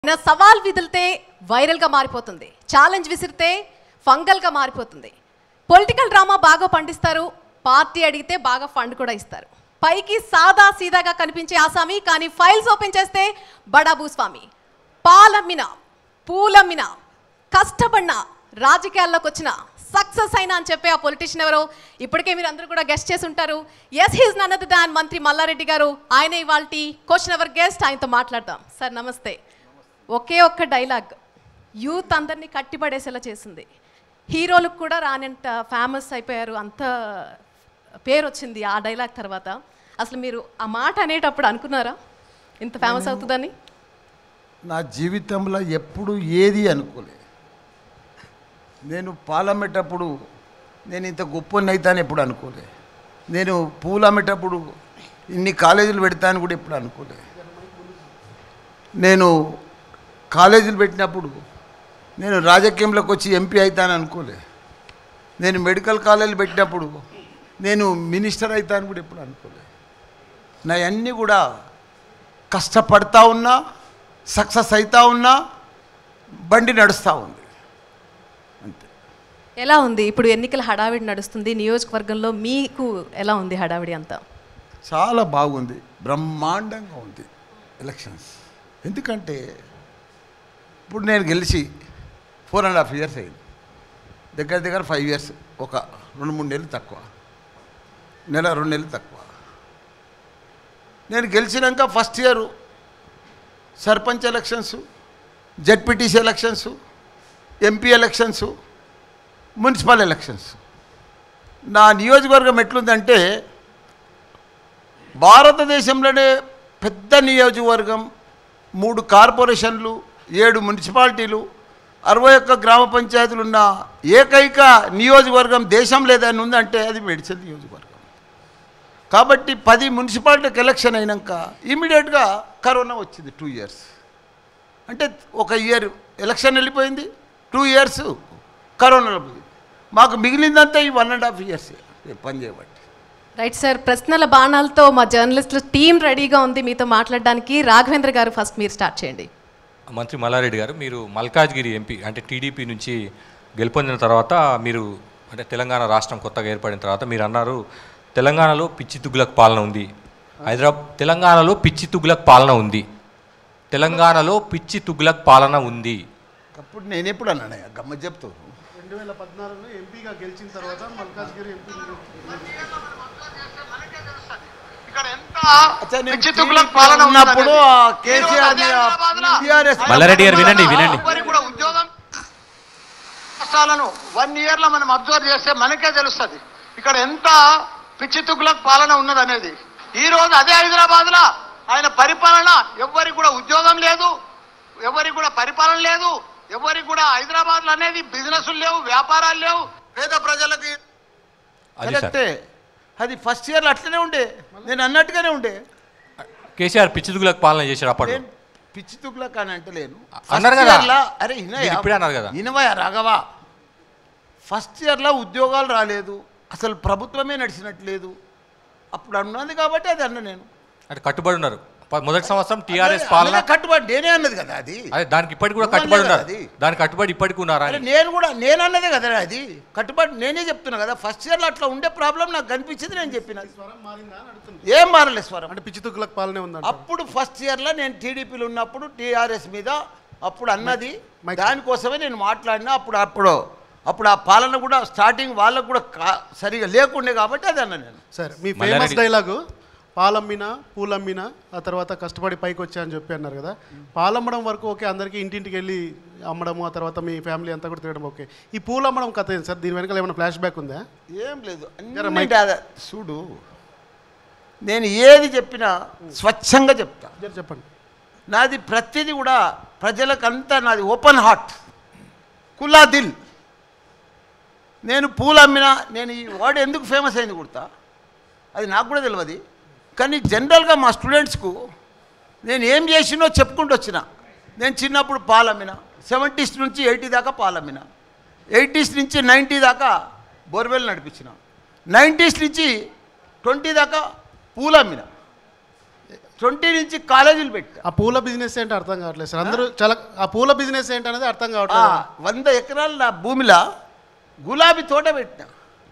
సవాల్ విదిలితే వైరల్గా మారిపోతుంది, ఛాలెంజ్ విసిరితే ఫంగల్గా మారిపోతుంది. పొలిటికల్ డ్రామా బాగా పండిస్తారు, పార్టీ అడిగితే బాగా ఫండ్ కూడా ఇస్తారు. పైకి సాదా సీదాగా కనిపించే ఆసామి, కానీ ఫైల్స్ ఓపెన్ చేస్తే బడా భూస్వామి. పాలమ్మిన పూలమ్మిన కష్టపడిన రాజకీయాల్లోకి వచ్చిన సక్సెస్ అయినా అని చెప్పే ఆ పొలిటీషియన్ ఎవరో ఇప్పటికే మీరు అందరూ కూడా గెస్ట్ చేసి ఉంటారు. Yes, he's none other than మంత్రి మల్లారెడ్డి గారు. ఆయన ఇవాల్టి క్వశ్చన్ అవర్ గెస్ట్. ఆయనతో మాట్లాడదాం. సార్ నమస్తే. ఒకే ఒక్క డైలాగ్ యూత్ అందరినీ కట్టిపడేసేలా చేసింది. హీరోలకు కూడా రానంత ఫేమస్ అయిపోయారు, అంత పేరు వచ్చింది ఆ డైలాగ్ తర్వాత. అసలు మీరు ఆ మాట అనేటప్పుడు అనుకున్నారా ఇంత ఫేమస్ అవుతుందని? నా జీవితంలో ఎప్పుడు ఏది అనుకోలే. నేను పాలమ్మేటప్పుడు నేను ఇంత గొప్పని అవుతాను ఎప్పుడు అనుకోలే. నేను పూలు అమ్మేటప్పుడు ఇన్ని కాలేజీలు పెడతాను కూడా ఎప్పుడు అనుకోలే. నేను కాలేజీలు పెట్టినప్పుడు నేను రాజకీయంలోకి వచ్చి ఎంపీ అవుతాను అనుకోలే. నేను మెడికల్ కాలేజీలు పెట్టినప్పుడు నేను మినిస్టర్ అవుతాను కూడా ఎప్పుడు అనుకోలే. నా అన్నీ కూడా కష్టపడతా ఉన్నా, సక్సెస్ అవుతా ఉన్నా, బండి నడుస్తూ ఉంది అంతే. ఎలా ఉంది ఇప్పుడు ఎన్నికల హడావిడి నడుస్తుంది నియోజకవర్గంలో, మీకు ఎలా ఉంది హడావిడి అంతా? చాలా బాగుంది, బ్రహ్మాండంగా ఉంది ఎలక్షన్స్. ఎందుకంటే ఇప్పుడు నేను గెలిచి 4.5 years అయింది. దగ్గర 5 years, ఒక 2-3 నెలలు తక్కువ, 1-2 నెలలు తక్కువ. నేను గెలిచినాక first year sarpanch elections, ZPTC elections, MP elections, municipal elections. నా నియోజకవర్గం ఎట్లుందంటే భారతదేశంలోనే పెద్ద నియోజకవర్గం, 3 కార్పొరేషన్లు, 7 మున్సిపాలిటీలు, 61 గ్రామ పంచాయతీలు ఉన్న ఏకైక నియోజకవర్గం దేశంలో ఏదైనా ఉందంటే అది మేడ్చల్ నియోజకవర్గం. కాబట్టి 10 మున్సిపాలిటీకి ఎలక్షన్ అయినాక ఇమీడియట్గా కరోనా వచ్చింది. 2 years అంటే ఒక ఇయర్ ఎలక్షన్ వెళ్ళిపోయింది, 2 years కరోనాలో పోయింది. మాకు మిగిలిందంతా ఈ 1.5 years పని చేయబట్టి. రైట్ సార్, ప్రశ్నల బాణాలతో మా జర్నలిస్టుల టీం రెడీగా ఉంది మీతో మాట్లాడడానికి. రాఘవేంద్ర గారు ఫస్ట్ మీరు స్టార్ట్ చేయండి. మంత్రి మల్లారెడ్డి గారు, మీరు మల్కాజ్గిరి ఎంపీ అంటే టీడీపీ నుంచి గెలుపొందిన తర్వాత మీరు అంటే తెలంగాణ రాష్ట్రం కొత్తగా ఏర్పడిన తర్వాత మీరు అన్నారు తెలంగాణలో పిచ్చి తుగ్లక్ పాలన ఉంది, తెలంగాణలో పిచ్చి తుగ్లక్ పాలన ఉంది, తెలంగాణలో పిచ్చి తుగ్లక్ పాలన ఉంది. అప్పుడు నేను ఎప్పుడు అన్నాను గమ్మ చెప్తూ 2014లో ఎంపీగా గెలిచిన తర్వాత మల్కాజ్గిరి ఎంపీ ఉన్నప్పుడు మల్లారెడ్డి గారు వినండి వినండి. రాష్ట్రాలను 1 year లో మనం అబ్జర్వ్ చేస్తే మనకే తెలుస్తుంది ఇక్కడ ఎంత పిచ్చితుగులకు పాలన ఉన్నదనేది. ఈ రోజు అదే హైదరాబాద్ లో ఆయన పరిపాలన, ఎవరికి కూడా ఉద్యోగం లేదు, ఎవరికి కూడా పరిపాలన లేదు, ఎవరికి కూడా హైదరాబాద్ లో అనేది బిజినెస్లు లేవు, వ్యాపారాలు లేవు, పేద ప్రజలకి. అది ఫస్ట్ ఇయర్లో అట్లనే ఉండే, నేను అన్నట్టుగానే ఉండే. కేసీఆర్ పిచ్చి తుగ్లక్ పాలన చేశాడు అప్పుడు. పిచ్చి తుగ్లక్ అని అంటలేను అన్నారు కదా. అరే ఇప్పుడే అన్నారు కదా, ఇనవయ్య రాఘవా. ఫస్ట్ ఇయర్లో ఉద్యోగాలు రాలేదు, అసలు ప్రభుత్వమే నడిచినట్లేదు. అప్పుడు అన్నది కాబట్టి అది అన్న నేను. అంటే కట్టుబడి ఉన్నారు. మొదటి సంవత్సరం టీఆర్ఎస్ పాలన కట్టుబడి నేనే అన్నది కదా అది. అదే దానికి ఇప్పటికి కూడా కట్టుబడి ఉన్నారు, దానికి కట్టుబడి ఇప్పటికి ఉన్నారా? నేను అన్నదే కదా అది కట్టుబడి. నేనే చెప్తున్నా కదా ఫస్ట్ ఇయర్లో అట్లా ఉండే ప్రాబ్లం నాకు కనిపించింది, నేను చెప్పిన. ఏం మారలేదు స్వరం, అంటే పిచ్చి తుగ్లక్ పాలనే ఉంది. అప్పుడు ఫస్ట్ ఇయర్లో నేను టీడీపీలో ఉన్నప్పుడు టీఆర్ఎస్ మీద అప్పుడు అన్నది, దానికోసమే నేను మాట్లాడినా. అప్పుడు ఆ పాలన కూడా స్టార్టింగ్ వాళ్ళకు కూడా సరిగా లేకుండే కాబట్టి అది అన్న నేను. సరే, మీ ఫేమస్ డైలాగు పాలమ్మినా పూలమ్మినా ఆ తర్వాత కష్టపడి పైకి వచ్చా అని చెప్పి అన్నారు కదా. పాలమ్మడం వరకు ఓకే, అందరికీ ఇంటింటికి వెళ్ళి అమ్మడము, ఆ తర్వాత మీ ఫ్యామిలీ అంతా కూడా తిరగడం ఓకే. ఈ పూలమ్మడం కథ ఏంటి సార్? దీని వెనకాల ఏమైనా ఫ్లాష్ బ్యాక్ ఉందా? ఏం లేదు, చూడు నేను ఏది చెప్పినా స్వచ్ఛంగా చెప్తా. చెప్పండి. నాది ప్రతిదీ కూడా ప్రజలకంతా నాది ఓపెన్ హార్ట్, కుల్లా దిల్. నేను పూలు అమ్మినా, నేను ఈ వర్డ్ ఎందుకు ఫేమస్ అయింది కుడతా అది నాకు కూడా తెలియదు. కానీ జనరల్గా మా స్టూడెంట్స్కు నేను ఏం చేసినో చెప్పుకుంటూ వచ్చిన. నేను చిన్నప్పుడు పాలు అమ్మిన, 70s నుంచి 80 దాకా పాలు అమ్మిన, 80s నుంచి 90 దాకా బోర్వెల్ నడిపించిన, 90s నుంచి 20 దాకా పూలు అమ్మిన. 20 నుంచి కాలేజీలు పెట్టా. ఆ పూల బిజినెస్ ఏంటి అర్థం కావట్లేదు సార్. అందరూ చాలా ఆ పూల బిజినెస్ ఏంటి అనేది అర్థం కావట్లేదు. 100 ఎకరాల నా భూమిలో గులాబీ తోట పెట్టినా.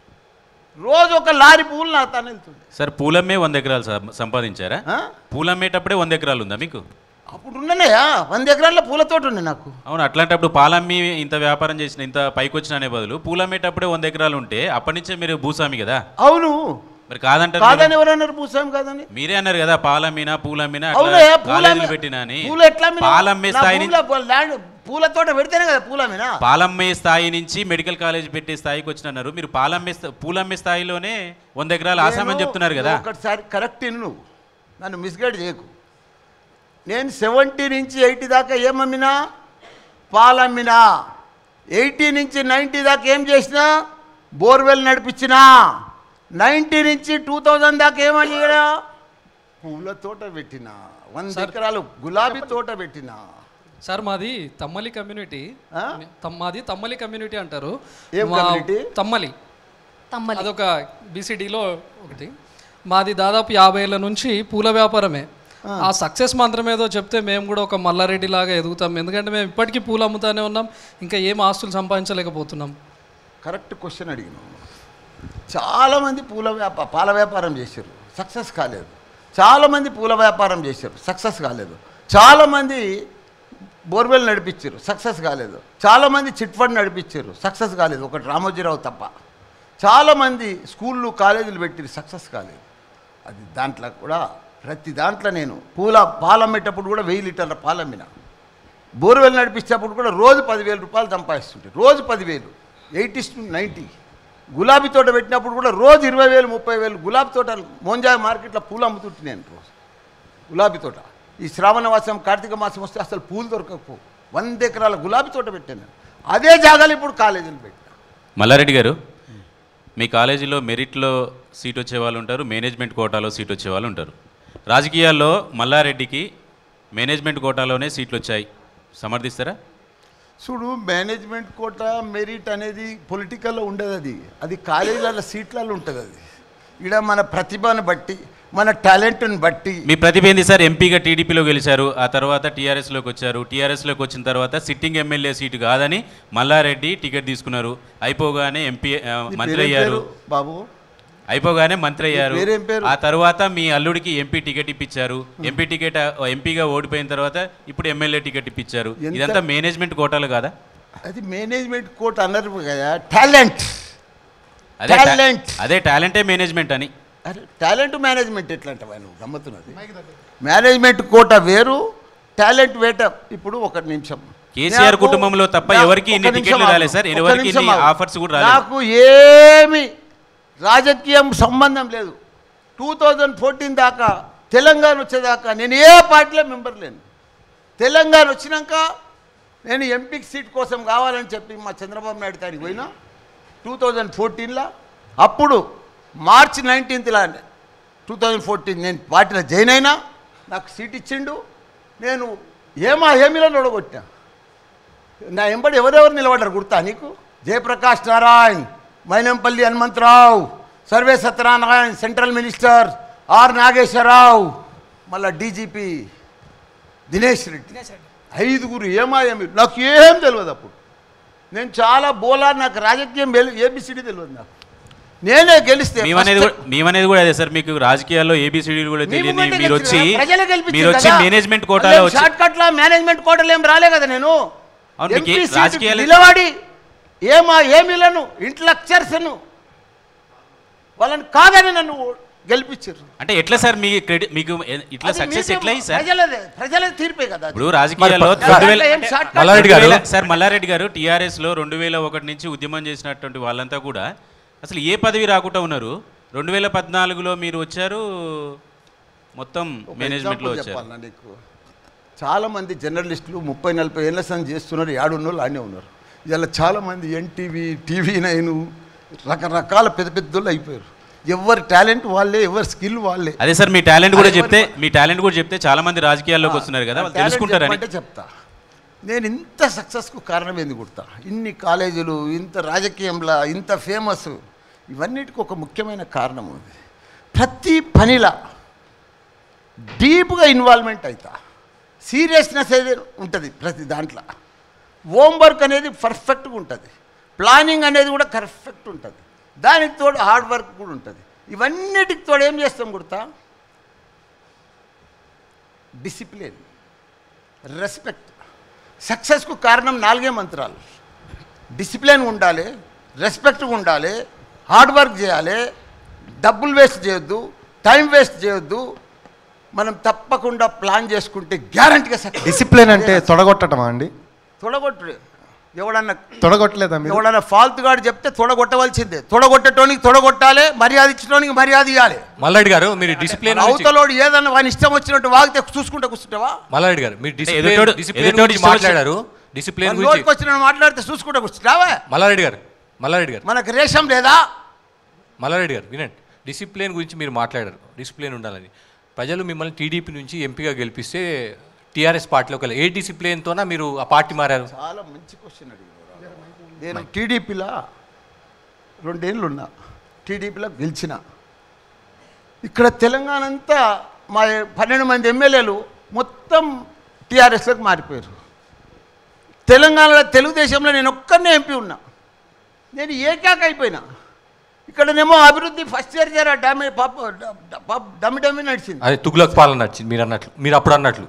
రోజు ఒక లారీ పువ్వులు నా తను వెళ్తుంది. సార్ పూలమ్మే 100 ఎకరాలు సంపాదించారా? పూలమ్మేటప్పుడే 100 ఎకరాలు ఉందా మీకు? అప్పుడు ఉన్నాయా 100 ఎకరాల పూల తోట ఉండే నాకు. అవును, అట్లాంటప్పుడు పాలమ్మి ఇంత వ్యాపారం చేసిన ఇంత పైకి వచ్చిన అనే బదులు పూలమ్మేటప్పుడే 100 ఎకరాలు ఉంటే అప్పటి నుంచే మీరు భూస్వామి కదా. అవును, మరి కాదంటారు. కాదని ఎవరన్నారు? భూస్వామి కాదని మీరే అన్నారు కదా, పాలమ్మినా పూలమ్మినా పెట్టినా అని. పాలమ్మే స్థాయి పూల తోట పెడితేనే కదా పూలమ్మినా. పాలమ్మే స్థాయి నుంచి మెడికల్ కాలేజ్ పెట్టే స్థాయికి వచ్చినారు మీరు. పూలమ్మే స్థాయిలోనే 100 ఎకరాలు ఆసామని చెప్తున్నారు కదా. ఒకసారి కరెక్ట్ నువ్వు నన్ను మిస్గైడ్ చేయకు. నేను 70 నుంచి 80 దాకా ఏమమ్మినా? పాలమ్మినా. 80 నుంచి 90 దాకా ఏం చేసినా? బోర్వెల్ నడిపించినా. 90 నుంచి 2000 దాకా ఏమయ్యా? పూల తోట పెట్టినా. 100 ఎకరాలు గులాబీ తోట పెట్టినా. సార్ మాది తమ్మలి కమ్యూనిటీ. మాది తమ్మలి కమ్యూనిటీ అంటారు. ఏం కమ్యూనిటీ? తమ్మలి. అదొక బీసీడీలో ఒకటి. మాది దాదాపు 50 ఏళ్ళ నుంచి పూల వ్యాపారమే. ఆ సక్సెస్ మాత్రం ఏదో చెప్తే మేము కూడా ఒక మల్లారెడ్డి లాగా ఎదుగుతాం. ఎందుకంటే మేము ఇప్పటికీ పూలు అమ్ముతానే ఉన్నాం, ఇంకా ఏం ఆస్తులు సంపాదించలేకపోతున్నాం. కరెక్ట్ క్వశ్చన్ అడిగినాం. చాలామంది పాల వ్యాపారం చేశారు, సక్సెస్ కాలేదు. చాలామంది పూల వ్యాపారం చేశారు, సక్సెస్ కాలేదు. చాలామంది బోర్వెల్ నడిపించారు, సక్సెస్ కాలేదు. చాలామంది చిట్ ఫండ్ నడిపించారు, సక్సెస్ కాలేదు, ఒకటి రామోజీరావు తప్ప. చాలామంది స్కూళ్ళు కాలేజీలు పెట్టారు, సక్సెస్ కాలేదు. అది దాంట్లో కూడా ప్రతి దాంట్లో నేను పాలమ్మేటప్పుడు కూడా 1000 లీటర్ల పాలమ్మిన. బోర్వెల్ నడిపించేటప్పుడు కూడా రోజు 10,000 రూపాయలు సంపాదిస్తుంటే, రోజు 10,000. 80-90. గులాబీ తోట పెట్టినప్పుడు కూడా రోజు 20,000 30,000 గులాబీ తోట మోంజాయ్ మార్కెట్లో పూలు అమ్ముతుంటే నేను రోజు గులాబీ తోట. ఈ శ్రావణ మాసం కార్తీక మాసం వస్తే అసలు పూలు దొరకకపోవు. 100 ఎకరాల గులాబీ తోట పెట్టాను. అదే జాగాలు ఇప్పుడు కాలేజీలు పెట్టా. మల్లారెడ్డి గారు, మీ కాలేజీలో మెరిట్లో సీట్ వచ్చే వాళ్ళు ఉంటారు, మేనేజ్మెంట్ కోటాలో సీట్ వచ్చే వాళ్ళు ఉంటారు. రాజకీయాల్లో మల్లారెడ్డికి మేనేజ్మెంట్ కోటాలోనే సీట్లు వచ్చాయి, సమర్థిస్తారా? చూడు, మేనేజ్మెంట్ కోట మెరిట్ అనేది పొలిటికల్లో ఉండదు. అది కాలేజీల సీట్లలో ఉంటుంది. అది ఇక్కడ మన ప్రతిభను బట్టి, మన టాలెంట్ని బట్టి. మీ ప్రతిభ ఏంది సార్? ఎంపీగా టీడీపీలో గెలిచారు, ఆ తర్వాత టీఆర్ఎస్లోకి వచ్చారు. టీఆర్ఎస్లోకి వచ్చిన తర్వాత సిట్టింగ్ ఎమ్మెల్యే సీటు కాదని మల్లారెడ్డి టికెట్ తీసుకున్నారు. అయిపోగానే మంత్రి అయ్యారు. బాబు అయిపోగానే మంత్రి అయ్యారు. ఆ తర్వాత మీ అల్లుడికి ఎంపీ టికెట్ ఇప్పించారు. ఎంపీగా ఓడిపోయిన తర్వాత ఇప్పుడు ఎమ్మెల్యే టికెట్ ఇప్పించారు. ఇదంతా మేనేజ్మెంట్ కోటాలు కాదా? అది మేనేజ్మెంట్ కోట అన్నారు కదా. టాలెంట్, అదే టాలెంటే మేనేజ్మెంట్ అని. అరే టాలెంట్ మేనేజ్మెంట్ ఎట్లా అంటావా నువ్వు? గమ్మత్తున్నది. మేనేజ్మెంట్ కోట వేరు, టాలెంట్ వేట. ఇప్పుడు ఒక నిమిషం, కేసీఆర్ కుటుంబంలో తప్ప ఎవరికి ఇన్ని టికెట్లు రాలేదు సార్, ఎవరికి ఇన్ని ఆఫర్స్ కూడా రాలేదు. నాకు ఏమి రాజకీయం సంబంధం లేదు. 2014 దాకా తెలంగాణ వచ్చేదాకా నేను ఏ పార్టీలో మెంబర్ లేను. తెలంగాణ వచ్చినాక నేను ఎంపీకి సీట్ కోసం కావాలని చెప్పి మా చంద్రబాబు నాయుడు గారికి పోయినా 2014లో. అప్పుడు మార్చి 19th 2014 నేను పార్టీలో జాయిన్ అయినా, నాకు సీట్ ఇచ్చిండు. నేను ఏమీలో నొడగొట్టా. నా ఎంబడి ఎవరెవరు నిలబడ్డారు గుర్తా నీకు? Jayaprakash Narayan, Mynampally Hanumantharao, Sarve Satyanarayana, central minister R Nageswararao, మళ్ళీ డీజీపీ దినేష్ రెడ్డి. 5గురు ఏమి నాకు ఏం తెలియదు. అప్పుడు నేను చాలా బోలా, నాకు రాజకీయం ఏబిసిడి తెలియదు. నాకు నేనే గెలిస్తే మేమనేది కూడా అదే సార్. మీకు రాజకీయాల్లో ఏబిసిడీలు కూడా తెలియదు. మీరు వచ్చి మేనేజ్మెంట్ కోటాలో షార్ట్ కట్ లా మేనేజ్మెంట్ కోటాలో ఏం రాలే కదా. నేను రాజకీయాలు నిలబడి ఏమిలను ఇంటలెక్చర్స్ను వాళ్ళని కాదని నన్ను గెలిపించారు. అంటే ఎట్లా సార్ మీ క్రెడిట్ మీకు ఇట్లా సక్సెస్ ఎట్లా అయ్యి సార్? ప్రజల తీర్పే కదా. ఇప్పుడు రాజకీయాల్లో మల్లారెడ్డి గారు టీఆర్ఎస్లో 2001 నుంచి ఉద్యమం చేసినటువంటి వాళ్ళంతా కూడా అసలు ఏ పదవి రాకుండా ఉన్నారు. 2014లో మీరు వచ్చారు, మొత్తం మేనేజ్మెంట్లో వచ్చారు. నీకు చాలామంది జర్నలిస్టులు 30-40 ఏళ్ళ సంది చేస్తున్నారు, ఏడున్నోళ్ళు ఆడే ఉన్నారు. ఇలా చాలామంది ఎన్టీవీ, TV9 రకరకాల పెద్దోళ్ళు అయిపోయారు. ఎవరి టాలెంట్ వాళ్ళే, ఎవరి స్కిల్ వాళ్ళే. అదే సార్, మీ టాలెంట్ కూడా చెప్తే చాలా మంది రాజకీయాల్లోకి వస్తున్నారు కదా, వాళ్ళు తెలుసుకుంటారని అంటే చెప్తా. నేను ఇంత సక్సెస్కు కారణం ఎందుకు గుర్తా? ఇన్ని కాలేజీలు, ఇంత రాజకీయంలో ఇంత ఫేమస్, ఇవన్నిటికీ ఒక ముఖ్యమైన కారణం ఉంది. ప్రతి పనిలా డీప్గా ఇన్వాల్వ్మెంట్ అవుతా, సీరియస్నెస్ అనేది ఉంటుంది ప్రతి దాంట్లో, హోంవర్క్ అనేది పర్ఫెక్ట్గా ఉంటుంది, ప్లానింగ్ అనేది కూడా పర్ఫెక్ట్ ఉంటుంది, దానికి తోడు హార్డ్ వర్క్ కూడా ఉంటుంది. ఇవన్నిటికి తోడు ఏం చేస్తాం గుర్తా? Discipline, respect. సక్సెస్కు కారణం 4 మంత్రాలు. డిసిప్లిన్ ఉండాలి, రెస్పెక్ట్గా ఉండాలి, హార్డ్ వర్క్ చేయాలి, డబ్బులు వేస్ట్ చేయొద్దు, టైం వేస్ట్ చేయొద్దు. మనం తప్పకుండా ప్లాన్ చేసుకుంటే గ్యారంటీగా సక్సెస్. డిసిప్లిన్ అంటే తొడగొట్టడమా అండి? తొడగొట్టు ఎవడన్నా తొడగొట్టలేదా మీరు? ఎవడన్నా ఫాల్తుగాడు చెప్తే తొడగొట్టవలసిందే. తొడగొట్టేటోనికి తొడగొట్టాలి, మర్యాద ఇచ్చడానికి మర్యాద ఇవ్వాలి. మల్లారెడ్డి గారు మీరు డిసిప్లిన్ అవతలోడు ఏదన్నా వాని ఇష్టం వచ్చినట్టు వాగితే చూసుకుంటా కూర్చుంటావా? మల్లారెడ్డి గారు మీరు డిసిప్లిన్ గురించి మాట్లాడారు, డిసిప్లిన్ గురించి నోటికి వచ్చిన మాట్లాడితే చూసుకుంటా కూర్చుంటావా? మల్లారెడ్డి గారు మనకు రేషం లేదా? మల్లారెడ్డి గారు వినండి, డిసిప్లిన్ గురించి మీరు మాట్లాడారు, డిసిప్లిన్ ఉండాలని. ప్రజలు మిమ్మల్ని టీడీపీ నుంచి ఎంపీగా గెలిపిస్తే టీఆర్ఎస్ పార్టీలోకి వెళ్ళి ఏ డిసిప్లిన్తోనా మీరు ఆ పార్టీ మారారు? చాలా మంచి క్వశ్చన్ అడిగారు. నేను టీడీపీలో 2 ఏళ్ళు ఉన్నా, టీడీపీలో గెలిచిన. ఇక్కడ తెలంగాణ అంతా మా 12 మంది ఎమ్మెల్యేలు మొత్తం టీఆర్ఎస్లోకి మారిపోయారు. తెలంగాణలో తెలుగుదేశంలో నేను ఒక్కనే ఎంపీ ఉన్నా, నేను ఏకాక అయిపోయినా. ఇక్కడనేమో అభివృద్ధి ఫస్ట్ ఇయర్ జర డమ్మి నడిచింది. అదే తుగ్లక్ పాలన నడిచింది మీరు అప్పుడు అన్నట్లు.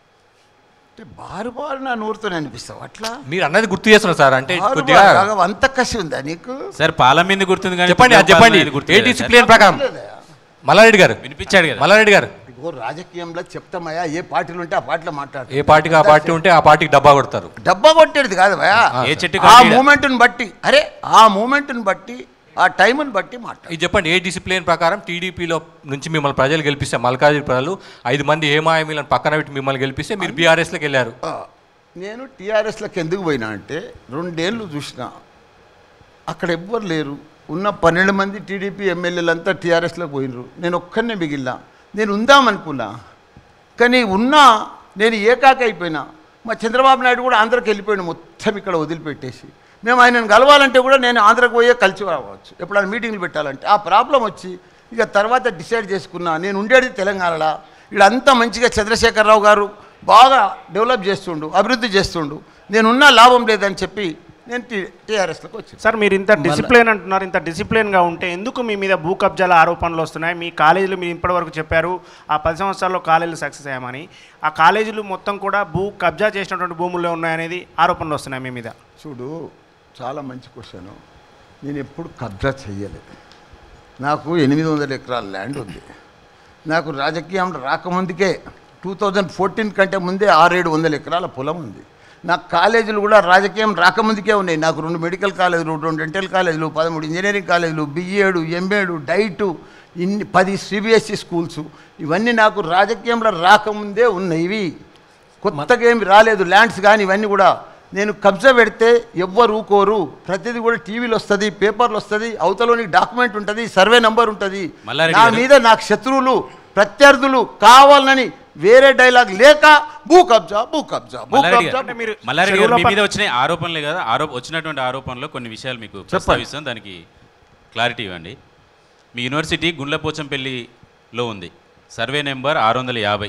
అంటే బారు నా నూరుతోనే అనిపిస్తావు అట్లా? మీరు అన్నది గుర్తు చేస్తున్నారు సార్. అంటే కొద్దిగా అంత కసి ఉందా నీకు? సార్ పాలన మీద గుర్తుంది కానీ చెప్పండి ఏ డిసిప్లిన్ ప్రకారం? మల్లారెడ్డి గారు వినిపించాడు కదా. మల్లారెడ్డి గారు రాజకీయంలో చెప్తామయ్యా, ఏ పార్టీలు ఉంటే ఆ పార్టీలో మాట్లాడు. ఏ పార్టీకి ఆ పార్టీ ఉంటే ఆ పార్టీకి డబ్బా కొడతారు. డబ్బా కొట్టేది కాదు భయా, ఆ మూమెంట్ని బట్టి, ఆ మూమెంట్ని బట్టి, ఆ టైంని బట్టి మాట్లాడు. ఇది చెప్పండి, ఏ డిసిప్లిన్ ప్రకారం టీడీపీలో నుంచి మిమ్మల్ని ప్రజలు గెలిపిస్తే, మల్కాజ్గిరి ప్రజలు 5 మంది హేమాయమీలను పక్కన పెట్టి మిమ్మల్ని గెలిపిస్తే మీరు బీఆర్ఎస్లోకి వెళ్ళారు. నేను టీఆర్ఎస్లోకి ఎందుకు పోయినా అంటే 2 ఏళ్ళు చూసినా అక్కడ ఎవ్వరు లేరు. ఉన్న 12 మంది టీడీపీ ఎమ్మెల్యేలంతా టీఆర్ఎస్లోకి పోయినరు, నేను ఒక్కనే మిగిలినా. నేను ఉందామనుకున్నా కానీ నేను ఏకాక అయిపోయినా. మా చంద్రబాబు నాయుడు కూడా ఆంధ్రాకి వెళ్ళిపోయాడు, మొత్తం ఇక్కడ వదిలిపెట్టేసి. మేము ఆయనను కలవాలంటే కూడా నేను ఆంధ్రాకి పోయే కలిసి రావచ్చు, ఎప్పుడైనా మీటింగ్లు పెట్టాలంటే. ఆ ప్రాబ్లం వచ్చి ఇక తర్వాత డిసైడ్ చేసుకున్నా, నేను ఉండేది తెలంగాణలో. ఇక్కడ అంతా మంచిగా చంద్రశేఖరరావు గారు బాగా డెవలప్ చేస్తుండు, అభివృద్ధి చేస్తుండు, నేనున్నా లాభం లేదని చెప్పి నేను టీఆర్ఎస్లోకి వచ్చాను. సార్ మీరు ఇంత డిసిప్లిన్ అంటున్నారు, ఇంత డిసిప్లిన్గా ఉంటే ఎందుకు మీ మీద భూ కబ్జాల ఆరోపణలు వస్తున్నాయి? మీ కాలేజీలు మీరు ఇప్పటివరకు చెప్పారు ఆ 10 సంవత్సరాల్లో కాలేజీలు సక్సెస్ అయ్యామని. ఆ కాలేజీలు మొత్తం కూడా భూ కబ్జా చేసినటువంటి భూముల్లో ఉన్నాయనేది ఆరోపణలు వస్తున్నాయి మీ మీద. చూడు, చాలా మంచి క్వశ్చన్. నేను ఎప్పుడు కబ్జా చెయ్యలేదు. నాకు 800 ఎకరాల ల్యాండ్ ఉంది. నాకు రాజకీయం రాకముందుకే 2014 కంటే ముందే 600-700 ఎకరాల పొలం ఉంది. నాకు కాలేజీలు కూడా రాజకీయం రాకముందుకే ఉన్నాయి. నాకు 2 మెడికల్ కాలేజీలు, 2 డెంటల్ కాలేజీలు, 13 ఇంజనీరింగ్ కాలేజీలు, BEd, MAd, DIET, 10 CBSE schools. ఇవన్నీ నాకు రాజకీయంలో రాకముందే ఉన్నాయి. ఇవి కొత్తగా ఏమి రాలేదు. ల్యాండ్స్ కానీ ఇవన్నీ కూడా నేను కబ్జా పెడితే ఎవ్వరు ఊకోరు. ప్రతిదీ కూడా టీవీలో వస్తుంది, పేపర్లు వస్తుంది, అవతలోనికి డాక్యుమెంట్ ఉంటుంది, సర్వే నెంబర్ ఉంటుంది. నా మీద నాకు శత్రువులు, ప్రత్యర్థులు కావాలని వేరే డైలాగ్ లేక భూ కబ్జా భూ కబ్జా భూ కబ్జా. మల్లారెడ్డి గారు మీ మీద వచ్చిన ఆరోపణలే కదా, వచ్చినటువంటి ఆరోపణలో కొన్ని విషయాలు మీకు ప్రస్తావిస్తాం, దానికి క్లారిటీ ఇవ్వండి. మీ యూనివర్సిటీ గుండ్లపోచంపల్లిలో ఉంది, సర్వే నెంబర్ 650.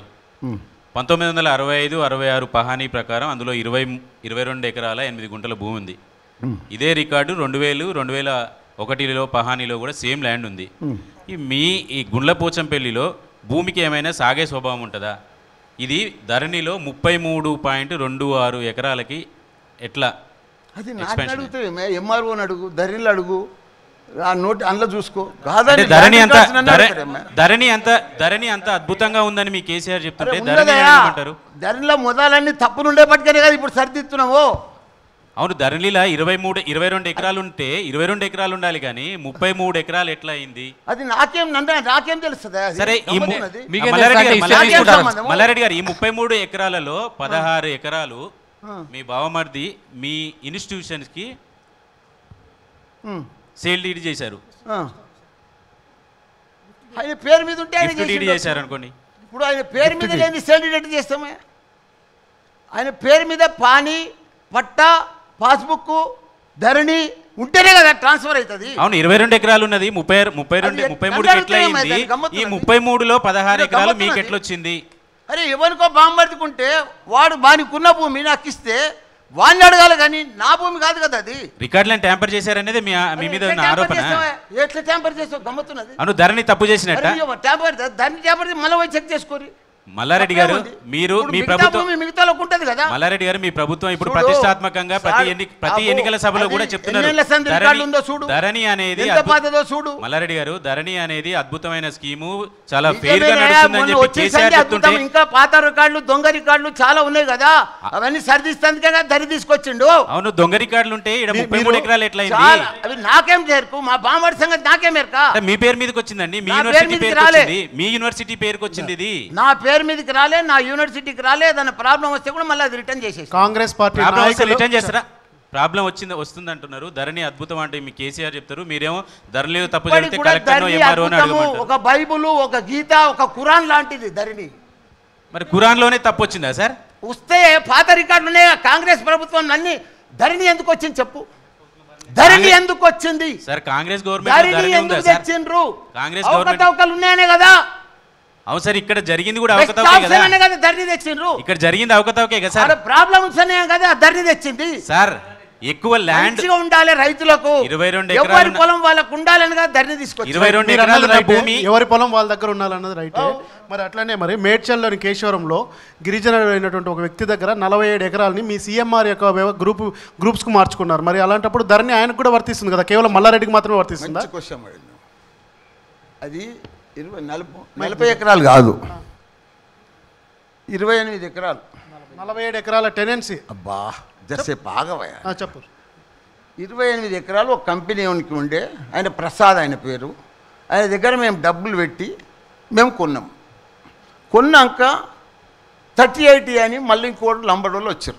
1965-66 పహానీ ప్రకారం అందులో 22 ఎకరాల 8 గుంటల భూమి ఉంది. ఇదే రికార్డు 2000-2001లో పహానీలో కూడా సేమ్ ల్యాండ్ ఉంది. ఈ గుండ్లపోచంపల్లిలో భూమికి ఏమైనా సాగే స్వభావం ఉంటుందా? ఇది ధరణిలో 33.26 ఎకరాలకి ఎట్లా? అది నాకు అడుగుతాయి, ఎంఆర్ఓని అడుగు, ధరణిలో అడుగు, ఆ నోటి అందులో చూసుకో. ధరణి అంత అద్భుతంగా ఉందని మీ కేసీఆర్ చెప్తుంటే ధరణిలో మొదలన్నీ తప్పునుండే పట్టుకనే కదా ఇప్పుడు సరిదిస్తున్నావు. అవును, ధరణిలో 22 ఎకరాలు ఉంటే 22 ఎకరాలు ఉండాలి కానీ 33 ఎకరాలు ఎట్లా అయింది? అది నాకేం తెలుస్తుంది? సరే, మల్లారెడ్డి గారు, ఈ 33 ఎకరాలలో 16 ఎకరాలు మీ బావమర్ది మీ ఇన్స్టిట్యూషన్స్ కి సేల్ డీడ్ చేశారు. ఆయన పేరు మీద ఉంటే డీడ్ చేశారు అనుకోండి. ఇప్పుడు ఆయన పేరు మీద లేని సేల్ డీడ్ ఎట్లా చేస్తామే? ఆయన పేరు మీద పానీ, పట్టా, పాస్బుక్, ధరణి ఉంటేనే కదా ట్రాన్స్ఫర్ అవుతుంది. అవును 22 ఎకరాలు ఉన్నది 33 ఎట్లా అయింది? ఈ 33లో 16 ఎకరాలు మీకు ఎట్లా వచ్చింది? అరే ఎవరికో బాంబర్తుకుంటే వాడు వానికున్న భూమి నాకు ఇస్తే వాడిని అడగాలి కానీ నా భూమి కాదు కదా అది. రికార్డులను ట్యాంపర్ చేశారనేది మీ మీద ఉన్న ఆరోపణ. ఎట్లా ట్యాంపర్ చేస్తావు గమ్మతున్నది. అవును ధరణి తప్పు చేసినట్ట. దాన్ని ట్యాంపర్ మళ్ళీ పోయి చెక్ చేసుకోరి. మల్లారెడ్డి గారు మీరు మీ ప్రభుత్వం మిగతాలోకి ఉంటుంది కదా. మల్లారెడ్డి గారు మీ ప్రభుత్వం ఇప్పుడు ప్రతిష్టాత్మకంగా ప్రతి ఎన్నికల సభలో కూడా చెప్తున్నారు ధరణి అనేది మల్లారెడ్డి గారు ధరణి అనేది అద్భుతమైన స్కీము, చాలా ఫెయిర్ గా నడుస్తుందని చెప్పి కేసీఆర్ చెప్తుంటే ఇంకా పాత రికార్డులు దొంగ రికార్డులు చాలా ఉన్నాయి కదా, అవన్నీ సరిదిస్తానికే ధరి తీసుకొచ్చిండు. అవును దొంగ రికార్డులు ఉంటే ఇక్కడ 33 ఎకరాలు ఎట్లా అయింది? అవి నాకేం చేరుకు, మా బామ్మడి సంగతి నాకేం ఎరక. మీ పేరు మీదకి వచ్చిందండి, మీ యూనివర్సిటీ పేరుకి వచ్చింది, మీ యూనివర్సిటీ పేరుకి వచ్చింది. ఇది నా పేరు మీదకి రాలే, నా యూనివర్సిటీకి రాలే. ఏదైనా ప్రాబ్లం వస్తే కూడా మళ్ళీ అది రిటర్న్ చేసేసి కాంగ్రెస్ పార్టీ రిటర్న్ చేస్తారా? ప్రాబ్లం వస్తుంది అంటున్నారు. ధరణి అద్భుతం అంటే మీ కేసీఆర్ చెప్తారు, మీరేమో ధరణి తప్పు జరిగితే కలెక్టర్ ఎంఆర్ఓ అని అడగమంటారు. ఒక బైబుల్, ఒక గీత, ఒక ఖురాన్ లాంటిది ధరణి. మరి ఖురాన్లోనే తప్పు వచ్చిందా సార్? వస్తే పాత రికార్డులునే కాంగ్రెస్ ప్రభుత్వం అన్ని ధరణి ఎందుకు వచ్చింది చెప్పు? ధరణి ఎందుకు వచ్చింది సార్? కాంగ్రెస్ గవర్నమెంట్ తెచ్చిండ్రు, కాంగ్రెస్ గవర్నమెంట్ అవకతవకలు ఉన్నాయనే కదా. అవును సార్, ఇక్కడ జరిగింది కూడా అవకతవకే కదా. ధరణి తెచ్చిండ్రు, ఇక్కడ జరిగింది అవకతవకే కదా సార్. ప్రాబ్లమ్స్ అనే కదా ధరణి తెచ్చింది సార్. ఎక్కువ ల్యాండ్ ఉండాలి రైతులకు, 22 ఎవరి పొలం వాళ్ళకు ఉండాలని కదా ధరణి తీసుకొచ్చి. 22 ఎకరాల భూమి ఎవరి పొలం వాళ్ళ దగ్గర ఉండాలన్నది రైట్. మరి అట్లానే మరి మేడ్చల్లోని కేశవరంలో గిరిజనుడైనటువంటి ఒక వ్యక్తి దగ్గర 47 ఎకరాలని మీ సీఎంఆర్ యొక్క గ్రూప్స్కు మార్చుకున్నారు. మరి అలాంటప్పుడు ధరణి ఆయనకు కూడా వర్తిస్తుంది కదా, కేవలం మల్లారెడ్డికి మాత్రమే వర్తిస్తుందా? అది 40 ఎకరాలు కాదు, 28 ఎకరాలు, 47 ఎకరాల టెనెన్సీ. అబ్బా జస్ట్ బాగా చెప్పు. 28 ఎకరాలు ఒక కంపెనీ ఉండే, ఆయన ప్రసాద్ ఆయన పేరు. ఆయన దగ్గర మేము డబ్బులు పెట్టి మేము కొన్నాక 3080 అని మళ్ళీ ఇంకోటి లంబడోళ్ళు వచ్చారు.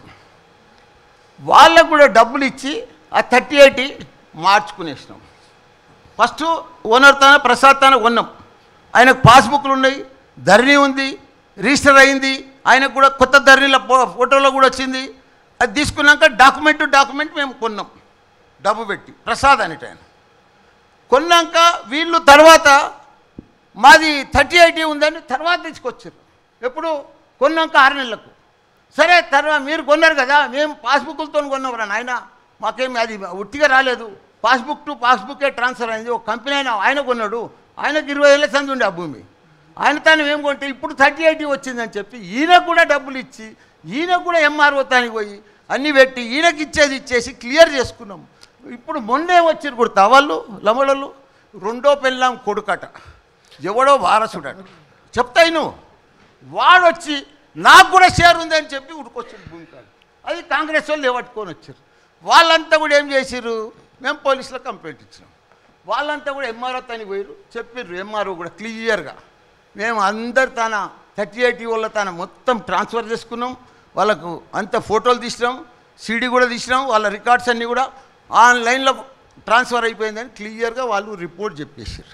వాళ్ళకు కూడా డబ్బులు ఇచ్చి ఆ 3080 మార్చుకునేసినాం. ఫస్ట్ ఓనర్ తాన ప్రసాద్ తాన కొన్నాం, ఆయనకు పాస్బుక్లు ఉన్నాయి, ధరణి ఉంది, రిజిస్టర్ అయింది, ఆయనకు కూడా కొత్త ధరణిల ఫోటోలో కూడా వచ్చింది. అది తీసుకున్నాక డాక్యుమెంట్ మేము కొన్నాం డబ్బు పెట్టి, ప్రసాద్ అనేట ఆయన కొన్నాక. వీళ్ళు తర్వాత మాది 3080 ఉందని తర్వాత తీసుకొచ్చారు. ఎప్పుడు కొన్నాక 6 నెలలకు. సరే తర్వాత మీరు కొన్నారు కదా, మేము పాస్బుక్లతో కొన్నాం రా నాయన, మాకేమి అది ఉట్టిగా రాలేదు, పాస్బుక్ టు పాస్బుక్కే ట్రాన్స్ఫర్ అయింది. ఒక కంపెనీ ఆయన కొన్నాడు, ఆయనకు 20 ఏళ్ళ సంది ఉండే ఆ భూమి, ఆయన తాను మేము కొంటే ఇప్పుడు 3080 వచ్చిందని చెప్పి ఈయనకు కూడా డబ్బులు ఇచ్చి, ఈయనకు కూడా ఎంఆర్ఓ తానికి పోయి అన్నీ పెట్టి ఈయనకి ఇచ్చేసి క్లియర్ చేసుకున్నాం. ఇప్పుడు మొన్నే వచ్చారు కూడా వాళ్ళు లమడలు, రెండో పెళ్ళాం కొడుకట, ఎవడో వారసుడట చెప్తాయి నువ్వు, వాడొచ్చి నాకు కూడా షేర్ ఉందని చెప్పి ఉడికొచ్చాడు భూమి కాదు. అది కాంగ్రెస్ వాళ్ళు పట్టుకొని వచ్చారు. వాళ్ళంతా కూడా ఏం చేసారు, మేము పోలీసులో కంప్లైంట్ ఇచ్చినాం. వాళ్ళంతా కూడా ఎంఆర్ఓ తానికి పోయారు, చెప్పారు. ఎంఆర్ఓ కూడా క్లియర్గా మేము అందరు తన 3080 వాళ్ళ తన మొత్తం ట్రాన్స్ఫర్ చేసుకున్నాం, వాళ్ళకు అంత ఫోటోలు తీసినాం, సీడీ కూడా తీసినాం, వాళ్ళ రికార్డ్స్ అన్నీ కూడా ఆన్లైన్లో ట్రాన్స్ఫర్ అయిపోయిందని క్లియర్గా వాళ్ళు రిపోర్ట్ చెప్పేసారు.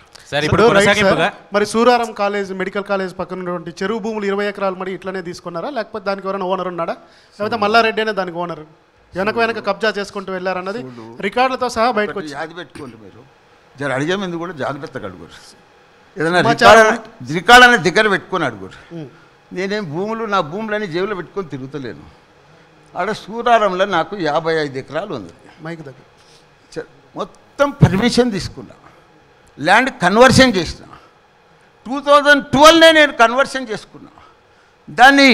మరి సూరారం కాలేజ్ మెడికల్ కాలేజ్ పక్కన ఉన్నటువంటి చెరువు భూములు 20 ఎకరాలు మరి ఇట్లనే తీసుకున్నారా, లేకపోతే దానికి ఎవరైనా ఓనర్ ఉన్నాడా, లేకపోతే మల్లారెడ్డి అనే దానికి ఓనర్ వెనక కబ్జా చేసుకుంటూ వెళ్ళారన్నది రికార్డులతో సహా బయటకు వచ్చి. అది పెట్టుకోండి మీరు, జర అడిగే ముందు కూడా జాగ్రత్తగా అడుగురు, ఏదైనా రికార్డ్ అనేది దగ్గర పెట్టుకొని అడుగురు. నేనేం నా భూములని జేబులో పెట్టుకొని తిరుగుతలేను. ఆడ సూరారంలో నాకు 55 ఎకరాలు ఉంది, మైక్ దగ్గర మొత్తం పర్మిషన్ తీసుకున్నా, ల్యాండ్ కన్వర్షన్ చేసిన. 2012 నేను కన్వర్షన్ చేసుకున్నా, దాన్ని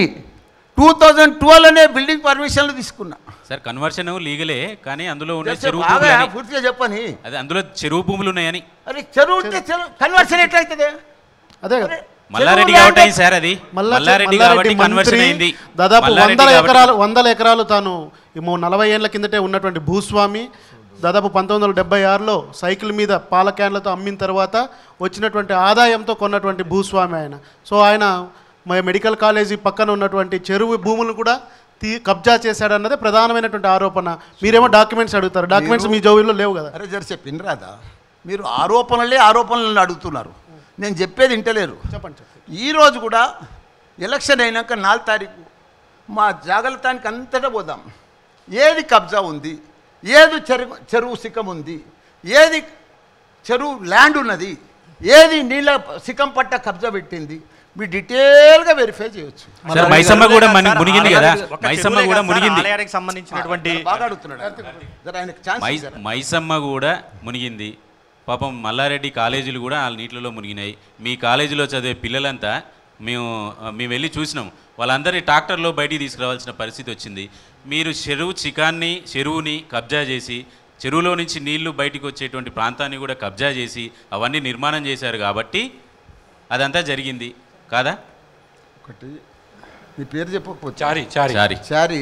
2012 బిల్డింగ్ పర్మిషన్లు తీసుకున్నా. సార్ కన్వర్షన్ లీగలే, కానీ అందులో ఉన్న చెరువు పూర్తిగా చెప్పని, అదే అందులో చెరువు భూములు ఉన్నాయని. అరే చెరువు కన్వర్షన్ ఎట్లయితుంది? అదే మల్లారెడ్డి కాబట్టి సార్, అది మల్లారెడ్డి కాబట్టి కన్వర్షన్ అయింది. దాదాపు 100 ఎకరాలు తాను 40 ఏళ్ల కిందటే ఉన్నటువంటి భూస్వామి. దాదాపు 1976లో సైకిల్ మీద పాల క్యాన్లతో అమ్మిన తర్వాత వచ్చినటువంటి ఆదాయంతో కొన్నటువంటి భూస్వామి ఆయన. సో ఆయన మెడికల్ కాలేజీ పక్కన ఉన్నటువంటి చెరువు భూములను కూడా కబ్జా చేశాడన్నదే ప్రధానమైనటువంటి ఆరోపణ. మీరేమో డాక్యుమెంట్స్ అడుగుతారు, డాక్యుమెంట్స్ మీ జోబీలో లేవు కదా. అరే జర చెప్పిన రాదా, మీరు ఆరోపణలను అడుగుతున్నారు, నేను చెప్పేది వింటలేరు. చెప్పండి. ఈరోజు కూడా ఎలక్షన్ అయినాక 4 తారీఖు మా జాగ్రత్తానికి అంతటా పోదాం, ఏది కబ్జా ఉంది, ఏది చెరువు శిఖం ఉంది, ఏది చెరువు ల్యాండ్ ఉన్నది, ఏది నీళ్ళ శిఖం పట్ట కబ్జా పెట్టింది, మీరు డీటెయిల్గా వెరిఫై చేయొచ్చు. సార్ మైసమ్మ కూడా మునిగింది కదా, మైసమ్మ కూడా మునిగింది, ఆలయానికి సంబంధించినటువంటి బాగా అడుగుతున్నాడు. మైసమ్మ కూడా మునిగింది. పాపం మల్లారెడ్డి కాలేజీలు కూడా వాళ్ళ నీటిలో మునిగినాయి. మీ కాలేజీలో చదివే పిల్లలంతా మేము వెళ్ళి చూసినాం. వాళ్ళందరినీ ట్రాక్టర్లో బయటికి తీసుకురావాల్సిన పరిస్థితి వచ్చింది. మీరు చెరువుని కబ్జా చేసి చెరువులో నుంచి నీళ్లు బయటికి వచ్చేటువంటి ప్రాంతాన్ని కూడా కబ్జా చేసి అవన్నీ నిర్మాణం చేశారు కాబట్టి అదంతా జరిగింది కాదా? ఒకటి నీ పేరు చెప్పకపోతే చారి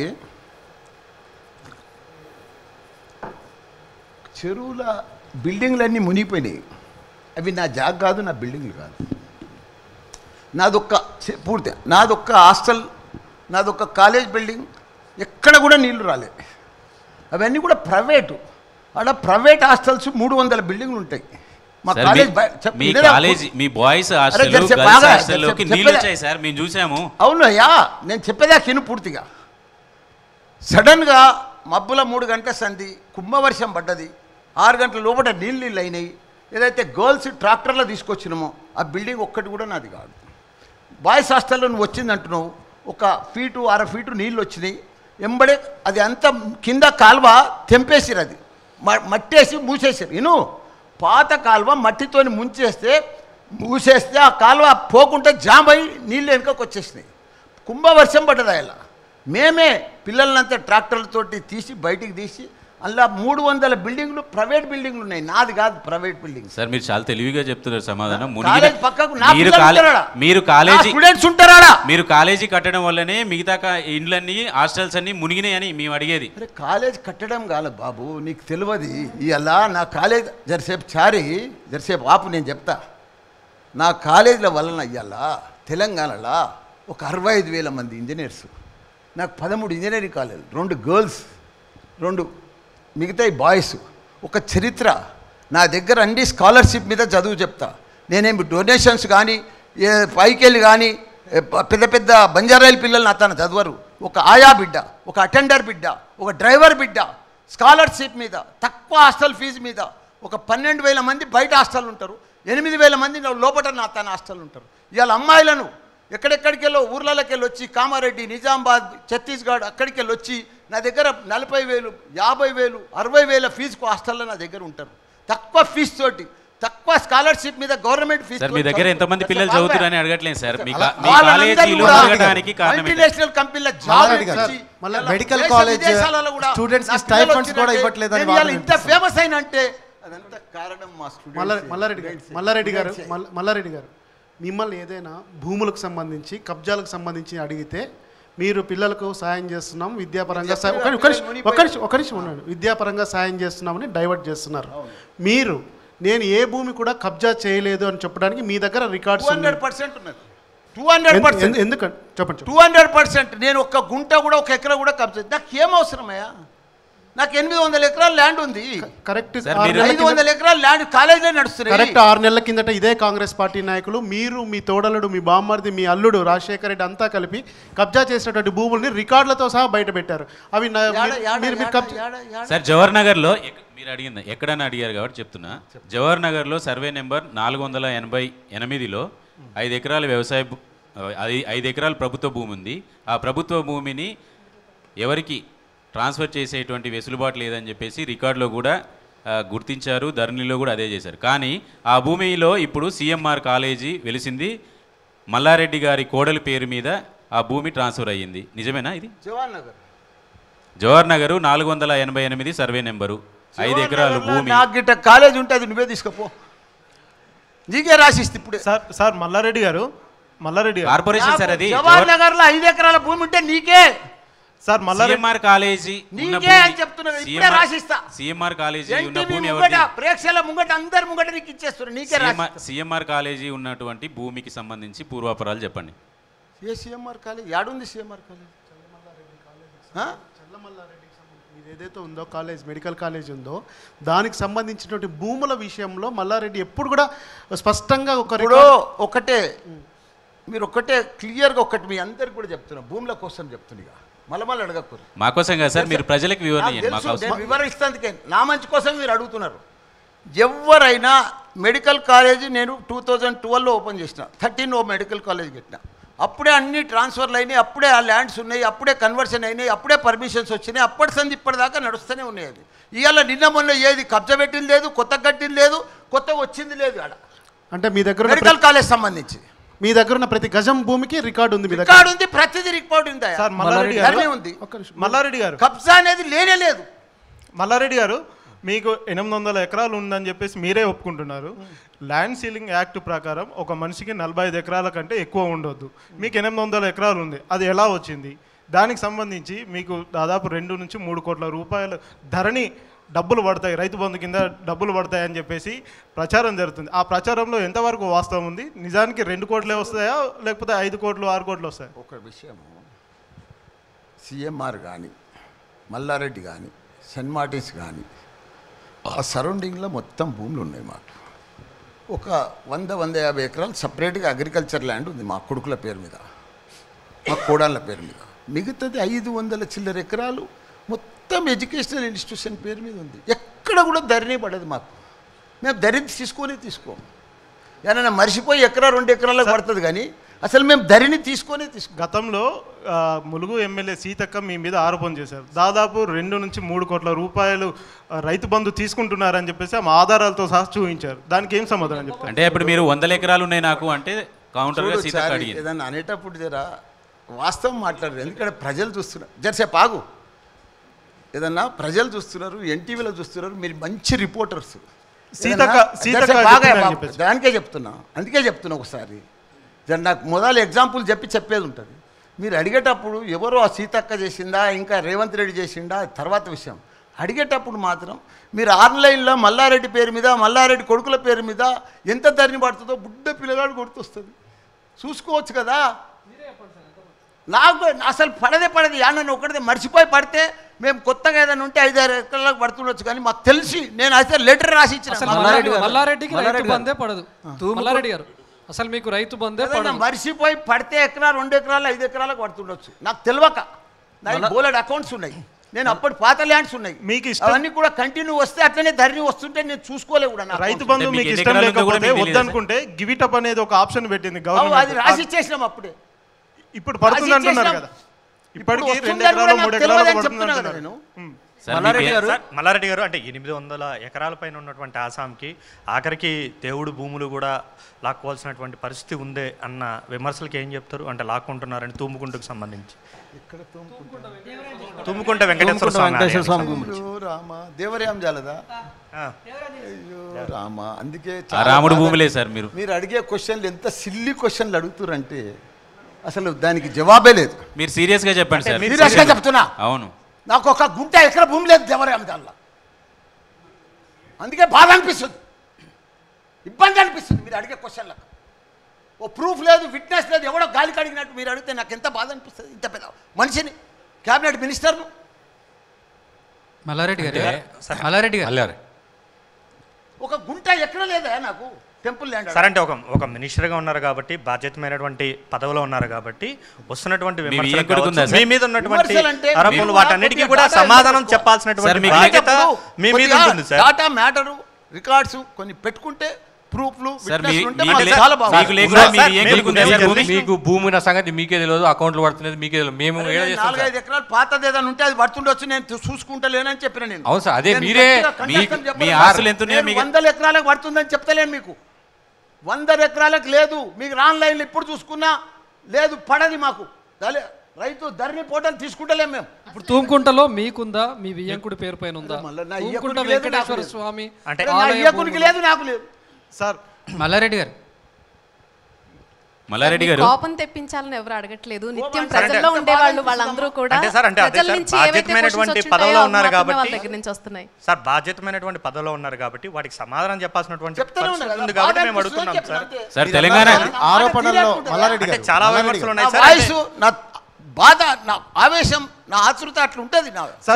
చెరువుల బిల్డింగ్లన్నీ మునిగిపోయినాయి. అవి నా జాగ్ కాదు, నా బిల్డింగ్లు కాదు. నాదొక్క హాస్టల్, నాదొక్క కాలేజ్ బిల్డింగ్, ఎక్కడ కూడా నీళ్లు రాలేదు. అవన్నీ కూడా ప్రైవేటు. అక్కడ ప్రైవేట్ హాస్టల్స్ 300 బిల్డింగ్లు ఉంటాయి. మా కాలేజ్ మీ బాయ్స్ హాస్టల్లోకి నీళ్లు వచ్చాయి సార్, మేము చూసాము. అవునయ్యా, నేను చెప్పేదా కిను పూర్తిగా. సడన్గా మబ్బుల 3 గంటల సంధి కుంభవర్షం పడ్డది. 6 గంటల లోపల నీళ్ళు అయినాయి. ఏదైతే గర్ల్స్ ట్రాక్టర్లో తీసుకొచ్చినామో ఆ బిల్డింగ్ ఒక్కటి కూడా నాది కాదు. బాయ్స్ హాస్టల్లో నువ్వు వచ్చిందంటున్నావు, 1 ఫీటు 1/2 ఫీటు నీళ్ళు వచ్చినాయి. ఎంబడే అది అంతా కింద కాలువ తెంపేసిరు, అది మట్టేసి మూసేసారు. పాత కాలువ మట్టితోని మూసేస్తే ఆ కాలువ పోకుంటే జామ్ అయి నీళ్ళు వెనుకకు వచ్చేసినాయి. కుంభవర్షం పడ్డది. అలా మేమే పిల్లలంతా ట్రాక్టర్లతోటి తీసి బయటికి తీసి అలా 300 బిల్డింగ్లు ప్రైవేట్ బిల్డింగ్లు ఉన్నాయి, నాది కాదు ప్రైవేట్ బిల్డింగ్. సార్ మీరు చాలా తెలివిగా చెప్తున్నారు సమాధానం. మీరు కాలేజీ కట్టడం వల్లనే మిగతా ఇండ్లన్నీ హాస్టల్స్ అన్ని మునిగినాయని మేము అడిగేది. అరే కాలేజ్ కట్టడం కాదు బాబు, నీకు తెలియదు. ఇలా నా కాలేజ్ జరసేపు ఆపు, నేను చెప్తా. నా కాలేజీల వలన ఇవాళ తెలంగాణలో ఒక 65,000 మంది ఇంజనీర్స్, నాకు 13 ఇంజనీరింగ్ కాలేజ్, 2 గర్ల్స్, 2 మిగతా బాయ్స్, ఒక చరిత్ర. నా దగ్గర అన్ని స్కాలర్షిప్ మీద చదువు చెప్తా. నేనేమి డొనేషన్స్ కానీ పైకెళ్ళి కానీ పెద్ద పెద్ద బంజారాయిల పిల్లలు నా తన చదవరు. ఒక ఆయా బిడ్డ, ఒక అటెండర్ బిడ్డ, ఒక డ్రైవర్ బిడ్డ స్కాలర్షిప్ మీద, తక్కువ హాస్టల్ ఫీజు మీద ఒక 12,000 మంది బయట హాస్టల్ ఉంటారు, 8,000 మంది లోపల నా తన హాస్టల్ ఉంటారు. ఇవాళ అమ్మాయిలను ఎక్కడెక్కడికి వెళ్ళో ఊర్లలోకి వెళ్ళి వచ్చి కామారెడ్డి, నిజామాబాద్, ఛత్తీస్గఢ్ అక్కడికి వెళ్ళి వచ్చి నా దగ్గర 40,000, 50,000, 60,000 ఫీజుకు హాస్టల్లో నా దగ్గర ఉంటారు. తక్కువ ఫీజు తోటి, తక్కువ స్కాలర్షిప్ మీద గవర్నమెంట్ ఫీజు. సార్ మీ దగ్గర ఎంతమంది పిల్లలు చదువుతున్నారని అడగట్లేదు సార్. మల్టీనేషనల్ కంపెనీల జాబ్ మెడికల్ కాలేజ్ స్టూడెంట్స్ కి స్టైపెండ్స్ కూడా ఇవ్వట్లేదని ఇంత ఫేమస్ అయిన అంటే అదంతా కారణం మా స్టూడెంట్స్. మల్లారెడ్డి గారు మిమ్మల్ని ఏదైనా భూములకు సంబంధించి కబ్జాలకు సంబంధించి అడిగితే మీరు పిల్లలకు సాయం చేస్తున్నాం, విద్యాపరంగా ఒక నిమిషం ఉన్నాడు, విద్యాపరంగా సాయం చేస్తున్నామని డైవర్ట్ చేస్తున్నారు. మీరు నేను ఏ భూమి కూడా కబ్జా చేయలేదు అని చెప్పడానికి మీ దగ్గర రికార్డ్స్ 200% ఉన్నది. 200% ఎందుకంటే చెప్పండి. 200% నేను 1 గుంట కూడా 1 ఎకరా కూడా కబ్జా, నాకు ఏం అవసరమయ్యా? నాకు 800 ఎకరాల ల్యాండ్ ఉంది. కరెక్ట్. 500 ఎకరాల ల్యాండ్ కాలేజీలో నడుస్తుంది. కరెక్ట్. 6 నెలల కిందట ఇదే కాంగ్రెస్ పార్టీ నాయకులు, మీరు, మీ తోడలుడు, మీ బామ్మర్ది, మీ అల్లుడు రాజశేఖర రెడ్డి అంతా కలిపి కబ్జా చేసినటువంటి భూముల్ని రికార్డులతో సహా బయట పెట్టారు. అవి సార్ జవహర్ నగర్లో మీరు అడిగింది ఎక్కడన్నా అడిగారు కాబట్టి చెప్తున్నా. జవహర్ నగర్లో సర్వే నెంబర్ 488లో 5 ఎకరాల వ్యవసాయ 5 ఎకరాల ప్రభుత్వ భూమి ఉంది. ఆ ప్రభుత్వ భూమిని ఎవరికి ట్రాన్స్ఫర్ చేసేటువంటి వెసులుబాటు లేదని చెప్పేసి రికార్డులో కూడా గుర్తించారు, ధరణిలో కూడా అదే చేశారు. కానీ ఆ భూమిలో ఇప్పుడు సిఎంఆర్ కాలేజీ వెలిసింది, మల్లారెడ్డి గారి కోడలి పేరు మీద ఆ భూమి ట్రాన్స్ఫర్ అయ్యింది. నిజమేనా ఇది? జవహర్ నగర్ 488 సర్వే నెంబరు, 5 ఎకరాలు భూమి. కాలేజ్ ఉంటే అది నువ్వే తీసుకపో, నీకే రాసిస్తే ఇప్పుడు. సార్ మల్లారెడ్డి గారు కార్పొరేషన్ సార్ అది. జవహర్ నగర్ లో 5 ఎకరాల భూమి ఉంటే నీకే సార్. సిఎంఆర్ కాలేజీ నీకే అని చెప్తున్నారు, ఇప్పుడే రాసిస్తా. సిఎంఆర్ కాలేజీ ఉన్న భూమి ప్రేక్షకుల ముంగట అందరి ముంగట నీకు ఇచ్చేస్తున్నారు, నీకే రాసిస్తా. సిఎంఆర్ కాలేజీ ఉన్నటువంటి భూమికి సంబంధించి పూర్వాపరాలు చెప్పండి. ఏ సిఎంఆర్ కాలేజ్ యాడుంది? సిఎంఆర్ కాలేజ్ ఏదైతే ఉందో కాలేజ్, మెడికల్ కాలేజ్ ఉందో దానికి సంబంధించినటువంటి భూముల విషయంలో మల్లారెడ్డి ఎప్పుడు కూడా స్పష్టంగా ఒకటే మీరు ఒకటే క్లియర్గా ఒకటి మీ అందరికి కూడా చెప్తున్నా, భూముల కోసం చెప్తున్నా. మళ్ళీ అడగకూరు. మా కోసం కదా సార్, మీరు ప్రజలకు వివరణ ఇవ్వండి. మాకు అవసరం. నేను వివరిస్తాను, నా మంచి కోసం మీరు అడుగుతున్నారు. ఎవరైనా మెడికల్ కాలేజ్ నేను 2012లో ఓపెన్ చేసిన, 13 మెడికల్ కాలేజ్ పెట్టిన. అప్పుడే అన్ని ట్రాన్స్ఫర్లు అయినాయి, అప్పుడే ఆ ల్యాండ్స్ ఉన్నాయి, అప్పుడే కన్వర్షన్ అయినాయి, అప్పుడే పర్మిషన్స్ వచ్చినాయి. అప్పటి సంది ఇప్పటిదాకా నడుస్తూనే ఉన్నాయి. అది ఇవాళ నిన్న మొన్న ఏది కబ్జా పెట్టింది లేదు, కొత్త కట్టింది లేదు, కొత్త వచ్చింది లేదు. ఆడ అంటే మీ దగ్గర మెడికల్ కాలేజ్ సంబంధించి మీ దగ్గర ఉన్న ప్రతి గజం భూమికి రికార్డు ఉంది. మీ రికార్డు ఉంది, ప్రతిదీ రికార్డు ఉంది. సార్ మల్లారెడ్డి ఉంది. మల్లారెడ్డి గారు, కబ్జా అనేది లేనే లేదు. మల్లారెడ్డి గారు, మీకు 800 ఎకరాలు ఉందని చెప్పేసి మీరే ఒప్పుకుంటున్నారు. ల్యాండ్ సీలింగ్ యాక్ట్ ప్రకారం ఒక మనిషికి 45 ఎకరాల కంటే ఎక్కువ ఉండొద్దు. మీకు 800 ఎకరాలు ఉంది, అది ఎలా వచ్చింది? దానికి సంబంధించి మీకు దాదాపు 2 నుంచి 3 కోట్ల రూపాయలు ధరణి డబ్బులు పడతాయి, రైతు బంధు కింద డబ్బులు పడతాయని చెప్పేసి ప్రచారం జరుగుతుంది. ఆ ప్రచారంలో ఎంతవరకు వాస్తవం ఉంది? నిజానికి 2 కోట్లే వస్తాయా, లేకపోతే 5 కోట్లు 6 కోట్లు వస్తాయా? ఒక విషయం, సిఎంఆర్ కానీ మల్లారెడ్డి కానీ సెంట్ మార్టిన్స్ కానీ ఆ సరౌండింగ్లో మొత్తం భూములు ఉన్నాయి. మాకు ఒక 100-150 ఎకరాలు సపరేట్గా అగ్రికల్చర్ ల్యాండ్ ఉంది మా కొడుకుల పేరు మీద, మా కోడాళ్ళ పేరు మీద. మిగతాది 500 చిల్లర ఎకరాలు మొత్తం ఎడ్యుకేషనల్ ఇన్స్టిట్యూషన్ పేరు మీద ఉంది. ఎక్కడ కూడా ధరణి పడదు మాకు. మేము ధరణి తీసుకోము. ఏమైనా మర్చిపోయి ఎకరా 2 ఎకరాలకు పడుతుంది, కానీ అసలు మేము ధరణి తీసుకో. గతంలో ములుగు ఎమ్మెల్యే సీతక్క మీ మీద ఆరోపణ చేశారు. దాదాపు 2 నుంచి 3 కోట్ల రూపాయలు రైతు బంధు తీసుకుంటున్నారని చెప్పేసి ఆ ఆధారాలతో సహా చూపించారు. దానికి ఏం సమాధానం చెప్తారు? అంటే ఇప్పుడు మీరు 100 ఎకరాలు ఉన్నాయి నాకు అంటే కౌంటర్గా సీతక్క అడిగింది. ఏదన్నా అనేటప్పుడు జరా వాస్తవం మాట్లాడరు, ఎందుకంటే ప్రజలు చూస్తున్నారు. జరసేపు ఆగు. ఏదన్నా ప్రజలు చూస్తున్నారు, ఎన్టీవీలో చూస్తున్నారు, మీరు మంచి రిపోర్టర్స్. దానికే చెప్తున్నా, అందుకే చెప్తున్నా. ఒకసారి నాకు మొదలు ఎగ్జాంపుల్ చెప్పేది ఉంటుంది. మీరు అడిగేటప్పుడు ఎవరో ఆ సీతక్క చేసిందా, ఇంకా రేవంత్ రెడ్డి చేసిందా, తర్వాత విషయం. అడిగేటప్పుడు మాత్రం మీరు ఆన్లైన్లో మల్లారెడ్డి పేరు మీద, మల్లారెడ్డి కొడుకుల పేరు మీద ఎంత ధరణి పడుతుందో బుడ్డ పిల్లగాడు గుర్తొస్తుంది, చూసుకోవచ్చు కదా. నాకు అసలు పడదు. యానని ఒకటిదే మర్చిపోయి పడితే మేము కొత్తగా ఏదైనా ఉంటే 5-6 ఎకరాలకు పడుతుండొచ్చు, కానీ మాకు తెలిసి నేను అయితే లెటర్ రాసి ఇచ్చిన. మల్లారెడ్డికి రైతు బంధే పడదు. మల్లారెడ్డి గారు, అసలు మీకు రైతు బంధే పడదు. మర్చిపోయి పడితే ఎకరా 2 ఎకరాలు 5 ఎకరాలకు పడుతుండొచ్చు, నాకు తెలియక. నాకు బోలెడ్ అకౌంట్స్ ఉన్నాయి, నేను అప్పటి పాత ల్యాండ్స్ ఉన్నాయి, మీకు అవన్నీ కూడా కంటిన్యూ వస్తే అట్లనే ధరణి వస్తుంటే నేను చూసుకోలే కూడా. రైతు బంధు మీకు ఇష్టం లేకపోతే వద్దనుకుంటే గివిటప్ అనేది ఒక ఆప్షన్ పెట్టింది గవర్నమెంట్, అది రాసి ఇచ్చేసినాం అప్పుడే. ఇప్పుడు పడుతుంది అంటున్నారు కదా, ఇప్పటికీ 2 ఎకరాలు 3 ఎకరాలు పడుతుంది నేను. మల్లారెడ్డి గారు, అంటే 800 ఎకరాల పైన ఉన్నటువంటి ఆసాంకి ఆఖరికి దేవుడు భూములు కూడా లాక్కోవాల్సినటువంటి పరిస్థితి ఉందే అన్న విమర్శలకి ఏం చెప్తారు? అంటే లాక్కుంటున్నారని తుమ్ముకుంటకు సంబంధించి. తుమ్ముకుంట వెంకటేశ్వర స్వామి దేవరాం జాలదా రామ. అందుకే రాముడు భూములే సార్. మీరు అడిగే క్వశ్చన్లు ఎంత సిల్లీ క్వశ్చన్లు అడుగుతారంటే అసలు దానికి జవాబే లేదు. మీరు సీరియస్గా చెప్పండి సార్. సీరియస్గా చెప్తున్నా. అవును, నాకు ఒక గుంట ఎకర భూమి లేదు దేవరాం జాలలో. అందుకే బాధ అనిపిస్తుంది, ఇబ్బంది అనిపిస్తుంది మీరు అడిగే క్వశ్చన్లకు. ఓ ప్రూఫ్ లేదు, విట్నెస్ లేదు, ఎవడో గాలికి అడిగినట్టు మీరు అడిగితే నాకు ఎంత బాధ అనిపిస్తుంది. ఇంత పెద్ద మనిషిని, క్యాబినెట్ మినిస్టర్ను. మల్లారెడ్డి గారు ఒక గుంట ఎక్కడ లేదా నాకు టెంపుల్ ల్యాండ్. సరే, అంటే ఒక మినిస్టర్గా ఉన్నారు కాబట్టి, బాధ్యతమైనటువంటి పదవిలో ఉన్నారు కాబట్టి వస్తున్నటువంటి విమర్శలు, మీ మీద ఉన్నటువంటి ఆరోపణలు, వాటన్నిటికీ కూడా సమాధానం చెప్పాల్సినటువంటి బాధ్యత మీ మీద ఉంటుంది సార్. డాటా మ్యాటరు, రికార్డ్స్ కొన్ని పెట్టుకుంటే ప్రూఫ్లు మీకు భూమి సంగతి మీకే తెలియదు, అకౌంట్లు పడుతున్నది మీకే తెలియదు. మేము 4-5 ఎకరాలు పాతది ఏదైనా ఉంటే అది పడుతుండొచ్చు, నేను చూసుకుంటలేనని చెప్పిన. నేను అవును సార్, అదే మీరే మీ ఆస్తులు ఎంత 100 ఎకరాలకు పడుతుందని చెప్తలేను మీకు. 100 ఎకరాలకు లేదు, మీకు ఆన్లైన్లో ఇప్పుడు చూసుకున్నా లేదు, పడది మాకు. రైతు ధరణి పోర్టల్ తీసుకుంటలేము మేము. ఇప్పుడు తూంకుంటలో మీకుందా, మీ వియ్యంకుడి పేరు పైన ఉందా? తూంకుంట వెంకటేశ్వర స్వామి అంటే లేదు, నాకు లేదు సార్. మల్లారెడ్డి గారు కోపం తెప్పించాలని ఎవరు అడగట్లేదు. నిత్యం ప్రజల్లో ఉండేవాళ్ళు వాళ్ళందరూ కూడా ప్రజల నుంచి బాధ్యతమైనటువంటి పదవిలో ఉన్నారు కాబట్టి దగ్గర నుంచి వస్తున్నాయి సార్. బాధ్యతమైనటువంటి పదవిలో ఉన్నారు కాబట్టి వాటికి సమాధానం చెప్పాల్సినటువంటి ఉంది కాబట్టి మేము అడుగుతున్నాం సార్. సార్, తెలంగాణ ఆరోపణల్లో మల్లారెడ్డి గారు చాలా విమర్శలు ఉన్నాయి సార్. నా బాధ, నా ఆవేశం, నా ఆతృత అట్లా ఉంటుంది.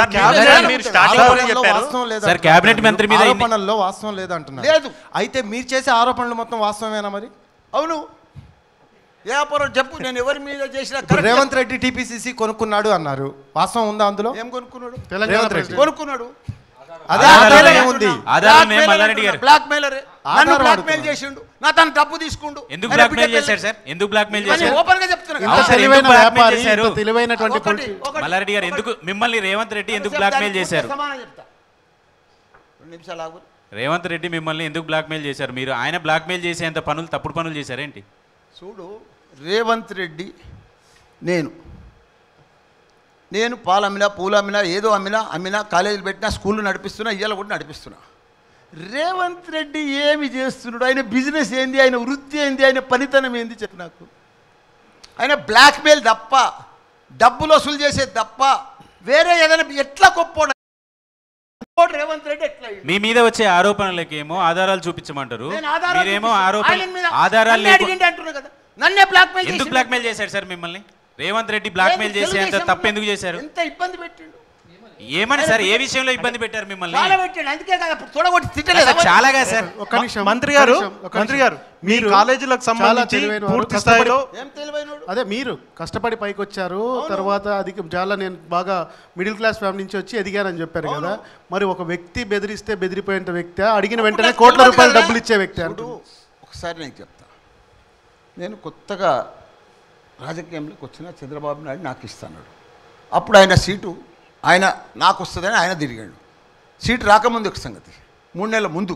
సార్, కేబినెట్ మంత్రి మీద ఆరోపణల్లో వాస్తవం లేదంటున్నారు. లేదు. అయితే మీరు చేసే ఆరోపణలు మొత్తం వాస్తవమేనా మరి? అవును. ఏ వ్యాపారం చెప్పు, నేను ఎవరి మీద చేసిన రేవంత్ రెడ్డి టీపీసీసీ కొనుక్కున్నాడు అన్నారు, వాస్తవం ఉందా అందులో? ఏం కొనుక్కున్నాడు? రేవంత్ రెడ్డి కొనుక్కున్నాడు. అదే ఆధారం ఏముంది? బ్లాక్ మెయిలరే, నన్ను బ్లాక్ మెయిల్ చేసిండు, నా తను డబ్బు తీసుకుండు. ఎందుకు బ్లాక్ మెయిల్ చేశారు సార్? ఎందుకు బ్లాక్ మెయిల్ చేశారు? ఓపెన్ గా చెప్తున్నా. మల్లారెడ్డి గారు ఎందుకు మిమ్మల్ని రేవంత్ రెడ్డి ఎందుకు బ్లాక్ మెయిల్ చేశారు? రేవంత్ రెడ్డి మిమ్మల్ని ఎందుకు బ్లాక్ మెయిల్ చేశారు? మీరు ఆయన బ్లాక్ మెయిల్ చేసేంత పనులు తప్పుడు పనులు చేశారేంటి? చూడు, రేవంత్ రెడ్డి నేను పాలు అమ్మినా, పూలు అమ్మినా, ఏదో అమ్మినా, కాలేజీలు పెట్టినా, స్కూళ్ళు నడిపిస్తున్నా, ఇవాళ కూడా నడిపిస్తున్నా. రేవంత్ రెడ్డి ఏమి చేస్తున్నాడు? ఆయన బిజినెస్ ఏంది, ఆయన వృత్తి ఏంది, ఆయన పనితనం ఏంది చెప్పు నాకు. ఆయన బ్లాక్మెయిల్ తప్ప, డబ్బులు వసూలు చేసేది తప్ప వేరే ఏదైనా ఎట్లా గొప్పోడు రేవంత్ రెడ్డి? ఎట్లా మీ మీద వచ్చే ఆరోపణలకేమో ఆధారాలు చూపించమంటారు, మీరేమో ఆధారాలు అంటున్నారు కదా. నన్నే బ్లాక్మెయిల్ ఎందుకు బ్లాక్మెయిల్ చేశారు సార్ మిమ్మల్ని? రేవంత్ రెడ్డి బ్లాక్మెయిల్ చేసేంత తప్పు ఎందుకు చేశారు? ఎంత ఇబ్బంది పెట్టిండు? ఏమని సార్, ఏ విషయంలో ఇబ్బంది పెట్టారు మిమ్మల్ని? అందుకే కదా తొడగొట్టి తిట్టలేదు. చాలాగా సార్. ఒక్క నిమిషం మంత్రి గారు మీరు కాలేజీలకు సంబంధించి పూర్తి స్థాయిలో అదే మీరు కష్టపడి పైకి వచ్చారు, తర్వాత అది చాలా నేను బాగా మిడిల్ క్లాస్ ఫ్యామిలీ నుంచి వచ్చి ఎదిగానని చెప్పారు కదా. మరి ఒక వ్యక్తి బెదిరిస్తే బెదిరిపోయేంత వ్యక్తి, అడిగిన వెంటనే కోట్ల రూపాయలు డబ్బులు ఇచ్చే వ్యక్తి అంటూ. ఒకసారి నేను చెప్తా, నేను కొత్తగా రాజకీయంలోకి వచ్చిన చంద్రబాబు నాయుడు నాకు ఇస్తాడు. అప్పుడు ఆయన సీటు ఆయన నాకు వస్తుందని ఆయన తిరిగాడు. సీటు రాకముందు ఒక సంగతి, 3 నెలల ముందు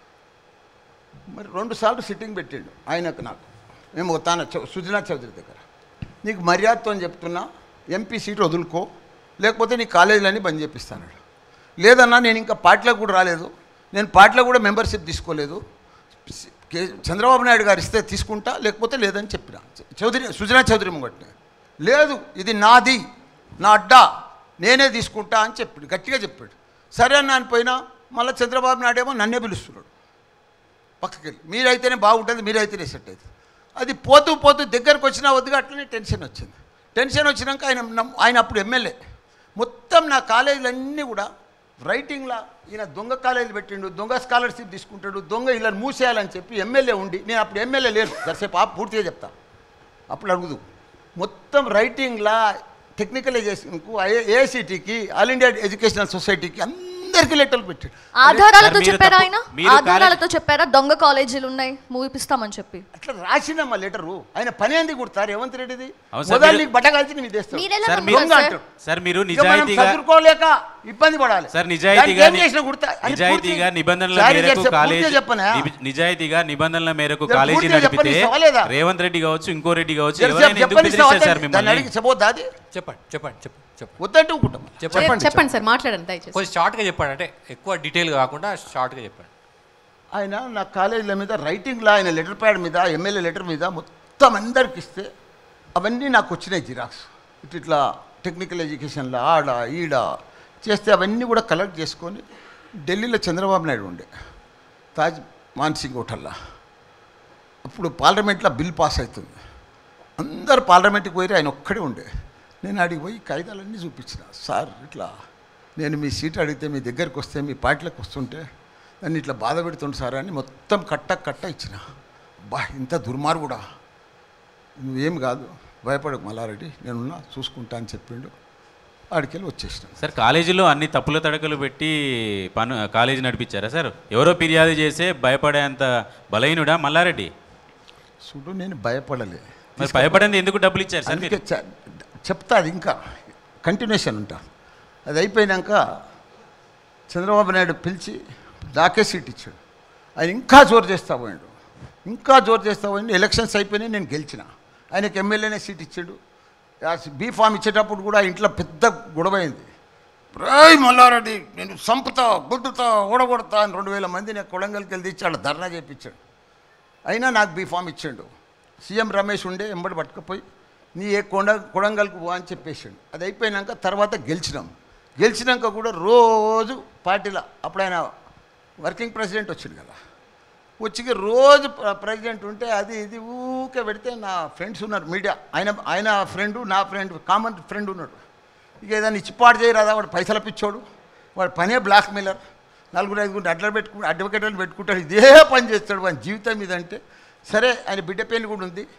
మరి 2 సార్లు సిట్టింగ్ పెట్టాడు ఆయనకు నాకు. మేము తాను సుజనా చౌదరి దగ్గర, నీకు మర్యాదతో చెప్తున్నా, ఎంపీ సీటు వదులుకో, లేకపోతే నీ కాలేజీలన్నీ బంద్ చేపిస్తాను. లేదన్నా, నేను ఇంకా పార్టీలో కూడా రాలేదు, నేను పార్టీలో కూడా మెంబర్షిప్ తీసుకోలేదు, చంద్రబాబు నాయుడు గారు ఇస్తే తీసుకుంటా, లేకపోతే లేదని చెప్పిన. సుజనా చౌదరి ముంగట్నే, లేదు ఇది నాది, నా అడ్డా, నేనే తీసుకుంటా అని చెప్పాడు, గట్టిగా చెప్పాడు. సరే అన్న అని పోయినా మళ్ళీ చంద్రబాబు నాయుడు ఏమో నన్నే పిలుస్తున్నాడు పక్కకెళ్ళి, మీరైతేనే బాగుంటుంది, మీరైతేనే సెట్ అవుతుంది. అది పోతూ పోతూ దగ్గరకు వచ్చినా వద్దుగా అట్లనే టెన్షన్ వచ్చింది. టెన్షన్ వచ్చినాక ఆయన అప్పుడు ఎమ్మెల్యే, మొత్తం నా కాలేజీలన్నీ కూడా రైటింగ్లా ఈయన దొంగ కాలేజీలు పెట్టిండు, దొంగ స్కాలర్షిప్ తీసుకుంటాడు, దొంగ ఇలా మూసేయాలని చెప్పి ఎమ్మెల్యే ఉండి, నేను అప్పుడు ఎమ్మెల్యే లేను, దర్సేపు పూర్తిగా చెప్తా, అప్పుడు అడుగుదు, మొత్తం రైటింగ్లా టెక్నికలైజేషన్కు, ఏఐసిటికి, ఆల్ ఇండియా ఎడ్యుకేషనల్ సొసైటీకి అందరికీ లెటర్లు పెట్టాడు. ఆధారాలతో చెప్పారా ఆయన? ఆధారాలతో చెప్పారా దొంగ కాలేజీలు ఉన్నాయి మూపిస్తామని చెప్పి? అట్లా రాసినమ్మా లెటరు. ఆయన పని ఏంది కుడతారు రేవంత్ రెడ్డిది, మొదలు నీకు బట్ట కలిసి నీకు తెస్తాడు. సార్ మీరు నిజాయితీగా చదువుకోలేక ఇబ్బంది పడాలి సార్, నిజాయితీగా నిబంధనల మేరకు కాలేజీ నడిపితే రేవంత్ రెడ్డి కావచ్చు, ఇంకో రెడ్డి కావచ్చు, ఎవరైనా ఎందుకు బెదిరిస్తారు సార్ మిమ్మల్ని? చెప్పండి సార్, మాట్లాడండి దయచేసి. కొంచెం షార్ట్గా చెప్పండి, అంటే ఎక్కువ డీటెయిల్ కాకుండా షార్ట్గా చెప్పండి. ఆయన నా కాలేజీల మీద రైటింగ్లో, ఆయన లెటర్ ప్యాడ్ మీద, ఎమ్మెల్యే లెటర్ మీద మొత్తం అందరికి ఇస్తే అవన్నీ నాకు వచ్చినాయి జిరాక్స్. ఇట్లా టెక్నికల్ ఎడ్యుకేషన్లో ఆడ ఈడ చేస్తే అవన్నీ కూడా కలెక్ట్ చేసుకొని ఢిల్లీలో చంద్రబాబు నాయుడు ఉండే, తాజ్ మాన్సింగ్ హోటల్లో. అప్పుడు పార్లమెంట్లో బిల్ పాస్ అవుతుంది, అందరు పార్లమెంట్కి పోయి ఆయన ఒక్కడే ఉండే. నేను అడిగి పోయి కాగితాలన్నీ చూపించిన, సార్ ఇట్లా నేను మీ సీట్ అడిగితే మీ దగ్గరికి వస్తే మీ పార్టీలకు వస్తుంటే నన్ను ఇట్లా బాధ పెడుతుండు సార్ అని మొత్తం కట్ట ఇచ్చిన. బా ఇంత దుర్మార్గుడా, నువ్వేం కాదు, భయపడకు మల్లారెడ్డి, నేనున్నా చూసుకుంటా అని చెప్పిండు. ఆడికెళ్ళి వచ్చేసినాను సార్. కాలేజీలో అన్ని తప్పుల తడకలు పెట్టి కాలేజీ నడిపించారా సార్? ఎవరో ఫిర్యాదు చేసే భయపడేంత బలహీనుడా మల్లారెడ్డి? చూడు, నేను భయపడలే. మరి భయపడింది ఎందుకు డబ్బులు ఇచ్చారు సార్? చెప్తా, అది ఇంకా కంటిన్యూషన్ ఉంటా. అది అయిపోయినాక చంద్రబాబు నాయుడు పిలిచి నాకే సీట్ ఇచ్చాడు. ఆయన ఇంకా జోరు చేస్తా పోయాడు, ఎలక్షన్స్ అయిపోయినాయి, నేను గెలిచిన. ఆయనకి ఎమ్మెల్యేనే సీట్ ఇచ్చాడు. బీఫామ్ ఇచ్చేటప్పుడు కూడా ఇంట్లో పెద్ద గొడవ అయింది. మల్లారెడ్డి నేను సంపుతా, గుద్దుతా, ఓడగొడతా అని 2000 మంది నేను కొడంగల్కి వెళ్ళి ఇచ్చాడు, ధర్నా చేయించాడు. అయినా నాకు బీఫామ్ ఇచ్చాడు. సీఎం రమేష్ ఉండే ఎంబడి పట్టుకుపోయి నీ కొడంగల్కు పో అని చెప్పేసాడు. అది అయిపోయినాక తర్వాత గెలిచినాక కూడా రోజు పార్టీలో, అప్పుడు ఆయన వర్కింగ్ ప్రెసిడెంట్ వచ్చింది కదా, వచ్చి రోజు ప్రెసిడెంట్ ఉంటే అది ఇది ఊకే పెడితే నా ఫ్రెండ్స్ ఉన్నారు మీడియా, ఆయన ఫ్రెండు, నా ఫ్రెండ్, కామన్ ఫ్రెండ్ ఉన్నాడు. ఇక ఏదైనా ఇచ్చిపాటు చేయరాదా, వాడు పైసలు పిచ్చోడు, వాడు పనే బ్లాక్ మెయిలర్, 4-5 అడ్వకేట్లు పెట్టుకుంటాడు, ఇదే పని చేస్తాడు వాడి జీవితం మీద. అంటే సరే, ఆయన బిడ్డ పెళ్లి కూడా ఉంది,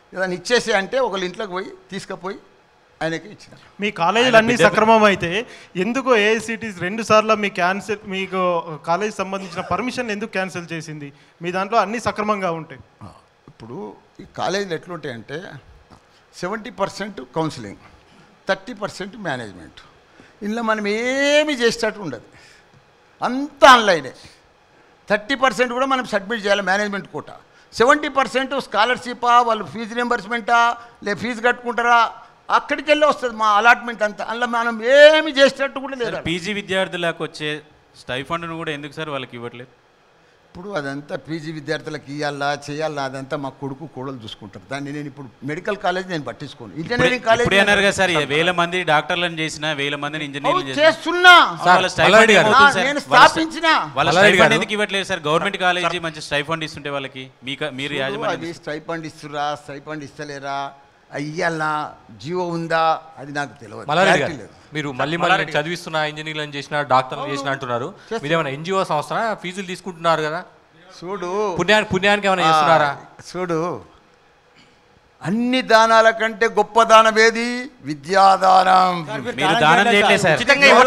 ఏదైనా ఇచ్చేసి అంటే ఒకళ్ళ ఇంట్లోకి పోయి తీసుకుపోయి ఆయనకి ఇచ్చిన. మీ కాలేజీలు అన్నీ సక్రమం అయితే ఎందుకు ఏఐసిటీస్ 2 సార్లు మీకు కాలేజీ సంబంధించిన పర్మిషన్ ఎందుకు క్యాన్సిల్ చేసింది? మీ దాంట్లో అన్నీ సక్రమంగా ఉంటాయి. ఇప్పుడు ఈ కాలేజీలు ఎట్లుంటాయంటే 70% కౌన్సిలింగ్, 30% మేనేజ్మెంట్. ఇందులో మనం ఏమి చేసేటట్టు ఉండదు, అంతా ఆన్లైనే. 30% కూడా మనం సబ్మిట్ చేయాలి మేనేజ్మెంట్ కోట. 70% స్కాలర్షిపా, వాళ్ళు ఫీజు రింబర్స్మెంటా, లే ఫీజు కట్టుకుంటారా, అక్కడికి వెళ్ళి వస్తుంది మా అలాట్మెంట్ అంతా. అందులో మనం ఏమి చేసేటట్టు కూడా లేదు. పీజీ విద్యార్థులకు వచ్చే స్టైఫండ్ను కూడా ఎందుకు సార్ వాళ్ళకి ఇవ్వట్లేదు? ఇప్పుడు అదంతా పీజీ విద్యార్థులకు ఇవ్వాలా చేయాలా అదంతా మా కొడుకు కోడలు చూసుకుంటారు. దాన్ని నేను ఇప్పుడు మెడికల్ కాలేజ్ నేను పట్టించుకోను, ఇంజనీరింగ్ కాలేజ్. ఇప్పుడు అన్నారు కదా సార్, 1000 మంది డాక్టర్లను చేసిన 1000 మందిని ఇంజనీర్లు చేస్తున్నా, నేను స్థాపించిన. వాళ్ళ స్టైఫండ్ ఎందుకు ఇవ్వట్లేదు సార్? గవర్నమల్ట్ కాలేజీ మంచి స్టైఫండ్ ఇస్తుంటే వాళ్ళకి మీరు అది స్టైఫండ్ ఇస్తురా స్టైఫండ్ ఇస్తలేరా అయ్యాలనా జీవో ఉందా అది నాకు తెలియదు. మీరు మళ్ళీ చదివిస్తున్నా ఇంజనీర్లను చేసిన డాక్టర్లు చేసిన అంటున్నారు. మీరేమైనా ఎన్జిఓ సంస్థ ఫీజులు తీసుకుంటున్నారు కదా? చూడు పుణ్యానికి ఏమైనా చేస్తున్నారా? చూడు, అన్ని దానాల కంటే గొప్ప దానం ఏది? విద్యాదానం. మీరు దానం చేయట్లేదు సార్.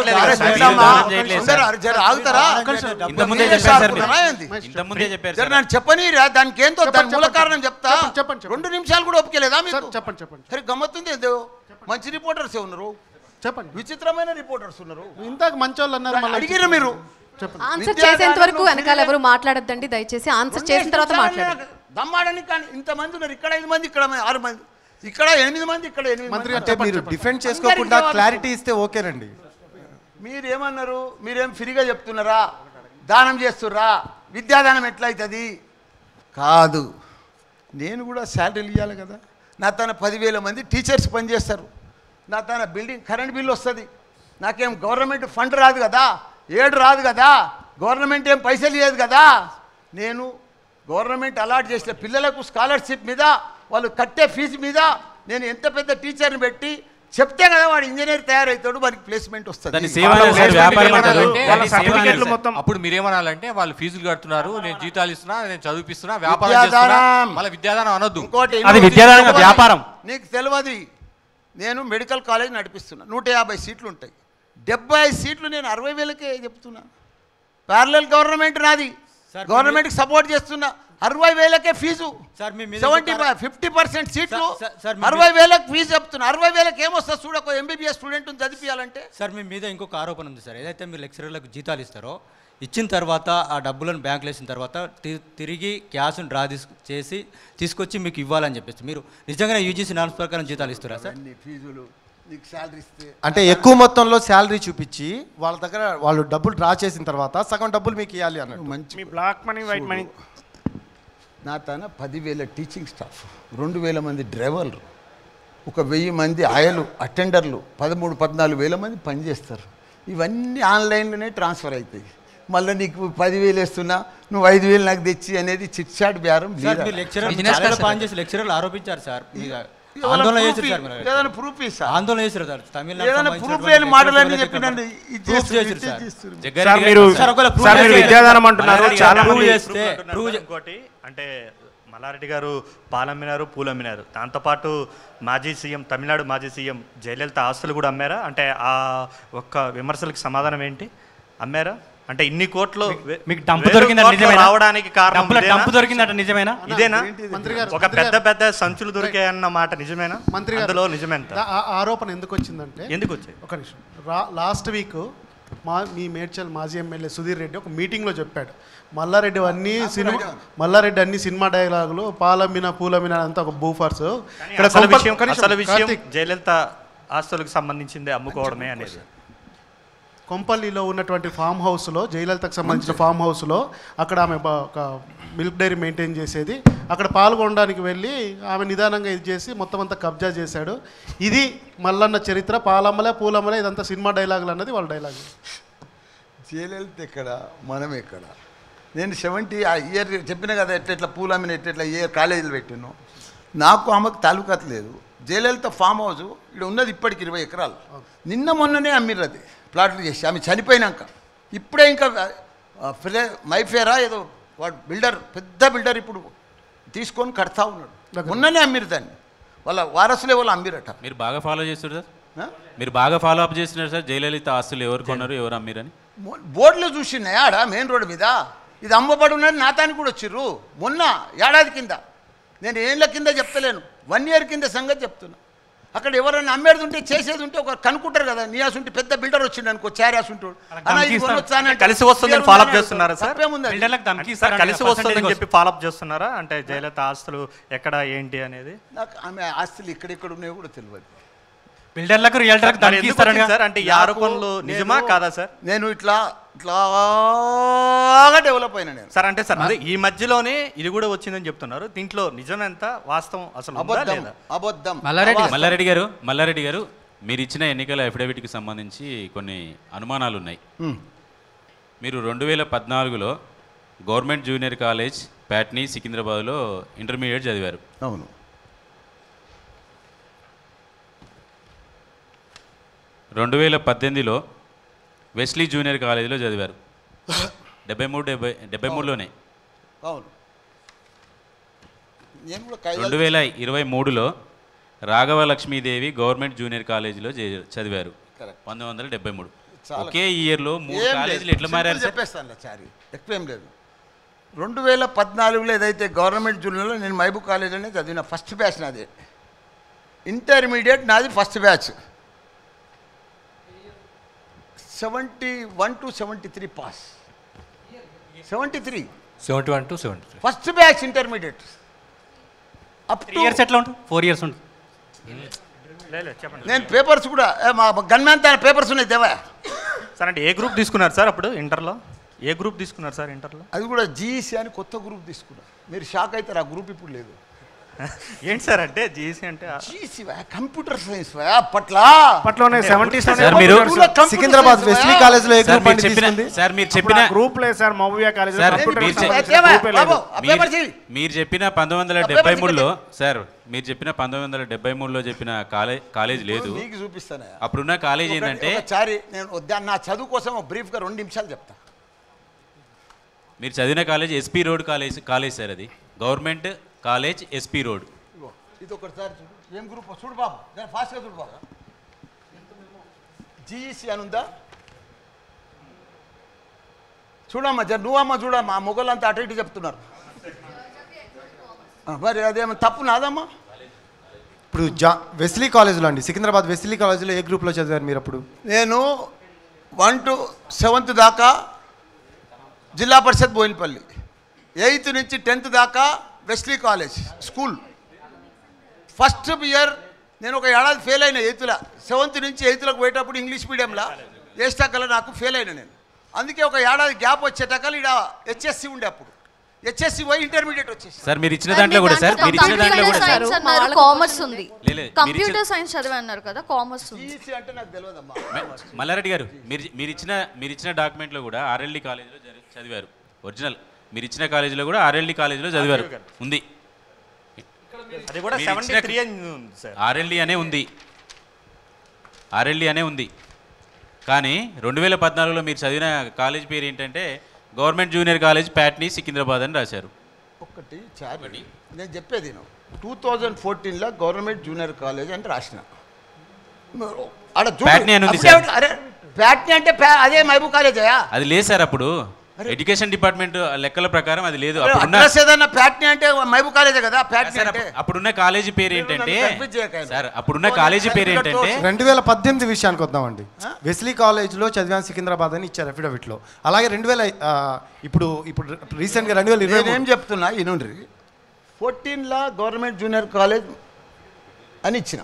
చెప్పనీరా, దానికి ఏంతో దాని మూల కారణం చెప్తా. 2 నిమిషాలు కూడా ఒప్పుకోలేదా మీకు? చెప్పండి. సరే గమ్మత్తుంది ఏదో. మంచి రిపోర్టర్స్ ఉన్నారు, చెప్పండి. విచిత్రమైన రిపోర్టర్స్ ఉన్నారు. ఇంతకు మంచి వాళ్ళు అన్నారు, అడిగిరా మీరు? ఆన్సర్ చేసేంత వరకు వెనకాల ఎవరు మాట్లాడద్దండి దయచేసి. ఆన్సర్ చేసిన తర్వాత మాట్లాడండి. దమ్మాడని కానీ ఇంతమంది ఉన్నారు, ఇక్కడ 5 మంది, ఇక్కడ 6 మంది, ఇక్కడ 8 మంది, ఇక్కడ 8 మంది. అంటే మీరు డిఫెండ్ చేసుకోకుండా క్లారిటీ ఇస్తే ఓకేనండి. మీరేమన్నారు? మీరేం ఫ్రీగా చెప్తున్నారా? దానం చేస్తుర్రా? విద్యాదానం ఎట్లయితుంది? కాదు, నేను కూడా శాలరీలు ఇవ్వాలి కదా. నా తన 10,000 మంది టీచర్స్ పనిచేస్తారు. నా తన బిల్డింగ్ కరెంట్ బిల్ వస్తుంది. నాకేం గవర్నమెంట్ ఫండ్ రాదు కదా, ఏడు రాదు కదా, గవర్నమెంట్ ఏం పైసలు ఇవ్వదు కదా. నేను గవర్నమెంట్ అలాట్ చేసిన పిల్లలకు స్కాలర్షిప్ మీద, వాళ్ళు కట్టే ఫీజు మీద నేను ఎంత పెద్ద టీచర్ని పెట్టి చెప్తే కదా వాడు ఇంజనీర్ తయారవుతాడు, వారికి ప్లేస్మెంట్ వస్తుంది. అప్పుడు మీరేమనాలంటే వాళ్ళు ఫీజులు కడుతున్నారు, నేను జీతాలు ఇస్తున్నా, నేను చదివిస్తున్నా, వ్యాపారం చేస్తున్నా. మళ్ళీ విద్యాదానం అనొద్దు, వ్యాపారం. నీకు తెలియదు, నేను మెడికల్ కాలేజ్ నడిపిస్తున్నా. 150 సీట్లు ఉంటాయి, 75 సీట్లు నేను 60,000కే చెప్తున్నా. ప్యారలల్ గవర్నమెంట్ నాది, గవర్నమెంట్కి సపోర్ట్ చేస్తున్నా. 60,000కే ఫీజు, 50% సీట్లు, 60,000కి ఫీజు చెప్తున్నా. 60,000కి ఏమొస్తుంది చూడ, ఎంబీబీఎస్ స్టూడెంట్ చదివించాలంటే. సార్ మీ మీద ఇంకొక ఆరోపణ ఉంది సార్. ఏదైతే మీరు లెక్చరర్లకు జీతాలు ఇస్తారో, ఇచ్చిన తర్వాత ఆ డబ్బులను బ్యాంకులో వేసిన తర్వాత తిరిగి క్యాష్ను డ్రా చేసి తీసుకొచ్చి మీకు ఇవ్వాలని చెప్పేసి మీరు నిజంగానే యూజీసీ నామ్స్ ప్రకారం జీతాలు ఇస్తారా సార్? ఫీజులు నీకు శాలరీ ఇస్తే అంటే ఎక్కువ మొత్తంలో శాలరీ చూపించి వాళ్ళ దగ్గర వాళ్ళు డబ్బులు డ్రా చేసిన తర్వాత సగం డబ్బులు మీకు ఇవ్వాలి అన్నట్టు. మంచి బ్లాక్ మనీ వైట్ మనీ. నా తన 10,000 టీచింగ్ స్టాఫ్, 2,000 మంది డ్రైవర్లు, ఒక 1,000 మంది ఆయలు అటెండర్లు, 13-14 మంది పనిచేస్తారు. ఇవన్నీ ఆన్లైన్లోనే ట్రాన్స్ఫర్ అవుతాయి. మళ్ళీ నీకు 10,000 వేస్తున్నా, నువ్వు 5,000 నాకు తెచ్చి అనేది చిట్ చాట్ బేరం. లెక్చరర్లు ఆరోపించారు సార్, ఆందోళన చేశారు సార్. ఏదైనా ప్రూఫ్ ఇస్తా, ఆందోళన చేశారు సార్. ఏదైనా ప్రూఫ్ లేని మాటలన్నీ చెప్పినండి. విద్యాదానం అంటున్నారు, చాలా ఇంకోటి అంటే మల్లారెడ్డి గారు పాలమ్మినారు, పూలమ్మినారు. దాంతోపాటు మాజీ సీఎం, తమిళనాడు మాజీ సీఎం జయలలిత ఆస్తులు కూడా అమ్మారా? అంటే ఆ ఒక్క విమర్శలకు సమాధానం ఏంటి? అమ్మారా? అంటే ఇన్ని కోట్లు మీకు డంపు దొరికిందంటే నిజమేనా? రావడానికి కారణం డంపు దొరికిందంటే నిజమేనా? ఇదేనా? ఒక పెద్ద సంచులు దొరికాయన్న మాట నిజమేనా? అందులో నిజమేంత? ఆరోపణ ఎందుకు వచ్చిందంటే, ఎందుకు వచ్చాయి? ఒక నిమిషం. లాస్ట్ వీక్ మీ మేడ్చల్ మాజీ ఎమ్మెల్యే సుధీర్ రెడ్డి ఒక మీటింగ్లో చెప్పాడు, మల్లారెడ్డి అన్ని సినిమా డైలాగులు, పాలమ్మిన పూలమ్మిన అంతా ఒక బూఫర్స్. అసలు విషయం జయలలిత ఆస్తులకు సంబంధించింది అమ్ముకోవడమే అనేది. కొంపల్లిలో ఉన్నటువంటి ఫామ్ హౌస్లో, జయలలితకు సంబంధించిన ఫామ్ హౌస్లో, అక్కడ ఆమె ఒక మిల్క్ డైరీ మెయింటైన్ చేసేది. అక్కడ పాల్గొనడానికి వెళ్ళి ఆమె నిదానంగా ఇది చేసి మొత్తం అంతా కబ్జా చేశాడు. ఇది మల్లన్న చరిత్ర. పాలమ్మలే పూలమ్మలే ఇదంతా సినిమా డైలాగులు అన్నది వాళ్ళ డైలాగు. జయలలిత ఎక్కడ, మనం ఎక్కడ? నేను 70 ఇయర్ చెప్పిన కదా, ఎట్లా పూలమ్మిన ఎట్లా ఇయర్ కాలేజీలు పెట్టాను. నాకు ఆమెకు తాలూకాత లేదు. జయలలిత ఫామ్ హౌస్ ఇక్కడ ఉన్నది ఇప్పటికి 20 ఎకరాలు. నిన్న మొన్ననే అమ్మిర్రది ప్లాట్లు చేసి, ఆమె చనిపోయినాక. ఇప్పుడే ఇంకా మైఫేరా ఏదో వాడు బిల్డర్, పెద్ద బిల్డర్ ఇప్పుడు తీసుకొని కడతా ఉన్నాడు. మొన్ననే అమ్మిరు దాన్ని, వాళ్ళ వారసులే వాళ్ళు అమ్మిరట. మీరు బాగా ఫాలో చేస్తున్నారు సార్, మీరు బాగా ఫాలో అప్ చేస్తున్నారు సార్. జయలలిత ఆస్తులు ఎవరు కొన్నారు, ఎవరు అమ్మిరని బోర్డులో చూసినాయి ఆడ మెయిన్ రోడ్డు మీద ఇది అమ్మబడి ఉన్నది. నాతానికి కూడా వచ్చిర్రు మొన్న ఏడాది కింద. నేను ఏళ్ళ కింద చెప్తలేను, 1 year కింద సంగతి చెప్తున్నా. అక్కడ ఎవరైనా అమ్మేది ఉంటే చేసేది ఉంటే ఒక కనుక్కుంటారు కదా. నియాస్ ఉంటే పెద్ద బిల్డర్ వచ్చిండు అనుకో, చారాస్ ఉంటాడు, కలిసి వస్తుందని ఫాలోఅప్ చేస్తున్నారా సార్? తప్పేముంది, కలిసి వస్తుందని చెప్పి ఫాలోఅప్ చేస్తున్నారా? అంటే జయలలిత ఆస్తులు ఎక్కడ ఏంటి అనేది. నాకు ఆమె ఆస్తులు ఎక్కడెక్కడ ఉన్నాయో కూడా తెలియదు. బిల్డర్లకు రియల్టర్లకు ధమకిస్తారని సార్, అంటే ఈ ఆరోపణలు నిజమా కాదా సార్? నేను ఇట్లాగా డెవలప్ అయినా నేను సార్. అంటే సార్ అదే ఈ మధ్యలోనే ఇది కూడా వచ్చిందని చెప్తున్నారు. దీంట్లో నిజం ఎంత, వాస్తవం అసలు ఉందా లేదా? అబద్ధం. మల్లారెడ్డి గారు మీరు ఇచ్చిన ఎన్నికల అఫిడవిట్కి సంబంధించి కొన్ని అనుమానాలు ఉన్నాయి. మీరు 2014లో గవర్నమెంట్ జూనియర్ కాలేజ్ ప్యాట్నీ సికింద్రాబాద్లో ఇంటర్మీడియట్ చదివారు. అవును. 2018లో వెస్లీ జూనియర్ కాలేజీలో చదివారు. 73లోనే. అవును. 2023లో రాఘవ లక్ష్మీదేవి గవర్నమెంట్ జూనియర్ కాలేజీలో చదివారు 1973. ఒకే ఇయర్లో 3 కాలేజీలు ఎట్లా మారారు? చెప్పేస్తాను చారి, ఎక్కువేం లేదు. 2014లో ఏదైతే గవర్నమెంట్ జూనియర్లో నేను మహబూబ్ కాలేజీలోనే చదివిన. ఫస్ట్ బ్యాచ్ నాది, ఇంటర్మీడియట్ నాది ఫస్ట్ బ్యాచ్. 71 to 73 పాస్. 71 to 73 first batch intermediate. Up to years ఎట్లా ఉంటుంది? 4 years ఉంటుంది. నేను పేపర్స్ కూడా మా గన్మ్యాన్ తన పేపర్స్ ఉన్నాయి దేవా సార్. అంటే ఏ గ్రూప్ తీసుకున్నారు సార్ అప్పుడు ఇంటర్లో? ఏ గ్రూప్ తీసుకున్నారు సార్ ఇంటర్లో? అది కూడా జీఈసీ అని కొత్త గ్రూప్ తీసుకున్నా. మీరు షాక్ అవుతారు, ఆ గ్రూప్ ఇప్పుడు లేదు. ఏంటి సార్ అంటే జీసీ అంటే? జీసీ కంప్యూటర్ సైన్స్ అప్పట్లోనే 70s సికింద్రాబాద్ వెస్లీ కాలేజ్ లో సార్ మీరు చెప్పిన గ్రూప్ లేదు సార్. మౌవియా కాలేజ్ మీరు చెప్పిన 1973లో సార్, మీరు చెప్పిన 1973లో చెప్పిన కాలేజ్ లేదు. చూపిస్తాను. అప్పుడున్న కాలేజ్ ఏంటంటే నా చదువు కోసం బ్రీఫ్గా 2 నిమిషాలు చెప్తా. మీరు చదివిన college SP road college sir. అది గవర్నమెంట్ కాలేజ్ ఎస్పీ రోడ్. ఇది ఒకసారి చూడు, ఏం గ్రూప్ చూడు బాబు, దాన్ని ఫాస్ట్గా చూడు బాబు. జీఈసీ అని ఉందా చూడమ్మా, నువ్వమ్మా చూడమ్మా. ఆ మొగలంతా అటు ఇటు చెప్తున్నారు. మరి అదేమో తప్పు నాదమ్మా. ఇప్పుడు వెస్లీ కాలేజ్లో అండి, సికింద్రాబాద్ వెస్లీ కాలేజ్లో ఏ గ్రూప్లో చదివారు మీరు అప్పుడు? నేను 1 to 7th దాకా జిల్లా పరిషత్ బోయినపల్లి, 8th నుంచి 10th దాకా Wesley college school. First year నేను ఒక ఏడాది ఫెయిల్ అయినా 8th. 7th నుంచి 8thలోకి పోయేటప్పుడు ఇంగ్లీష్ మీడియంలో వేస్తాకల నాకు ఫెయిల్ అయినా నేను. అందుకే ఒక ఏడాది గ్యాప్ వచ్చేటకల్ ఇక్కడ హెచ్ఎస్సి ఉండే. అప్పుడు హెచ్ఎస్సి పోయి ఇంటర్మీడియట్ వచ్చేసి. సార్ మీరు ఇచ్చిన దాంట్లో కూడా సార్, మీరు ఇచ్చిన దాంట్లో కూడా కామర్స్ ఉంది, కంప్యూటర్ సైన్స్ చదివారు కదా, కామర్స్ ఉంది. జీఈసీ అంటే నాకు తెలియదమ్మా. మల్లారెడ్డి గారు మీరు ఇచ్చిన డాక్యుమెంట్లో కూడా ఆర్ఎల్డి కాలేజీలో చదివారు. ఒరిజినల్ మీరు ఇచ్చిన కాలేజీలో కూడా ఆర్ఎల్డి కాలేజీలో చదివారు ఉంది. అది కూడా 73 అని ఉంది సార్. ఆర్ఎల్డి అనే ఉంది. కానీ 2014లో మీరు చదివిన కాలేజ్ పేరు ఏంటంటే government junior college Patny Secunderabad అని రాశారు. ఒకటి చారి నేను చెప్పేది 2014లో గవర్నమెంట్ జూనియర్ కాలేజ్ అని రాసిన. ప్యాట్నీ అని ఉంది సార్. అరే ప్యాట్నీ అంటే అదే మహబూబ్ కాలేజ్. అది లేదు సార్, అప్పుడు ఎడ్యుకేషన్ డిపార్ట్మెంట్ లెక్కల ప్రకారం అది లేదు. అప్పుడున్న కాలేజీ పేరు ఏంటంటే సార్, అప్పుడున్న కాలేజీ పేరు ఏంటంటే 2018 విషయానికి వద్దామండి. వెస్లీ కాలేజ్లో చదివాను సికింద్రాబాద్ అని ఇచ్చారు అఫిడవిట్లో. అలాగే 2000 ఇప్పుడు రీసెంట్గా 2020 ఏం చెప్తున్నా ఇనుండ్రి. 14లో గవర్నమెంట్ జూనియర్ కాలేజ్ అని ఇచ్చిన,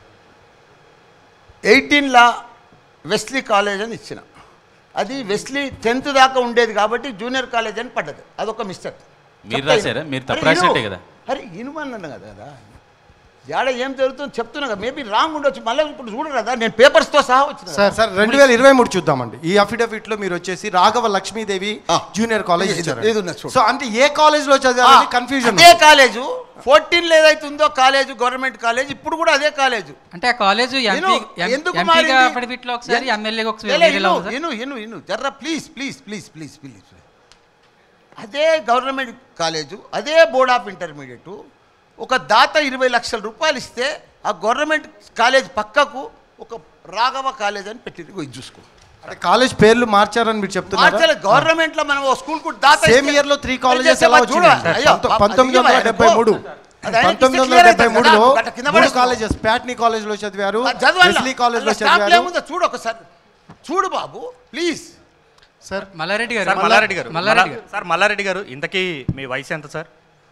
18లో వెస్లీ కాలేజ్ అని ఇచ్చిన. అది వెస్లీ 10th దాకా ఉండేది కాబట్టి జూనియర్ కాలేజ్ అని పడ్డది. అదొక మిస్టేక్. మీరు రాశారా? మీరు తప్పు రాసినట్టే కదా. అరే ఇనుమన్నాను కదా, ఏడ ఏం జరుగుతుందో చెప్తున్నా కదా. మేబీ రాంగ్ ఉండొచ్చు, మళ్ళీ ఇప్పుడు చూడరు కదా, నేను పేపర్స్తో సహా వచ్చిన. సార్ 2023 చూద్దాండి. ఈ అఫిడవిట్లో మీరు వచ్చేసి రాఘవ లక్ష్మీదేవి జూనియర్ కాలేజ్ ఇచ్చారు. సో అంటే ఏ కాలేజ్లో చదివారు కన్ఫ్యూజన్. అదే కాలేజు 14లో ఏదైతే ఉందో కాలేజ్, గవర్నమెంట్ కాలేజ్, ఇప్పుడు కూడా అదే కాలేజ్. అంటే ఆ కాలేజ్ ఎందుకు ఒకసారి ఎమ్మెల్యే జర్రా ప్లీజ్. అదే గవర్నమెంట్ కాలేజు, అదే బోర్డ్ ఆఫ్ ఇంటర్మీడియట్, ఒక దాత 20 లక్షల రూపాయలు ఇస్తే ఆ గవర్నమెంట్ కాలేజ్ పక్కకు ఒక రాఘవ కాలేజ్ అని పెట్టింది. ఇది చూసుకో. అంటే కాలేజ్ పేర్లు మార్చారని మీరు చెప్తున్నారు. గవర్నమెంట్ లో మనం స్కూల్ కు దాత సేమ్ ఇయర్ లో 3 కాలేజెస్ ఎలా వచ్చినాయి? 1973 1973లో 3 కాలేజెస్ ప్యాట్నీ కాలేజ్ లో చదివారు, వెస్లీ కాలేజ్ లో చదివారు. చూడు ఒకసారి చూడు బాబు ప్లీజ్. సార్ మల్లారెడ్డి గారు సార్ మల్లారెడ్డి గారు ఇంతకీ మీ వయసు ఎంత సార్?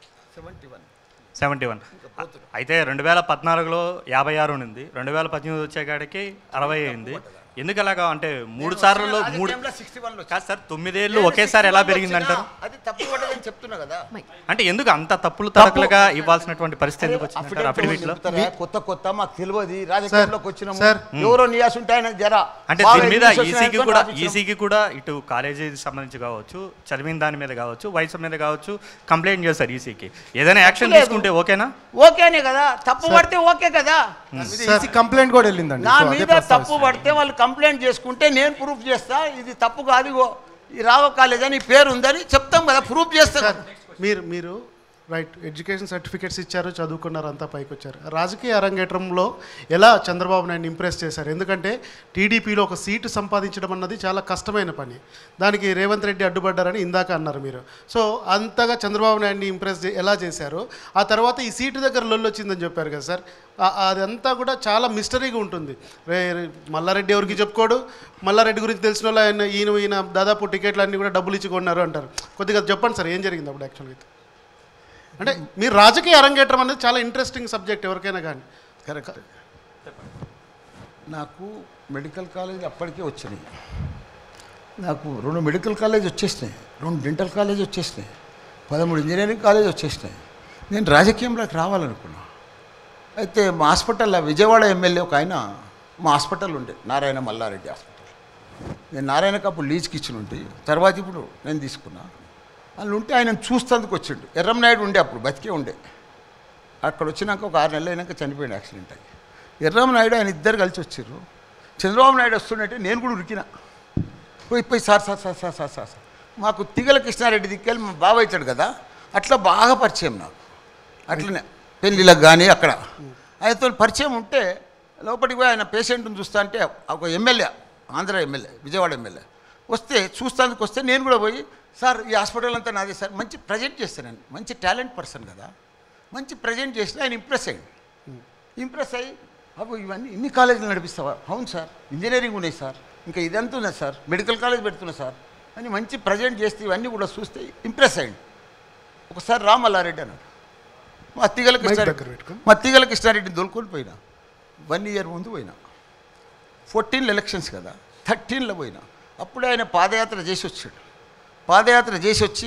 71. అయితే 2014లో 56 ఉంది, 2018 వచ్చేకాడికి 60 అయింది. ఎందుకు అలాగా? అంటే 3 సార్లు 3 కాదు సార్, 9 ఏళ్ళు ఒకేసారి ఎలా పెరిగిందంటారు? అది తప్పు పడదని చెప్తున్నా కదా. అంటే ఎందుకు అంత తప్పులు తరకులుగా ఇవ్వాల్సినటువంటి పరిస్థితి ఎందుకు వచ్చింది అఫిడవిట్లో? కొత్త మాకు తెలియదు, రాజకీయంలోకి వచ్చినాము, ఎవరో నియాస్ ఉంటాయని జరా. అంటే దీని మీద ఈసీకి కూడా ఇటు కాలేజీ సంబంధించి కావచ్చు, చదివిన దాని మీద కావచ్చు, వయసు మీద కావచ్చు కంప్లైంట్ చేస్తారు ఈసీకి. ఏదైనా యాక్షన్ తీసుకుంటే ఓకేనా? ఓకేనే కదా, తప్పు పడితే ఓకే కదా. కంప్లైంట్ కూడా వెళ్ళిందండి. నా మీద తప్పు పడితే వాళ్ళు కంప్లైంట్ చేసుకుంటే నేను ప్రూఫ్ చేస్తా, ఇది తప్పు కాదు, ఈ రావ కాలేజ్ అని పేరు ఉందని చెప్తాం కదా, ప్రూఫ్ చేస్తా. మీరు రైట్ ఎడ్యుకేషన్ సర్టిఫికేట్స్ ఇచ్చారు, చదువుకున్నారు, అంతా పైకి వచ్చారు. రాజకీయ అరంగేట్రంలో ఎలా చంద్రబాబు నాయుడు ఇంప్రెస్ చేశారు? ఎందుకంటే టీడీపీలో ఒక సీటు సంపాదించడం అన్నది చాలా కష్టమైన పని. దానికి రేవంత్ రెడ్డి అడ్డుపడ్డారని ఇందాక అన్నారు మీరు. సో అంతగా చంద్రబాబు నాయుడిని ఇంప్రెస్ ఎలా చేశారు? ఆ తర్వాత ఈ సీటు దగ్గర లొల్లు వచ్చిందని చెప్పారు కదా సార్, అదంతా కూడా చాలా మిస్టరీగా ఉంటుంది. మల్లారెడ్డి ఎవరికి చెప్పుకోడు, మల్లారెడ్డి గురించి తెలిసిన వాళ్ళు ఈయన దాదాపు టికెట్లు అన్నీ కూడా డబ్బులు ఇచ్చి కొన్నారు అంటారు. కొద్దిగా చెప్పండి సార్, ఏం జరిగింది అప్పుడు యాక్చువల్గా? అంటే మీరు రాజకీయ అరంగేట్రం అనేది చాలా ఇంట్రెస్టింగ్ సబ్జెక్ట్ ఎవరికైనా కానీ. కరెక్ట్. నాకు మెడికల్ కాలేజ్ అప్పటికే వచ్చినాయి, నాకు 2 మెడికల్ కాలేజ్ వచ్చేసినాయి, 2 డెంటల్ కాలేజ్ వచ్చేసినాయి, 13 ఇంజనీరింగ్ కాలేజ్ వచ్చేసినాయి. నేను రాజకీయంలోకి రావాలనుకున్నా. అయితే మా హాస్పిటల్లో విజయవాడ ఎమ్మెల్యే ఒక ఆయన మా హాస్పిటల్ ఉండే, నారాయణ మల్లారెడ్డి హాస్పిటల్. నేను నారాయణకు అప్పుడు లీజ్కి ఇచ్చిన ఉంటే, తర్వాత ఇప్పుడు నేను తీసుకున్నా. వాళ్ళు ఉంటే ఆయన చూస్తేందుకు వచ్చిండు. ఎర్రంనాయుడు ఉండే, అప్పుడు బతికే ఉండే. అక్కడ వచ్చినాక ఒక 6 నెలలు అయినాక చనిపోయింది యాక్సిడెంట్ అయ్యి. ఎర్రంనాయుడు ఆయన ఇద్దరు కలిసి వచ్చారు. చంద్రబాబు నాయుడు వస్తుండే నేను కూడా ఉరికినా, పోయి sir sir sir sir sir sir మాకు తిగల కృష్ణారెడ్డి దిక్కెళ్ళి మా బావ అవుతాడు కదా, అట్లా బాగా పరిచయం నాకు. అట్లనే పెళ్ళిళ్ళకి కానీ అక్కడ ఆయనతో పరిచయం ఉంటే లోపలికి పోయి ఆయన పేషెంట్ని చూస్తా అంటే ఒక MLA, Andhra MLA, Vijayawada MLA వస్తే చూస్తానికి వస్తే నేను కూడా పోయి, సార్ ఈ హాస్పిటల్ అంతా నాదే సార్, మంచి ప్రజెంట్ చేస్తాను నేను, మంచి టాలెంట్ పర్సన్ కదా, మంచి ప్రజెంట్ చేస్తే ఆయన ఇంప్రెస్ అయ్యి అప్పుడు ఇవన్నీ ఇన్ని కాలేజీలు నడిపిస్తావా? అవును సార్, ఇంజనీరింగ్ ఉన్నాయి సార్, ఇంకా ఇదంతా ఉన్నది సార్, మెడికల్ కాలేజ్ పెడుతున్నా సార్ అని మంచి ప్రజెంట్ చేస్తే ఇవన్నీ కూడా చూస్తే ఇంప్రెస్ అయ్యింది. ఒకసారి రామల్లారెడ్డి అన్నాడు, మా తిగల కృష్ణారెడ్డిని దొరుకుని పోయినా. 1 year ముందు పోయినా, 14 ఎలక్షన్స్ కదా, 13లో పోయినా. అప్పుడే ఆయన పాదయాత్ర చేసి వచ్చాడు. పాదయాత్ర చేసి వచ్చి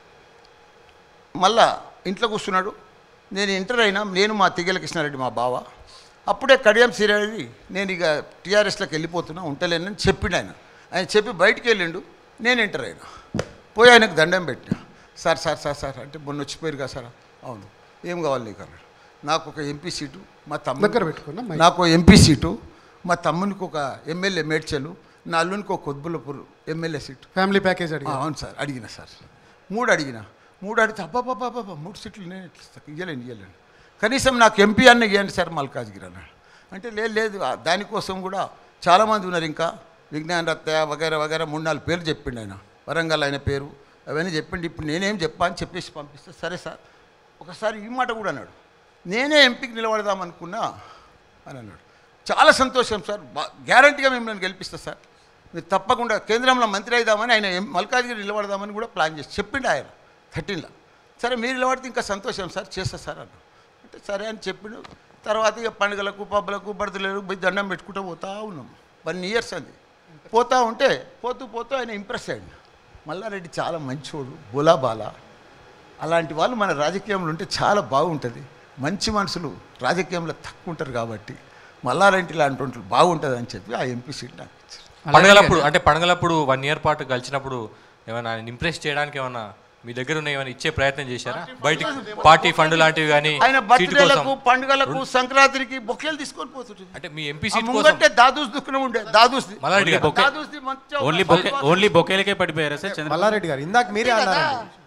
మళ్ళా ఇంట్లో కూర్చున్నాడు. నేను ఇంటర్ అయినా, నేను మా తిగల కృష్ణారెడ్డి మా బావ. అప్పుడే కడియం శ్రీరెడ్డి నేను ఇక టీఆర్ఎస్లోకి వెళ్ళిపోతున్నా, ఉంటలేనని చెప్పిండు ఆయన. ఆయన చెప్పి బయటికి వెళ్ళిండు. నేను ఎంటర్ అయినా, పోయి ఆయనకు దండం పెట్టినా. సార్ సార్ సార్ సార్ అంటే మొన్న వచ్చిపోయారు కదా సార్. అవును, ఏం కావాలి నీకు అన్నాడు. నాకు ఒక ఎంపీ సీటు, మా తమ్ముడు నాకు ఎంపీ సీటు, మా తమ్మునికి ఒక ఎమ్మెల్యే మేడ్చలు, నా అల్లునికి ఒక Quthbullapur MLA seat, family package అడిగి. అవును సార్ అడిగిన సార్, 3 అడిగిన. 3 అడిగితే అబ్బాబాబా 3 సీట్లు నేను ఇవ్వలేను, కనీసం నాకు ఎంపీ అన్న ఇవ్వండి సార్ మల్కాజ్గిరి అన్నాడు. అంటే లేదు దానికోసం కూడా చాలామంది ఉన్నారు, ఇంకా విజ్ఞాన రత్య వగైరా వగైరా 3-4 పేర్లు చెప్పిండు ఆయన, వరంగల్ ఆయన పేరు అవన్నీ చెప్పిండు. ఇప్పుడు నేనేం చెప్పా అని చెప్పేసి పంపిస్తే, సరే సార్ ఒకసారి ఈ మాట కూడా అన్నాడు, నేనే ఎంపీకి నిలబడదామనుకున్నా అని అన్నాడు. చాలా సంతోషం సార్, గ్యారంటీగా మిమ్మల్ని గెలిపిస్తా సార్, మీరు తప్పకుండా కేంద్రంలో మంత్రి అయిదామని ఆయన మల్కాజ్గిరి నిలబడదామని కూడా ప్లాన్ చేసి చెప్పిండు ఆయన 13లో. సరే మీరు నిలబడితే ఇంకా సంతోషం సార్, చేస్తా సార్ అన్న. అంటే సరే అని చెప్పిండు. తర్వాత ఇక పండుగలకు పబ్బులకు బర్త్డేలకు పోయి దండం పెట్టుకుంటూ పోతూ ఉన్నాం. 1 years అంది. పోతూ ఉంటే పోతూ ఆయన ఇంప్రెస్ అయ్యాడు. మల్లారెడ్డి చాలా మంచోడు, బోలాబాలా, అలాంటి వాళ్ళు మన రాజకీయంలో ఉంటే చాలా బాగుంటుంది. మంచి మనుషులు రాజకీయంలో తక్కువ ఉంటారు కాబట్టి మల్లారెడ్డి లాంటి వాళ్ళు బాగుంటుంది అని చెప్పి ఆ ఎంపీ సీట్ నాకు ఇచ్చారు. పండుగలప్పుడు 1 year పాటు కలిసినప్పుడు ఏమైనా ఇంప్రెస్ చేయడానికి ఏమన్నా మీ దగ్గర ఉన్న ఏమైనా ఇచ్చే ప్రయత్నం చేశారా? బయటికి పార్టీ ఫండ్ లాంటివి కానీ, ఆయన బర్త్డేలకు, పండుగలకు, సంక్రాంతికి బొకేలు తీసుకొని పోతుంటుంది. అంటే మీ ఎంపీ సీట్ కోసం దాదూస్ దుఃఖం ఉండే, దాదూస్ ఓన్లీ బొకేలకే పడిపోయారా సార్? మల్లారెడ్డి గారు ఇందాక మీరే అన్నారండి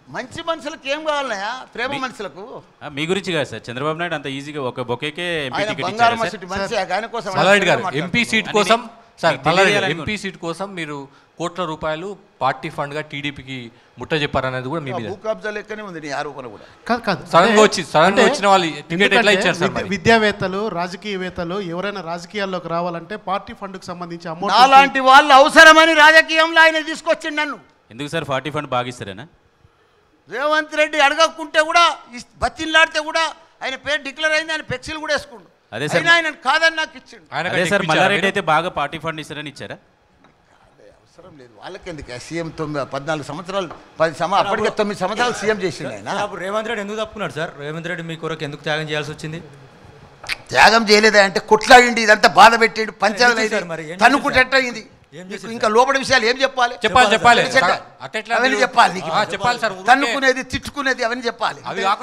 మంచి మనుషులకు ఏం కావాలయా? ప్రేమ మనుషులకు. మీ గురించి కాదు సార్, చంద్రబాబు నాయుడు అంత ఈజీగా ఒక బొకేకే ఎంపీ టికెట్ బంగారం ఇచ్చారు మనిషి మనిషి ఆయన కోసం మల్లారెడ్డి గారు ఎంపీ సీట్ కోసం సార్ ఎంపీ సీట్ కోసం మీరు కోట్ల రూపాయలు పార్టీ ఫండ్ గా టీడీపీకి ముట్ట చెప్పారనేది కూడా మీ మీద భూ కబ్జా లెక్కనే ఉంది నీ ఆరోపణ కూడా. కాదు సడన్ గా వచ్చిన వాళ్ళు టికెట్ ఎట్లా ఇచ్చారు సార్? విద్యావేత్తలు, రాజకీయవేత్తలు ఎవరైనా రాజకీయాల్లోకి రావాలంటే పార్టీ ఫండ్కి సంబంధించి అమౌంట్ అలాంటి వాళ్ళు అవసరమని రాజకీయంలో ఆయన తీసుకొచ్చిండు నన్ను. ఎందుకు సార్ పార్టీ ఫండ్ బాగా ఇస్తారేనా? రేవంత్ రెడ్డి అడగకుంటే కూడా బతిన్లాడితే కూడా ఆయన పేరు డిక్లేర్ అయింది, ఆయన ఫ్లెక్సీలు కూడా వేసుకుండు. అదే సార్ ఆయన కాదని నాకు ఇచ్చిండు. అదే సార్ మల్లారెడ్డి అయితే బాగా పార్టీ ఫండ్ ఇస్తారని ఇచ్చారా? అవసరం లేదు వాళ్ళకెందుకు. సీఎం 14 సంవత్సరాలు 10 అప్పటికే 9 సంవత్సరాలు సీఎం చేసిండు ఆయన. అప్పుడు రేవంత్ రెడ్డి ఎందుకు తప్పుకున్నాడు సార్? రేవంత్ రెడ్డి మీ కొరకు ఎందుకు త్యాగం చేయాల్సి వచ్చింది? త్యాగం చేయలేదా అంటే కొట్లాడిండి, ఇదంతా బాధ పెట్టిండు, పంచాయతీ తనుకుంటట్టయింది. ఇంకా లోపల విషయాలు ఏం చెప్పాలి? అవన్నీ చెప్పాలి. తన్నుకునేది, తిట్టుకునేది అవన్నీ చెప్పాలి.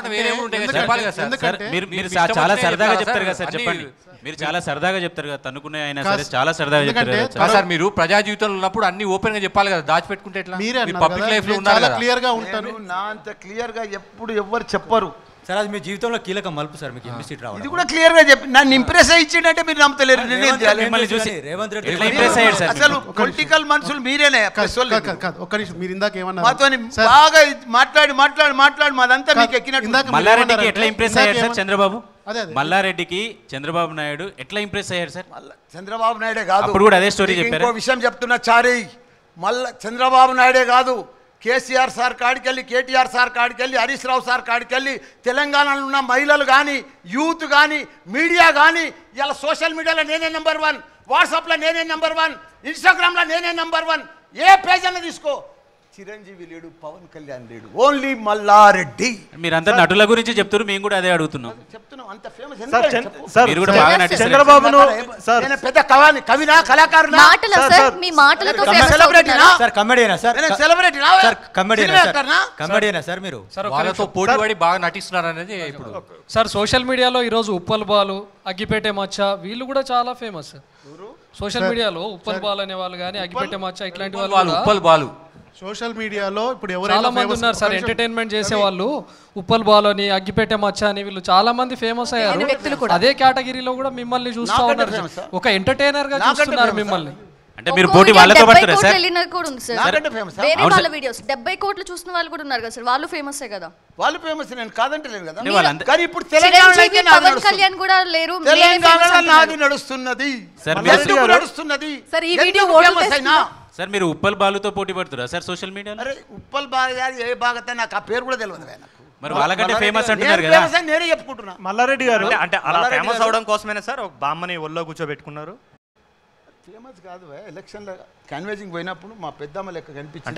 మీరు చాలా సరదాగా చెప్తారు కదా సార్, చెప్పండి. మీరు చాలా సరదాగా చెప్తారు కదా, తన్నుకునే అయినా సరే చాలా సరదాగా చెప్తారు కదా సార్. మీరు ప్రజా జీవితంలో ఉన్నప్పుడు అన్ని ఓపెన్ గా చెప్పాలి కదా, దాచిపెట్టుకుంటే ఎట్లా? పబ్లిక్ లైఫ్ లో ఉన్నారు కదా. క్లియర్ గా ఉంటాను. నా అంత క్లియర్ గా ఎప్పుడు ఎవ్వరు చెప్పరు సార్. అది మీ జీవితంలో కీలక మలుపు సార్, మీకు ఎంపీ సీట్ రావడం. ఇది కూడా క్లియర్ గా చెప్పి నన్ను ఇంప్రెస్ ఇచ్చిండంటే మీరు నమ్మతలేరు. మిమ్మల్ని చూసి రేవంత్ రెడ్డి అసలు పొలిటికల్ మనుషులు మీరేనే. ఒక్క నిమిషం, మీరు ఇందాక ఏమన్నారు? మాతో బాగా మాట్లాడి మాదంతా మీకు ఎక్కినట్టు. మల్లారెడ్డికి ఎట్లా ఇంప్రెస్ అయ్యారు సార్ చంద్రబాబు? మల్లారెడ్డికి చంద్రబాబు నాయుడు ఎట్లా ఇంప్రెస్ అయ్యారు సార్? చంద్రబాబు నాయుడే కాదు, అప్పుడు కూడా అదే స్టోరీ చెప్పారు. ఇంకో విషయం చెప్తున్నా చారీ, చంద్రబాబు నాయుడే కాదు, కేసీఆర్ సార్ కాడికెళ్ళి, కేటీఆర్ సార్ కాడికెళ్ళి, హరీష్ రావు సార్ కాడికెళ్ళి తెలంగాణలో ఉన్న మహిళలు కానీ, యూత్ కానీ, మీడియా కానీ, ఇలా సోషల్ మీడియాలో నేనే నెంబర్ 1, వాట్సాప్లో నేనే నెంబర్ 1, ఇన్స్టాగ్రామ్లో నేనే నెంబర్ 1. ఏ పేజ్ అన్న తీసుకో, చిరంజీవి లేడు, పవన్ కళ్యాణ్ లేడు, ఓన్లీ మల్లారెడ్డి. మీరంతా నటుల గురించి చెప్తారు, మేము కూడా అదే అడుగుతున్నాం. చెప్తున్నాం అంత ఫేమస్. మీరు కూడా బాగా నటిస్తారు. చంద్రబాబును పెద్ద కవినా, కళాకారునా, మీ మాటలతో సెలబ్రిటీనా? సార్ కమెడియనా సార్? సెలబ్రిటీనా? సార్ కమెడియనా సార్? మీరు వాళ్ళతో పోటీపడి బాగా నటిస్తున్నారు అనేది ఇప్పుడు. సార్ సోషల్ మీడియాలో ఈరోజు ఉప్పల్ బాలు, అగ్గిపేటే మచ్చ వీళ్ళు కూడా చాలా ఫేమస్ సోషల్ మీడియాలో. ఉప్పల్ బాల్ అనే వాళ్ళు కానీ, అగ్గిపేటే మచ్చ ఇట్లాంటి వాళ్ళు ఉప్పల్ బాలు సోషల్ మీడియాలో ఇప్పుడు చాలా మంది ఉన్నారు సార్ ఎంటర్టైన్మెంట్ చేసే వాళ్ళు. ఉప్పల్ బాల్ అని, అగ్గిపేట మచ్చ అని వీళ్ళు చాలా మంది ఫేమస్ అయ్యారు. అదే కేటగిరీలో కూడా మిమ్మల్ని చూస్తా ఉన్నారు, ఒక ఎంటర్టైనర్ గా చూస్తున్నారు మిమ్మల్ని. అంటే మీరు పోటీ వాళ్ళతో పడతారా సార్? వేరే వాళ్ళ వీడియోస్ 70 కోట్లు చూసిన వాళ్ళు కూడా ఉన్నారు కదా సార్, వాళ్ళు ఫేమస్ కదా. వాళ్ళు ఫేమస్, నేను కాదంటలేను కదా. కానీ ఇప్పుడు తెలంగాణలో పవన్ కళ్యాణ్ కూడా లేరు, తెలంగాణలో నాది నడుస్తున్నది నడుస్తున్నది సార్. ఈ వీడియో సార్ మీరు ఉప్పల్ బాలుతో పోటీ పడుతురా సార్ సోషల్ మీడియాలో? అరే ఉప్పల్ బాలు ఏ బాగా నాకు ఆ పేరు కూడా తెలియదు. మరి వాళ్ళకంటే ఫేమస్ అంటున్నారు కదా. నేనే చెప్పుకుంటున్నా. మల్లారెడ్డి గారు అంటే అలా ఫేమస్ అవడం కోసమేనా సార్ ఒక బామ్మని ఒళ్ళో కూర్చోబెట్టుకున్నారు? ఫేమస్ కాదు, ఎలక్షన్లో క్యాన్వేజింగ్ పోయినప్పుడు మా పెద్దమ్మ లెక్క కనిపించింది.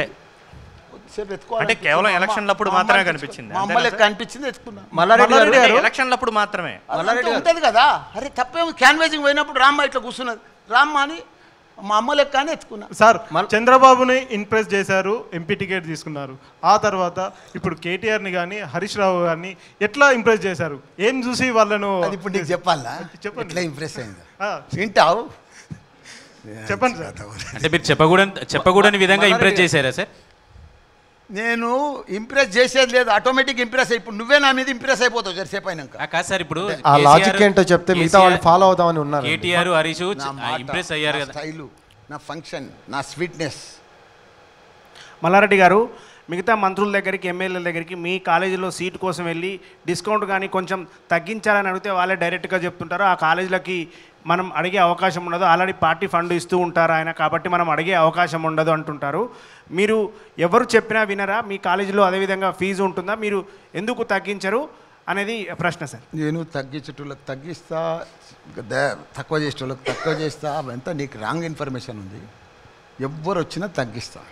అంటే కేవలం ఎలక్షన్లప్పుడు మాత్రమే కనిపించింది. మా అమ్మ లెక్క కనిపించింది, ఎత్తుకున్నా. మల్లారెడ్డి గారు ఎలక్షన్లప్పుడు మాత్రమే ఉంటుంది కదా. అరే తప్పేమో, క్యాన్వేజింగ్ పోయినప్పుడు రామ్మ ఇట్లా కూర్చున్నది, రామ్మ అని మా అమ్మ లెక్క అని ఎత్తుకున్నా. సార్ చంద్రబాబుని ఇంప్రెస్ చేశారు, ఎంపీ టికెట్ తీసుకున్నారు. ఆ తర్వాత ఇప్పుడు కేటీఆర్ని కానీ, హరీష్ రావు గారిని ఎట్లా ఇంప్రెస్ చేశారు? ఏం చూసి వాళ్ళను? ఇప్పుడు నీకు చెప్పాలా? చెప్పండి. ఎట్లా ఇంప్రెస్ అయింది వింటావు? చెప్పండి సార్. అంటే మీరు చెప్పకూడని విధంగా ఇంప్రెస్ చేశారా సార్? నేను ఇంప్రెస్ చేసేది లేదు, ఆటోమేటిక్ ఇంప్రెస్. ఇప్పుడు నువ్వే నా మీద ఇంప్రెస్ అయిపోతావు జరసేపు అయినాక. కాదు సార్, ఇప్పుడు ఆ లాజిక్ ఏంటో చెప్తే మిగతా వాళ్ళు ఫాలో అవుదామని ఉన్నారు. కేటీఆర్, హరీష్ ఇంప్రెస్ అయ్యారు కదా. స్టైలు, నా ఫంక్షన్, నా స్వీట్నెస్. మల్లారెడ్డి గారు మిగతా మంత్రుల దగ్గరికి, ఎమ్మెల్యేల దగ్గరికి మీ కాలేజీలో సీట్ కోసం వెళ్ళి డిస్కౌంట్ కానీ కొంచెం తగ్గించాలని అడిగితే వాళ్ళే డైరెక్ట్గా చెప్తుంటారు ఆ కాలేజీలకి మనం అడిగే అవకాశం ఉండదు, ఆల్రెడీ పార్టీ ఫండ్ ఇస్తూ ఉంటారు ఆయన, కాబట్టి మనం అడిగే అవకాశం ఉండదు అంటుంటారు. మీరు ఎవరు చెప్పినా వినరా? మీ కాలేజీలో అదేవిధంగా ఫీజు ఉంటుందా? మీరు ఎందుకు తగ్గించరు అనేది ప్రశ్న సార్. నేను తగ్గించేటోళ్ళకి తగ్గిస్తా, తక్కువ చేసేటోళ్ళకి తక్కువ చేస్తా, అవంతా నీకు రాంగ్ ఇన్ఫర్మేషన్ ఉంది. ఎవ్వరు వచ్చినా తగ్గిస్తా.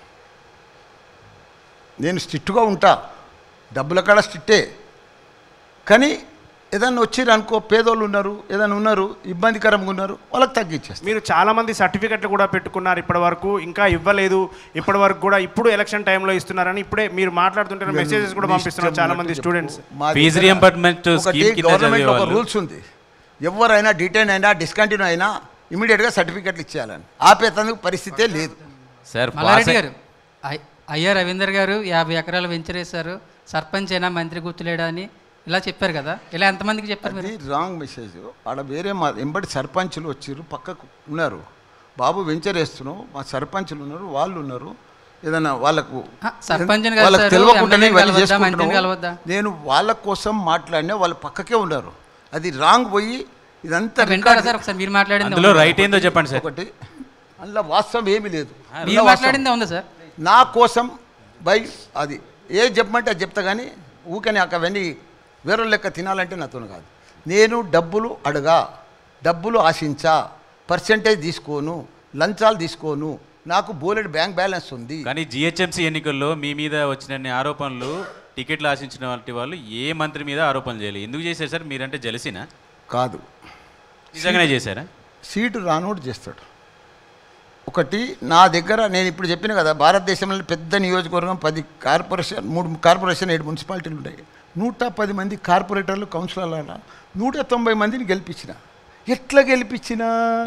నేను స్ట్రిక్ట్గా ఉంటా, డబ్బుల కాడ స్ట్రిక్టే. కానీ ఏదన్నా వచ్చిర్రు అనుకో, పేదోళ్ళు ఉన్నారు, ఏదైనా ఉన్నారు, ఇబ్బందికరంగా ఉన్నారు, వాళ్ళకి తగ్గించేస్తారు. మీరు చాలామంది సర్టిఫికెట్లు కూడా పెట్టుకున్నారు ఇప్పటి వరకు, ఇంకా ఇవ్వలేదు ఇప్పటి వరకు కూడా, ఇప్పుడు ఎలక్షన్ టైంలో ఇస్తున్నారని ఇప్పుడే మీరు మాట్లాడుతుంటే మెసేజెస్ కూడా పంపిస్తున్నారు చాలామంది స్టూడెంట్స్. గవర్నమెంట్ ఒక రూల్స్ ఉంది, ఎవరైనా డిటైన్ అయినా డిస్కంటిన్యూ అయినా ఇమీడియట్గా సర్టిఫికెట్లు ఇచ్చేయాలని, ఆపేతందుకు పరిస్థితే లేదు సార్. మల్లారెడ్డి గారు అయ్యా రవీందర్ గారు 50 ఎకరాలు వెంచర్ వేశారు, సర్పంచ్ అయినా మంత్రి గుర్తులేడా అని ఇలా చెప్పారు కదా, ఇలా ఎంతమందికి చెప్పారు మీరు? Wrong message. ఆడ వేరే మా ఎంబడి సర్పంచులు వచ్చారు, పక్కకు ఉన్నారు. బాబు వెంచర్ వేస్తున్నావు, మా సర్పంచులు ఉన్నారు, వాళ్ళు ఉన్నారు. ఏదైనా వాళ్ళకు తెలియకుండానే నేను వాళ్ళ కోసం మాట్లాడినా వాళ్ళు పక్కకే ఉన్నారు. అది రాంగ్ పోయి ఇదంతా మీరు మాట్లాడింది అందులో రైట్ ఏందో చెప్పండి సార్. ఒకటి అందులో వాస్తవం ఏమీ లేదు. మీరు మాట్లాడిందే ఉందా సార్? నా కోసం అది ఏది చెప్పమంటే అది చెప్తా, కానీ ఊకని అవన్నీ వేరే లెక్క తినాలంటే నాతో కాదు. నేను డబ్బులు డబ్బులు ఆశించా, పర్సెంటేజ్ తీసుకోను, లంచాలు తీసుకోను, నాకు బోలెడ్ బ్యాంక్ బ్యాలెన్స్ ఉంది. కానీ జిహెచ్ఎంసీ ఎన్నికల్లో మీ మీద వచ్చిన ఆరోపణలు టికెట్లు ఆశించిన వాళ్ళు ఏ మంత్రి మీద ఆరోపణలు చేయాలి? ఎందుకు చేశారు సార్? మీరంటే జలసినా? కాదు, నిజంగానే చేశారా? సీటు రానోడు చేస్తాడు. ఒకటి నా దగ్గర నేను ఇప్పుడు చెప్పిన కదా, భారతదేశంలో పెద్ద నియోజకవర్గం 10 కార్పొరేషన్, 3 కార్పొరేషన్, 7 మున్సిపాలిటీలు ఉంటాయి. 110 మంది కార్పొరేటర్లు, కౌన్సిలర్ల 190 మందిని గెలిపించిన. ఎట్లా గెలిపించినా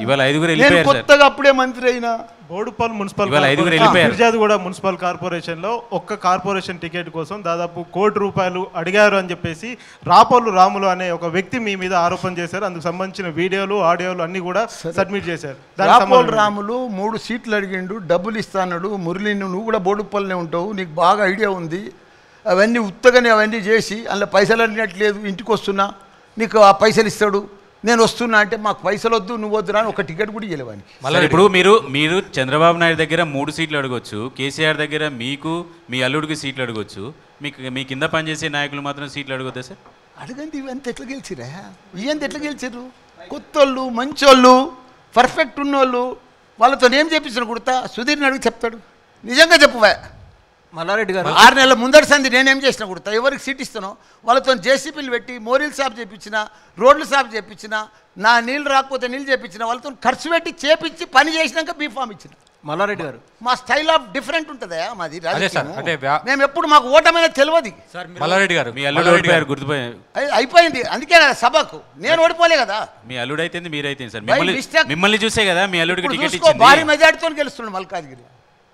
కొత్తగా అప్పుడే మంత్రి అయినా. బోడుపల్ మున్సిపల్ కూడా మున్సిపల్ కార్పొరేషన్లో ఒక్క కార్పొరేషన్ టికెట్ కోసం దాదాపు ₹1 కోటి అడిగారు అని చెప్పేసి రాములు అనే ఒక వ్యక్తి మీ మీద ఆరోపణ చేశారు. అందుకు సంబంధించిన వీడియోలు, ఆడియోలు అన్ని కూడా సబ్మిట్ చేశారు. రాములు 3 సీట్లు అడిగిండు, డబ్బులు ఇస్తాడు. మురళి, నువ్వు కూడా బోడుపల్నే ఉంటావు, నీకు బాగా ఐడియా ఉంది. అవన్నీ ఉత్తగానే అవన్నీ చేసి అందులో పైసలు అడిగినట్లేదు, ఇంటికి వస్తున్నా నీకు ఆ పైసలు ఇస్తాడు, నేను వస్తున్నా అంటే మాకు పైసలు వద్దు, నువ్వు వద్దు అని ఒక టికెట్ కూడా ఇవ్వలేవానికి. మళ్ళీ ఇప్పుడు మీరు చంద్రబాబు నాయుడు దగ్గర 3 సీట్లు అడగొచ్చు, కేసీఆర్ దగ్గర మీకు మీ అల్లుడికి సీట్లు అడగొచ్చు, మీ కింద పనిచేసే నాయకులు మాత్రం సీట్లు అడగొద్దా సార్? అడగండి, ఇవంతా ఎట్లా గెలిచిరా? ఇవంతా ఎట్లా గెలిచారు? కొత్తోళ్ళు, మంచోళ్ళు, పర్ఫెక్ట్ ఉన్నోళ్ళు, వాళ్ళతో ఏం చేపించిన కుడతా? సుధీర్ని అడిగి చెప్తాడు. నిజంగా చెప్పువా మల్లారెడ్డి గారు, 6 నెలల ముందరి సంది నేనేం చేసినా కుడతా? ఎవరికి సీట్ ఇస్తానో వాళ్ళతో జేసీపీలు పెట్టి మోరీలు సాఫ్ చేయించిన, రోడ్లు సాఫ్ చేయించిన, నా నీళ్ళు రాకపోతే నీళ్ళు చేయించిన, వాళ్ళతో ఖర్చు పెట్టి చేపించి పని చేసినాక బీఫామ్ ఇచ్చిన. మల్లారెడ్డి గారు, మా స్టైల్ ఆఫ్ డిఫరెంట్ ఉంటుందా మాది? మేము ఎప్పుడు మాకు ఓటమైనా తెలియదు. మల్లారెడ్డి గారు, మీ అల్లుడు ఓడిపోయారు, గుర్తుపోయారు, అయిపోయింది. అందుకే కదా సభకు నేను ఓడిపోలే కదా. మీ అల్లుడు అయితే మీరైతే సార్, మిమ్మల్ని చూసే కదా మీ అల్లుడికి టికెట్ ఇచ్చింది. భారీ మెజార్టీతో గెలుస్తున్నాడు మల్కాజ్గిరి.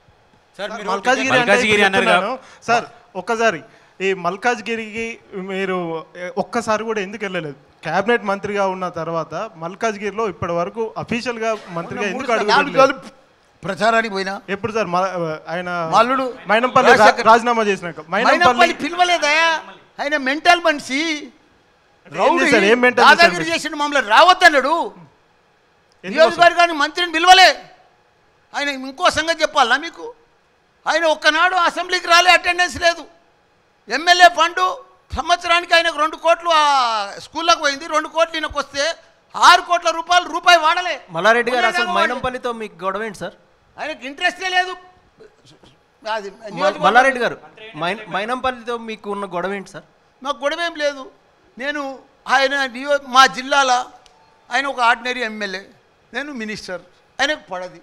మల్కాజ్గిరి అన్నారు సార్. ఒక్కసారి ఈ మల్కాజ్గిరికి మీరు ఒక్కసారి కూడా ఎందుకు వెళ్ళలేదు? కేబినెట్ మంత్రిగా ఉన్న తర్వాత మల్కాజ్గిరిలో ఇప్పటి వరకు అఫీషియల్ గా మంత్రిగా ఎందుకు అడుగుతున్నారు? ప్రచారానికి పోయినా ఎప్పుడు సార్? ఆయన మల్లుడు మైనంపల్లి రాజీనామా చేసినాక మైనంపల్లి పిలవలేదా? ఆయన మెంటల్ మనిషి, దాదాగిరి చేసిన మమ్మల్ని రావద్దన్నాడు. నియోజకవర్గాన్ని మంత్రిని పిలవలే. ఆయన ఇంకో సంగతి చెప్పాలా మీకు? ఆయన ఒక్కనాడు అసెంబ్లీకి రాలే, అటెండెన్స్ లేదు. ఎమ్మెల్యే ఫండు సంవత్సరానికి ఆయనకు 2 కోట్లు స్కూళ్ళకు పోయింది. 2 కోట్లు ఈయనకు వస్తే 6 కోట్ల రూపాయి వాడలే. మల్లారెడ్డి గారు, అసలు మైనంపల్లితో మీకు గొడవ ఏంటి సార్? ఆయనకు ఇంట్రెస్టే లేదు. మల్లారెడ్డి గారు, మైనంపల్లితో మీకు ఉన్న గొడవ ఏంటి సార్? నాకు గొడవ ఏం లేదు. నేను మా జిల్లాలో ఆయన ఒక ఆర్డినరీ ఎమ్మెల్యే, నేను మినిస్టర్. ఆయనకు పడది,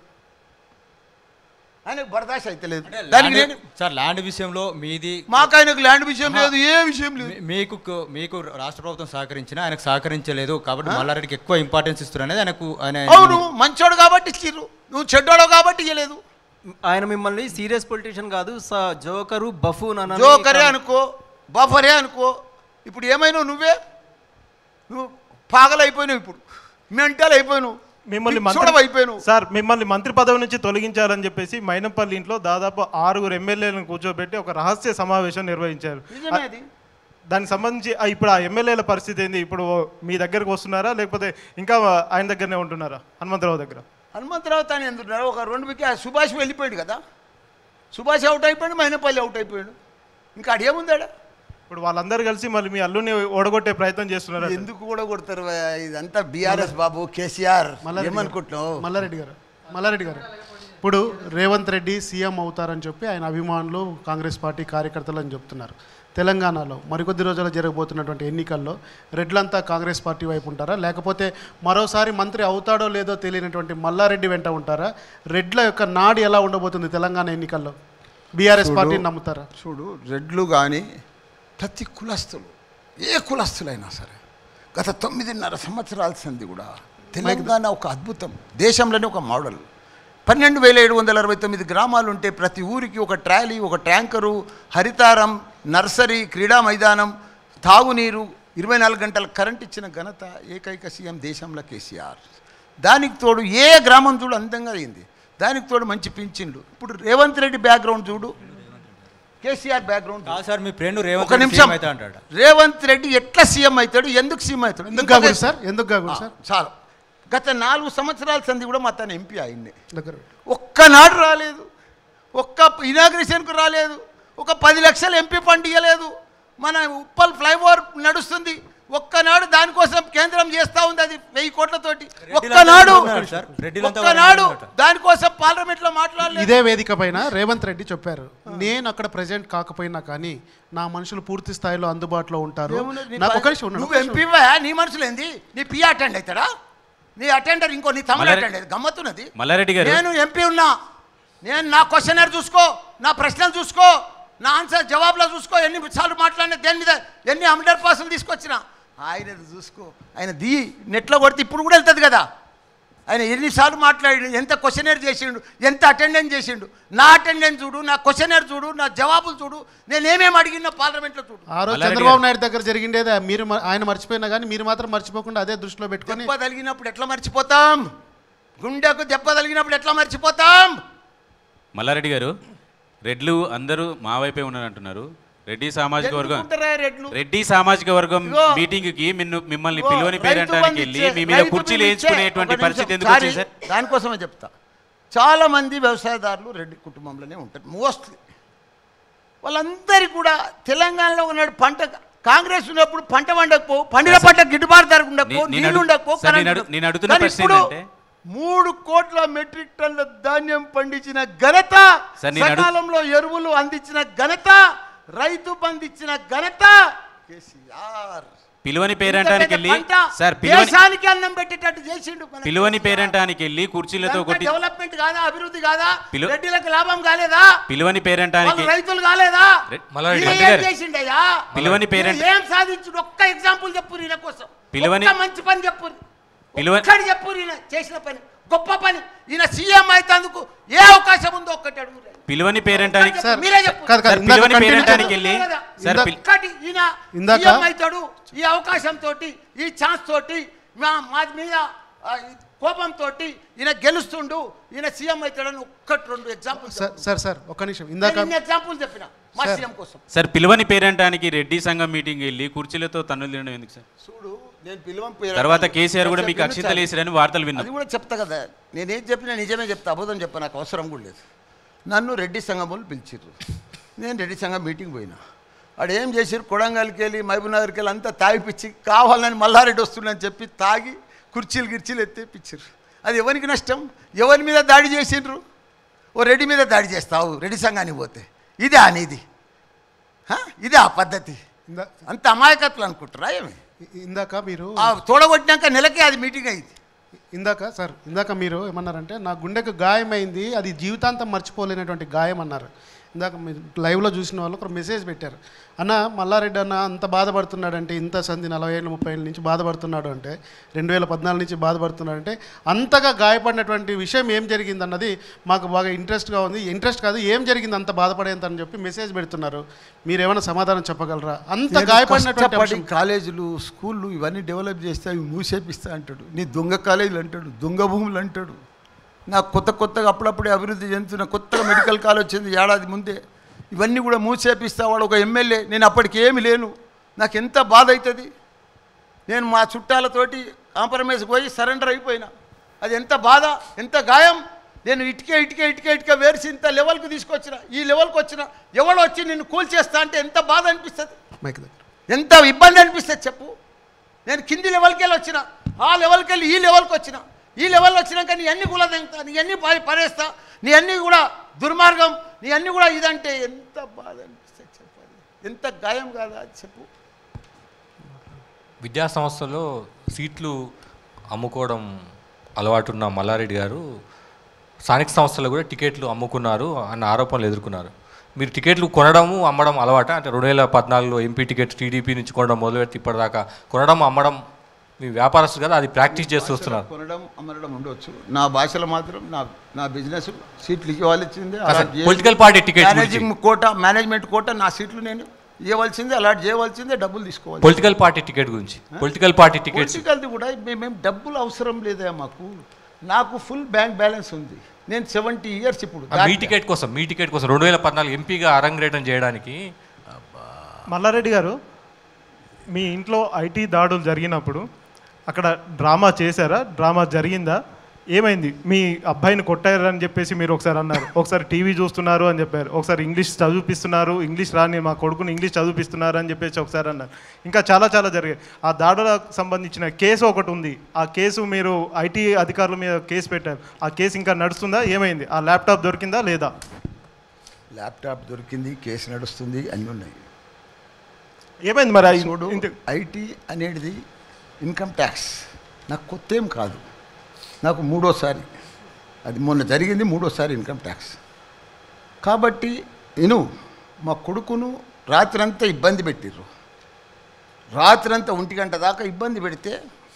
ఆయనకు బర్దాష్ అయితే లేదు. దానికి నేను సార్ ల్యాండ్ విషయంలో మీది, మాకు ఆయనకు ల్యాండ్ విషయం లేదు, ఏ విషయం లేదు. మీకు రాష్ట్ర ప్రభుత్వం సహకరించినా ఆయనకు సహకరించలేదు కాబట్టి మల్లారెడ్డికి ఎక్కువ ఇంపార్టెన్స్ ఇస్తున్నారు అనేది ఆయనకు. అవును, మంచోడు కాబట్టి ఇచ్చిర్రు, నువ్వు చెడ్డోడు కాబట్టి ఇవ్వలేదు. ఆయన మిమ్మల్ని సీరియస్ పొలిటీషియన్ కాదు, జోకరు, బఫూన్ అన్న. జోకరే అనుకో, బఫరే అనుకో. ఇప్పుడు ఏమైనావు నువ్వు పాగలైపోయినావు, ఇప్పుడు మెంటల్ అయిపోయినావు, మిమ్మల్ని మంత్రి పదవి నుంచి తొలగించాలని చెప్పేసి మైనంపల్లి ఇంట్లో దాదాపు 6 ఎమ్మెల్యేలను కూర్చోబెట్టి ఒక రహస్య సమావేశం నిర్వహించారు. దానికి సంబంధించి ఇప్పుడు ఆ ఎమ్మెల్యేల పరిస్థితి ఏంది? ఇప్పుడు మీ దగ్గరకు వస్తున్నారా, లేకపోతే ఇంకా ఆయన దగ్గరనే ఉంటున్నారా? హనుమంతరావు దగ్గర. హనుమంతరావు తాను ఎందుకున్నారు? ఒక 2 వికెట్ సుభాష్ వెళ్ళిపోయాడు కదా, సుభాష్ అవుట్ అయిపోయాడు, మైనంపల్లి అవుట్ అయిపోయాడు. ఇంకా అడేముందాడా? ఇప్పుడు వాళ్ళందరూ కలిసి మళ్ళీ మీ అల్లుని ఓడగొట్టే ప్రయత్నం చేస్తున్నారు. ఎందుకు ఓడగొడతారు? ఇదంతా బీఆర్ఎస్ బాబు, కేసీఆర్ ఏమనుకుంటున్నావు? మల్లారెడ్డి గారు, ఇప్పుడు రేవంత్ రెడ్డి సీఎం అవుతారని చెప్పి ఆయన అభిమానులు, కాంగ్రెస్ పార్టీ కార్యకర్తలు అని చెప్తున్నారు. తెలంగాణలో మరికొద్ది రోజుల్లో జరగబోతున్నటువంటి ఎన్నికల్లో రెడ్లంతా కాంగ్రెస్ పార్టీ వైపు ఉంటారా, లేకపోతే మరోసారి మంత్రి అవుతాడో లేదో తెలియనటువంటి మల్లారెడ్డి వెంట ఉంటారా? రెడ్ల యొక్క నాడి ఎలా ఉండబోతుంది తెలంగాణ ఎన్నికల్లో? బీఆర్ఎస్ పార్టీని నమ్ముతారా? చూడు, రెడ్లు కానీ ప్రతి కులస్తులు, ఏ కులస్తులైనా సరే, గత 9.5 సంవత్సరాల సంది కూడా తెలంగాణ ఒక అద్భుతం, దేశంలోనే ఒక మోడల్. 12,769 గ్రామాలు ఉంటే ప్రతి ఊరికి ఒక ట్రాలీ, ఒక ట్యాంకరు, హరితారం, నర్సరీ, క్రీడా మైదానం, తాగునీరు, 24 గంటల కరెంట్ ఇచ్చిన ఘనత ఏకైక సీఎం దేశంలో కేసీఆర్. దానికి తోడు ఏ గ్రామం చూడు అందంగా అయింది. దానికి తోడు మంచి పింఛన్లు. ఇప్పుడు రేవంత్ రెడ్డి బ్యాక్గ్రౌండ్ చూడు, కేసీఆర్ బ్యాక్గ్రౌండ్ సార్. మీ ఫ్రెండ్ రేవంత్ ఒక నిమిషం, రేవంత్ రెడ్డి ఎట్లా సీఎం అవుతాడు, ఎందుకు సీఎం అవుతాడు? ఎందుకు కాకూడదు సార్? ఎందుకు కాకూడదు సార్? చాలు. గత 4 సంవత్సరాల సంది కూడా మా తన ఎంపీ ఆయన్ని ఒక్కనాడు రాలేదు, ఒక్క ఇనాగ్రేషన్కు రాలేదు, ఒక 10 లక్షల ఎంపీ ఫండ్ ఇవ్వలేదు. మన ఉప్పల్ ఫ్లైఓవర్ నడుస్తుంది, ఒక్కనాడు దానికోసం కేంద్రం చేస్తూ ఉంది, అది 1000 కోట్లతోటి. ఒక్కనాడు దానికోసం పార్లమెంట్లో మాట్లాడలేదు. ఇదే వేదిక పైన రేవంత్ రెడ్డి చెప్పారు, నేను అక్కడ ప్రెజెంట్ కాకపోయినా కానీ నా మనుషులు పూర్తి స్థాయిలో అందుబాటులో ఉంటారు. నువ్వు ఎంపీ నీ మనుషులు ఏంది? నీ పి అటెండ్ అవుతాడా? నీ అటెండర్ ఇంకో నీ తమ్ముడు అటెండ్ గమ్మత్తున్నది. మల్లారెడ్డి గారు, నేను ఎంపీ ఉన్నా, నేను నా క్వశ్చనర్ చూసుకో, నా ప్రశ్నలు చూసుకో, నా ఆన్సర్ జవాబులో చూసుకో, ఎన్నిసార్లు మాట్లాడినా, దేని మీద ఎన్ని అండర్ పాసులు తీసుకొచ్చినా ఆయన చూసుకో. ఆయన నెట్లో కొడితే ఇప్పుడు కూడా వెళ్తుంది కదా. ఆయన ఎన్నిసార్లు మాట్లాడి, ఎంత క్వశ్చనర్ చేసిండు, ఎంత అటెండెన్స్ చేసిండు. నా అటెండెన్స్ చూడు, నా క్వశ్చనర్ చూడు, నా జవాబులు చూడు, నేనేమేమి అడిగినా పార్లమెంట్లో చూడు. ఆ రోజు చంద్రబాబు నాయుడు దగ్గర జరిగిండేదే మీరు ఆయన మర్చిపోయినా కానీ మీరు మాత్రం మర్చిపోకుండా అదే దృష్టిలో పెట్టుకొని. దెబ్బ తగిలినప్పుడు ఎట్లా మర్చిపోతాం? గుండెకు దెబ్బ తగిలినప్పుడు ఎట్లా మర్చిపోతాం? మల్లారెడ్డి గారు, రెడ్లు అందరూ మా వైపే ఉన్నారంటున్నారు. రెడ్డి సామాజిక వర్గం మీటింగ్ కి మిమ్మల్ని పిలువని పేరంటానికి వెళ్ళి మీ మీద కుర్చీలు వేయించుకునేటువంటి పరిస్థితి ఎందుకు వచ్చింది సార్? దానికోసమే చెప్తా. చాలా మంది వ్యవసాయదారులు రెడ్డి కుటుంబంలోనే ఉంటారు మోస్ట్లీ. వాళ్ళందరికీ కూడా తెలంగాణలో ఉన్నాడు పంట, కాంగ్రెస్ ఉన్నప్పుడు పంట పండకపో, పండిన పంట గిట్టుబాటు ధర ఉండకపో, నీళ్లు ఉండకపో. నేను అడుగుతున్న ప్రశ్న ఏంటంటే 3 కోట్ల మెట్రిక్ టన్నుల ధాన్యం పండించిన ఘనత, సకాలంలో ఎరువులు అందించిన ఘనత, రైతు బంధించిన ఘనత కేసీఆర్. పిలువని పేరంటానికి వెళ్ళి సార్ దేశానికి అన్నం పెట్టేటట్టు చేసిండు. పిలువని పేరంటానికి వెళ్ళి కుర్చీలతో కొట్టి డెవలప్మెంట్ కాదా, అభివృద్ధి కాదా, రెడ్డిలకు లాభం కాలేదా, పిలువని పేరంటానికి రైతులు కాలేదా, చేసిండయ్యా పిలువని పేరంట ఏం సాధించుడు? ఒక్క ఎగ్జాంపుల్ చెప్పు ఈయన కోసం. పిలువని మంచి పని చెప్పు, చెప్పు ఈయన చేసిన పని, గొప్ప పని. ఈయన సీఎం అయితందుకు ఏ అవకాశం ఉందో ఒక్కటి అడుగు. పిలువని పేరంటానికి మీరే చెప్పు. పిలువని పేరంటానికి వెళ్ళి సార్ ఈయన సీఎం అవుతాడు, ఈ అవకాశం తోటి, ఈ ఛాన్స్ తోటి, మా మీద కోపంతో ఈయన గెలుస్తుండు, ఈయన సీఎం అవుతాడని 1-2 ఎగ్జాంపుల్స్. సార్ ఒక్క నిమిషం, ఇందాక ఎగ్జాంపుల్ చెప్పిన మా సీఎం కోసం. సార్ పిలువని పేరంటానికి రెడ్డి సంఘం మీటింగ్ వెళ్ళి కుర్చీలతో తన్నులు తినడం ఎందుకు సార్? చూడు, నేను తర్వాత కేసీఆర్ కూడా మీకు అక్షింతలు వేసిరని వార్తలు విన్నాను. అది కూడా చెప్తా కదా, నేనేం చెప్పినా నిజమే చెప్తా, అబద్ధం చెప్పా, నాకు అవసరం కూడా లేదు. నన్ను రెడ్డి సంఘం వాళ్ళు పిలిచిర్రు, నేను రెడ్డి సంఘం మీటింగ్ పోయినా. వాడు ఏం చేసిర్రు, కొడంగల్కి వెళ్ళి మహబూబ్నగర్కి వెళ్ళి అంతా తాగిపిచ్చి కావాలని మల్లారెడ్డి వస్తుండని చెప్పి తాగి కుర్చీలు ఎత్తేపిచ్చిర్రు. అది ఎవరికి నష్టం? ఎవరి మీద దాడి చేసిండ్రు? ఓ రెడ్డి మీద దాడి చేస్తావు రెడ్డి సంఘానికి పోతే, ఇదే అనేది? ఇదే ఆ పద్ధతి? అంత అమాయకత్వం అనుకుంటారా ఏమి? ఇందాక మీరు తోడగొట్టినాక నెలకే అది మీటింగ్ అయింది. ఇందాక మీరు ఏమన్నారంటే నా గుండెకు గాయమైంది, అది జీవితాంతం మర్చిపోలేనటువంటి గాయం అన్నారు. ఇందాక మీరు లైవ్లో చూసిన వాళ్ళు ఒక మెసేజ్ పెట్టారు, అన్న మల్లారెడ్డి అన్న అంత బాధపడుతున్నాడంటే, ఇంత సంధి 40 ఏళ్ళు 30 ఏళ్ళ నుంచి బాధపడుతున్నాడు అంటే, 2014 నుంచి బాధపడుతున్నాడు అంటే, అంతగా గాయపడినటువంటి విషయం ఏం జరిగింది అన్నది మాకు బాగా ఇంట్రెస్ట్గా ఉంది. ఇంట్రెస్ట్ కాదు, ఏం జరిగింది అంత బాధపడేంత అని చెప్పి మెసేజ్ పెడుతున్నారు. మీరు ఏమైనా సమాధానం చెప్పగలరా? అంత గాయపడినటువంటి కాలేజీలు, స్కూళ్ళు ఇవన్నీ డెవలప్ చేస్తే అవి మూసేపిస్తా అంటాడు, నీ దొంగ కాలేజీలు అంటాడు, దొంగ భూములు అంటాడు. నాకు కొత్తగా అప్పుడప్పుడే అభివృద్ధి చెందుతున్న కొత్తగా మెడికల్ కాలేజ్ వచ్చింది ఏడాది ముందే, ఇవన్నీ కూడా మూసేపిస్తా. వాడు ఒక ఎమ్మెల్యే, నేను అప్పటికి ఏమి లేను, నాకు ఎంత బాధ అవుతుంది. నేను మా చుట్టాలతోటి కాంప్రమైజ్కి పోయి సరెండర్ అయిపోయినా. అది ఎంత బాధ, ఎంత గాయం. నేను ఇటుక వేర్చి ఇంత లెవెల్కి తీసుకొచ్చిన, ఈ లెవెల్కి వచ్చిన, ఎవడో వచ్చి నిన్ను కూల్చేస్తా అంటే ఎంత బాధ అనిపిస్తుంది, ఎంత ఇబ్బంది అనిపిస్తుంది చెప్పు. నేను కింది లెవెల్కి వెళ్ళి వచ్చిన, ఆ లెవెల్కి వెళ్ళి ఈ లెవెల్కి వచ్చిన, ఈ లెవెల్లో వచ్చినాక నీ అన్ని కూడా తెంగుతా, నీ అన్ని పరేస్తా, నీ అన్నీ కూడా దుర్మార్గం, నీ అన్నీ కూడా ఇదంటే ఎంత బాధ అనిపిస్తుంది చెప్పాలి, ఎంత గాయం కాదా చెప్పు. విద్యా సంస్థల్లో సీట్లు అమ్ముకోవడం అలవాటున్న మల్లారెడ్డి గారు స్థానిక సంస్థలు కూడా టికెట్లు అమ్ముకున్నారు అన్న ఆరోపణలు ఎదుర్కొన్నారు. మీరు టికెట్లు కొనడము అమ్మడం అలవాట? అంటే 2014లో ఎంపీ టికెట్ టీడీపీ నుంచి కొనడం మొదలుపెట్టి ఇప్పటిదాకా కొనడం అమ్మడం మీ వ్యాపారస్తులు కదా అది ప్రాక్టీస్ చేస్తూ వస్తున్నారు. కొనడం అమ్మడం ఉండొచ్చు, నా భాషలో మాత్రం నా బిజినెస్ సీట్లు ఇవ్వాల్సిందే. Political party ticket management quota నా సీట్లు నేను ఇవ్వాల్సిందే, అలాట్ చేయవలసిందే, డబ్బులు తీసుకోవాలి. పొలిటికల్ పార్టీ టికెట్ గురించి పొలిటికల్ పార్టీ టికెట్ పొలిటికల్ది కూడా మేము డబ్బులు అవసరం లేదా మాకు, నాకు ఫుల్ బ్యాంక్ బ్యాలెన్స్ ఉంది. నేను 70 years ఇప్పుడు మీ టికెట్ కోసం 2014 ఎంపీగా అరంగేటం చేయడానికి. మల్లారెడ్డి గారు, మీ ఇంట్లో ఐటీ దాడులు జరిగినప్పుడు అక్కడ డ్రామా చేశారా? డ్రామా జరిగిందా? ఏమైంది? మీ అబ్బాయిని కొట్టారని చెప్పేసి మీరు ఒకసారి అన్నారు, ఒకసారి టీవీ చూస్తున్నారు అని చెప్పారు, ఒకసారి ఇంగ్లీష్ చదివిపిస్తున్నారు, ఇంగ్లీష్ రాని మా కొడుకుని ఇంగ్లీష్ చదివిపిస్తున్నారు అని చెప్పేసి ఒకసారి అన్నారు. ఇంకా చాలా జరిగాయి. ఆ దాడులకు సంబంధించిన కేసు ఒకటి ఉంది, ఆ కేసు మీరు ఐటీ అధికారుల మీద కేసు పెట్టారు, ఆ కేసు ఇంకా నడుస్తుందా? ఏమైంది? ఆ ల్యాప్టాప్ దొరికిందా లేదా? ల్యాప్టాప్ దొరికింది, కేసు నడుస్తుంది, అన్నీ ఉన్నాయి. ఏమైంది మరి? చూడు, ఐటీ అనేది ఇన్కమ్ ట్యాక్స్ నాకు కొత్త ఏం కాదు, నాకు 3వసారి, అది మొన్న జరిగింది 3వసారి ఇన్కమ్ ట్యాక్స్. కాబట్టి నేను మా కొడుకును రాత్రంతా ఇబ్బంది పెట్టిర్రు, రాత్రంతా 1 గంట దాకా ఇబ్బంది పెడితే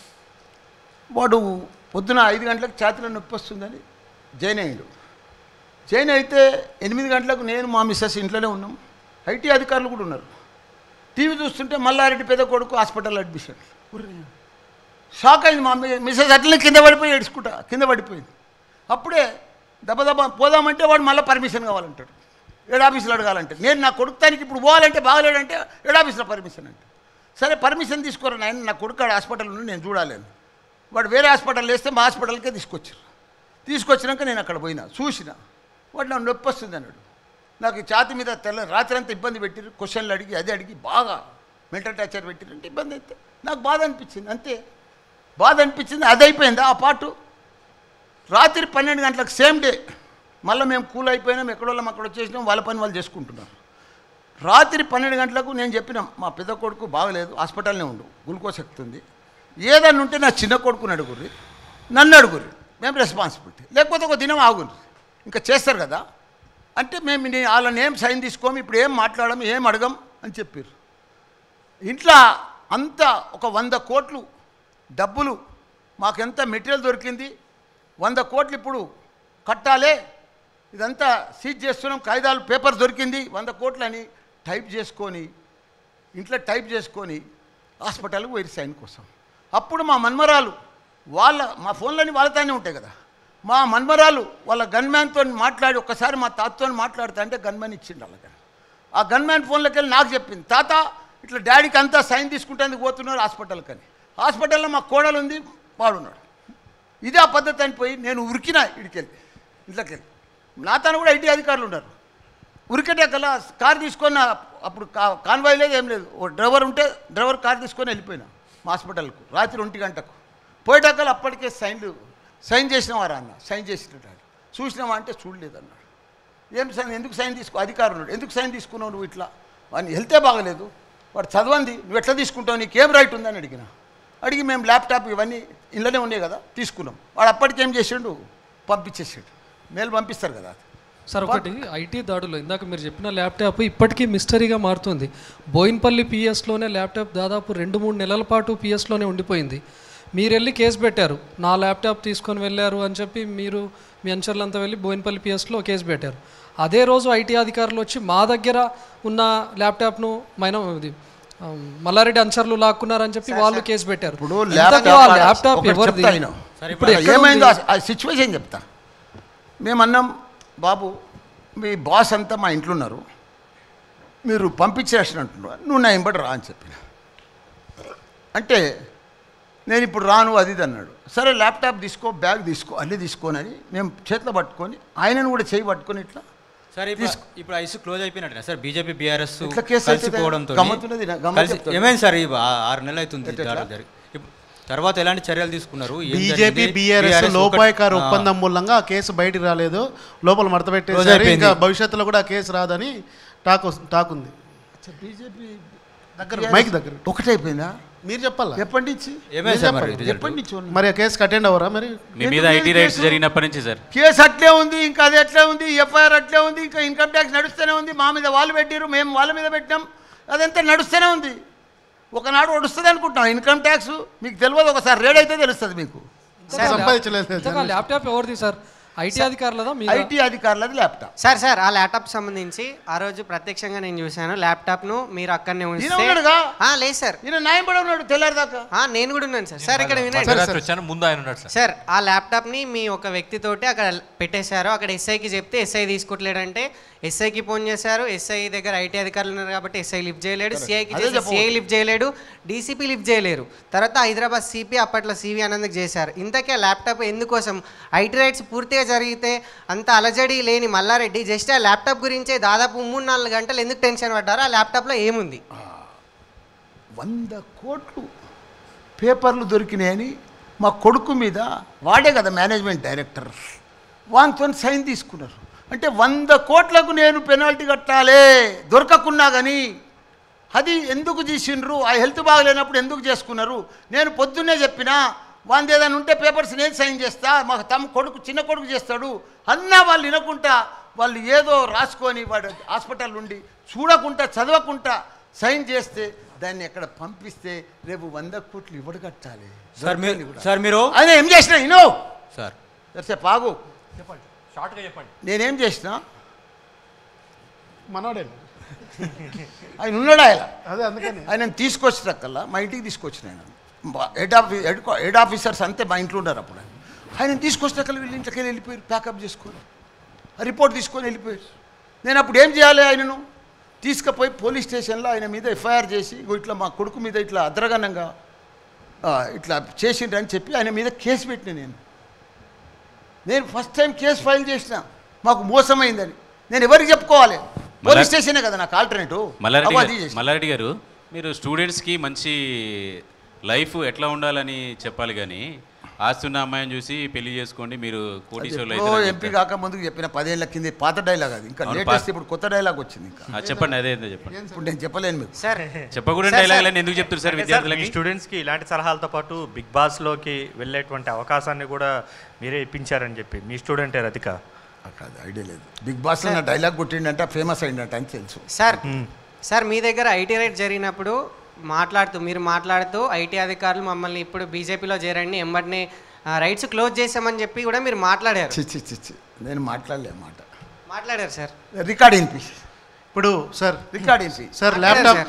వాడు పొద్దున 5 గంటలకు ఛాతీలో నొప్పి వస్తుందని జాయిన్ అయ్యాడు. జాయిన్ అయితే 8 గంటలకు నేను మా మిస్సెస్ ఇంట్లోనే ఉన్నాం, ఐటీ అధికారులు కూడా ఉన్నారు. టీవీ చూస్తుంటే మల్లారెడ్డి పెద్ద కొడుకు హాస్పిటల్ అడ్మిషన్. షాక్ అయింది మా మిస్సెస్, అట్లనే కింద పడిపోయి ఏడ్చుకుంటా, కింద పడిపోయింది. అప్పుడే దెబ్బ పోదామంటే వాడు మళ్ళీ పర్మిషన్ కావాలంటాడు, ఏడు ఆఫీసులో అడగాలంటే. నేను నా కొడుకుతానికి ఇప్పుడు పోవాలంటే బాగలేడంటే ఏడు ఆఫీసులో పర్మిషన్ అంటే, సరే పర్మిషన్ తీసుకోరు నాయన, నా కొడుకు హాస్పిటల్ నుండి నేను చూడాలని. వాడు వేరే హాస్పిటల్ వేస్తే మా హాస్పిటల్కే తీసుకొచ్చినాక నేను అక్కడ పోయినా, చూసిన, వాడు నాకు నొప్పి వస్తుంది అన్నాడు. నాకు ఛాతి మీద రాత్రి అంతా ఇబ్బంది పెట్టిరు, క్వశ్చన్లు అడిగి అది అడిగి బాగా మెంటల్ టార్చర్ పెట్టిరు. అంటే ఇబ్బంది అయితే నాకు బాధ అనిపించింది, అంతే బాధ అనిపించింది. అది అయిపోయింది ఆ పాటు. రాత్రి 12 గంటలకు సేమ్ డే మళ్ళీ మేము కూల్ అయిపోయినాం, ఎక్కడోళ్ళం అక్కడ వచ్చేసినాం, వాళ్ళ పని వాళ్ళు చేసుకుంటున్నారు. రాత్రి 12 గంటలకు నేను చెప్పినాం, మా పెద్ద కొడుకు బాగలేదు, హాస్పిటల్నే ఉండు, గ్లూకోజ్ ఎక్కుతుంది, ఏదన్నా ఉంటే నా చిన్న కొడుకుని అడుగుర్రి, నన్ను అడుగుర్రి, మేము రెస్పాన్సిబిలిటీ, లేకపోతే ఒక దినం ఆగుర్రి, ఇంకా చేస్తారు కదా అంటే మేము వాళ్ళని ఏం సైన్ తీసుకోము, ఇప్పుడు ఏం మాట్లాడము, ఏం అడగం అని చెప్పారు. ఇంట్లో అంతా ఒక 100 కోట్లు డబ్బులు, మాకెంత మెటీరియల్ దొరికింది, 100 కోట్లు ఇప్పుడు కట్టాలే, ఇదంతా సీజ్ చేస్తున్నాం, కాగితాలు పేపర్ దొరికింది 100 కోట్లు అని టైప్ చేసుకొని ఇంట్లో టైప్ చేసుకొని హాస్పిటల్కి పోయి సైన్ కోసం. అప్పుడు మా మన్మరాలు మా ఫోన్లన్నీ వాళ్ళతోనే ఉంటాయి కదా, మా మన్మరాలు వాళ్ళ గన్మ్యాన్తో మాట్లాడి ఒక్కసారి మా తాతతో మాట్లాడుతా అంటే గన్మ్యాన్ ఇచ్చిండు వాళ్ళకి. ఆ గన్మ్యాన్ ఫోన్లోకి వెళ్ళి నాకు చెప్పింది, తాత ఇట్లా డాడీకి అంతా సైన్ తీసుకుంటేందుకు పోతున్నారు హాస్పిటల్కి అని. హాస్పిటల్లో మా కోడలు ఉంది, వాడున్నాడు. ఇదే ఆ పద్ధతి అని పోయి నేను ఉరికినా ఇడికెళ్ళి ఇంట్లోకి వెళ్ళి. నా తను కూడా ఐటీ అధికారులు ఉన్నారు. ఉరికటే కల్లా కారు తీసుకొని, అప్పుడు కాన్వాయ్ లేదు ఏం లేదు, ఓ డ్రైవర్ ఉంటే డ్రైవర్ కారు తీసుకొని వెళ్ళిపోయినా మా హాస్పిటల్కు రాత్రి 1 గంటకు. పోయేటక్కలు అప్పటికే సైన్ చేసినవారా అన్న, సైన్ చేసినట్టు చూసినావా అంటే చూడలేదన్నాడు. ఏం సైన్, ఎందుకు సైన్ అధికారులు ఉన్నాడు, ఎందుకు సైన్ తీసుకున్నావు నువ్వు? ఇట్లా వాడిని హెల్తే బాగలేదు, వాడు చదవంది, నువ్వు ఎట్లా తీసుకుంటావు, నీకేం రైట్ ఉందని అడిగి మేము ల్యాప్టాప్ ఇవన్నీ ఇళ్ళనే ఉన్నాయి కదా తీసుకున్నాం. వాడు అప్పటికేం చేసిండు, పంపించేసాడు, మేలు పంపిస్తారు కదా. సార్ ఒకటి, ఐటీ దాడులు ఇందాక మీరు చెప్పిన ల్యాప్టాప్ ఇప్పటికీ మిస్టరీగా మారుతుంది. బోయిన్పల్లి పిఎస్లోనే ల్యాప్టాప్ దాదాపు 2-3 నెలల పాటు పిఎస్లోనే ఉండిపోయింది. మీరు వెళ్ళి కేసు పెట్టారు, నా ల్యాప్టాప్ తీసుకొని వెళ్ళారు అని చెప్పి మీరు మీ అనుచరులంతా వెళ్ళి బోయిన్పల్లి పిఎస్లో కేసు పెట్టారు. అదే రోజు ఐటీ అధికారులు వచ్చి మా దగ్గర ఉన్న ల్యాప్టాప్ను మల్లారెడ్డి అనుచరులు లాక్కున్నారని చెప్పి వాళ్ళు కేసు పెట్టారు. ల్యాప్టాప్ ఎవరిది? ఇప్పుడు ఏమైందో ఆ సిచ్యువేషన్ చెప్తా. మేమన్నాం, బాబు మీ బాస్ అంతా మా ఇంట్లో ఉన్నారు, మీరు పంపించేసినట్టున్నారు, నువ్వు నా ఇంబడి రా అని చెప్పిన. అంటే నేను ఇప్పుడు రాను అది ఇది అన్నాడు. సరే ల్యాప్టాప్ తీసుకో, బ్యాగ్ తీసుకో, అన్నీ తీసుకోనని మేము చేతిలో పట్టుకొని ఆయనను కూడా చేయి పట్టుకొని ఇట్లా. సరే ఇప్పుడు ఐసు క్లోజ్ అయిపోయినట్టు సార్, బీజేపీ బీఆర్ఎస్ కలిసిపోవడంతో ఏమైంది సార్? 6 నెలలు అవుతుంది తర్వాత ఎలాంటి చర్యలు తీసుకున్నారు? బీజేపీ బీఆర్ఎస్ లోపాయకార ఒప్పందం మూలంగా ఆ కేసు బయటికి రాలేదు, లోపల మడత పెట్టేసారు, ఇంకా భవిష్యత్తులో కూడా ఆ కేసు రాదని టాక్ ఉంది. బీజేపీ దగ్గర మైక్ దగ్గర ఒకటైపోయిందా? మీరు చెప్పాలా ఎప్పటి నుంచి? మరి ఆ కేసుకి అటెండ్ అవ్వరా? మరి మీ మీద ఐటీ రైట్స్ జరిగినప్పటి నుంచి సార్ కేసు అట్లే ఉంది, ఇంకా అది అట్లే ఉంది, ఎఫ్ఐఆర్ అట్లే ఉంది, ఇంకా ఇన్కమ్ ట్యాక్స్ నడుస్తూనే ఉంది. మా మీద వాళ్ళు పెట్టారు, మేము వాళ్ళ మీద పెట్టినాం, అదంతా నడుస్తూనే ఉంది. ఒకనాడు వస్తుంది అనుకుంటున్నాం ఇన్కమ్ ట్యాక్స్. మీకు తెలియదు, ఒకసారి రేడ్ అయితే తెలుస్తుంది మీకు. ల్యాప్టాప్ ఎవరిది సార్? ఐటీ అధికారులదా? ఐటీ అధికారులది ల్యాప్టాప్. సార్ ఆ ల్యాప్టాప్ సంబంధించి ఆ రోజు ప్రత్యక్షంగా నేను చూశాను. ల్యాప్టాప్ను మీరు అక్కడనే ఉంచితే లేదు సార్, ఉన్నాడు తెల్లారిదాకా. నేను కూడా ఉన్నాను సార్. సార్ ఇక్కడ వినండి సార్, ఆ ల్యాప్టాప్ని మీ ఒక వ్యక్తితోటి అక్కడ పెట్టేశారు. అక్కడ ఎస్ఐకి చెప్తే ఎస్ఐ తీసుకోవట్లేడంటే ఎస్ఐకి ఫోన్ చేశారు. ఎస్ఐ దగ్గర ఐటీ అధికారులు ఉన్నారు కాబట్టి ఎస్ఐ లిఫ్ట్ చేయలేడు. సిఐకి చేస్తే సిఐ లిఫ్ట్ చేయలేడు. డీసీపీ లిఫ్ట్ చేయలేరు. తర్వాత హైదరాబాద్ సిపి అప్పట్లో సివి ఆనంద్కి చేశారు. ఇంతకీ ఆ ల్యాప్టాప్ ఎందుకోసం? ఐటీ రైట్స్ పూర్తిగా జరిగితే అంత అలజడి లేని మల్లారెడ్డి జస్ట్ ఆ ల్యాప్టాప్ గురించే దాదాపు 3-4 గంటలు ఎందుకు టెన్షన్ పడ్డారు? ఆ ల్యాప్టాప్లో ఏముంది? 100 కోట్లు పేపర్లు దొరికినాయని మా కొడుకు మీద, వాడే కదా మేనేజ్మెంట్ డైరెక్టర్, వానితో సైన్ తీసుకున్నారు. అంటే 100 కోట్లకు నేను పెనాల్టీ కట్టాలి దొరకకున్నా కానీ. అది ఎందుకు చేసిండ్రు? ఆ హెల్త్ బాగలేనప్పుడు ఎందుకు చేసుకున్నారు? నేను పొద్దున్నే చెప్పినా వాంది ఏదైనా ఉంటే పేపర్స్ నేను సైన్ చేస్తా, మాకు చిన్న కొడుకు చేస్తాడు అన్నా. వాళ్ళు వినకుండా వాళ్ళు ఏదో రాసుకొని వాడు హాస్పిటల్ నుండి చూడకుండా చదవకుండా సైన్ చేస్తే దాన్ని ఎక్కడ పంపిస్తే రేపు 100 కోట్లు ఇవ్వడు కట్టాలి. సార్ మీరు ఆయన ఏం చేసినా ఇనో సార్ సరే పాగు చెప్పండి, షార్ట్గా చెప్పండి. నేనేం చేసినా మనోడే ఆయన ఉన్నాడు. అదే అందుకని ఆయన తీసుకొచ్చినక్కల్లా మా ఇంటికి తీసుకొచ్చిన ఆయన హెడ్ ఆఫీసర్స్ అంతే మా ఇంట్లో ఉన్నారు. అప్పుడు ఆయన తీసుకొచ్చినక్కల్లా వీళ్ళు ఇంట్లోకి వెళ్ళిపోయారు, ప్యాకప్ చేసుకొని రిపోర్ట్ తీసుకొని వెళ్ళిపోయారు. నేను అప్పుడు ఏం చేయాలి? ఆయనను తీసుకుపోయి పోలీస్ స్టేషన్లో ఆయన మీద ఎఫ్ఐఆర్ చేసి ఇట్లా మా కొడుకు మీద ఇట్లా అద్రగణంగా ఇట్లా చేసిండ్రని చెప్పి ఆయన మీద కేసు పెట్టిన. నేను ఫస్ట్ టైం కేసు ఫైల్ చేసిన, మాకు మోసమైందని. నేను ఎవరికి చెప్పుకోవాలి? పోలీస్ స్టేషనే కదా నాకు ఆల్టర్నేటివ్. మల్లారెడ్డి గారు, మీరు స్టూడెంట్స్కి మంచి లైఫ్ ఎట్లా ఉండాలని చెప్పాలి కానీ ఆస్తున్న అమ్మాయిని చూసి పెళ్లి చేసుకోండి మీరు కోటీశ్వరులు అయితే ఎంపీ కాక ముందుకు చెప్పిన 10 ఏళ్ల కింద పాత డైలాగ్ అది. ఇంకా లేటెస్ట్ ఇప్పుడు కొత్త డైలాగ్ వచ్చింది. ఇంకా చెప్పండి, అదే చెప్పండి. ఇప్పుడు నేను చెప్పలేను మీకు సార్. చెప్పకూడదు డైలాగ్ ఎందుకు చెప్తారు సార్? విద్యార్థులకి స్టూడెంట్స్కి ఇలాంటి సలహాలతో పాటు బిగ్ బాస్లోకి వెళ్ళేటువంటి అవకాశాన్ని కూడా మీరే ఇప్పించారని చెప్పి మీ స్టూడెంటే రతిక. అక్కడ ఐడియా లేదు. బిగ్ బాస్ లో డైలాగ్ కొట్టిండంటే ఫేమస్ అయిందంట అని తెలుసు. సార్ మీ దగ్గర ఐటీ రైట్ జరిగినప్పుడు మీరు మాట్లాడుతూ ఐటీ అధికారులు మమ్మల్ని ఇప్పుడు బీజేపీలో చేరండి ఎంబడినే రైట్స్ క్లోజ్ చేసామని చెప్పి కూడా మీరు మాట్లాడారు. నేను మాట్లాడారు సార్. రికార్డ్ వినిపి. ఇప్పుడు సార్ రికార్డ్ వినిపి. సార్ ల్యాప్టాప్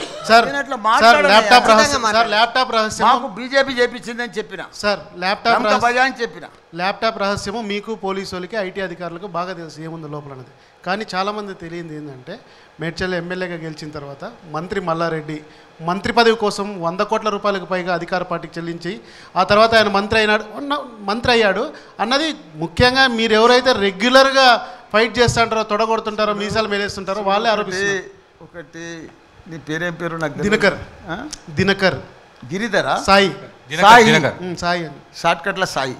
రహస్యం మాకు బీజేపీ చేపించిందని చెప్పిన. సార్ ల్యాప్టాప్ రహస్యము మీకు పోలీసు వాళ్ళకి ఐటీ అధికారులకు బాగా తెలుసు ఏముంది లోపల అనేది. కానీ చాలామంది తెలియంది ఏంటంటే మేడ్చల్ ఎమ్మెల్యేగా గెలిచిన తర్వాత మంత్రి మల్లారెడ్డి మంత్రి పదవి కోసం 100 కోట్ల రూపాయలకు పైగా అధికార పార్టీకి చెల్లించి ఆ తర్వాత ఆయన మంత్రి అయ్యాడు అన్నది ముఖ్యంగా మీరు ఎవరైతే రెగ్యులర్గా ఫైట్ చేస్తుంటారో తొడగొడుతుంటారో మీసాలు మేలేస్తుంటారో వాళ్ళే ఆరోపిస్తారు. ఒకటి నీ పేరేం పేరు? నాకు దినకర్ గిరిధరా సాయి సాయి షార్ట్ కట్ల సాయి.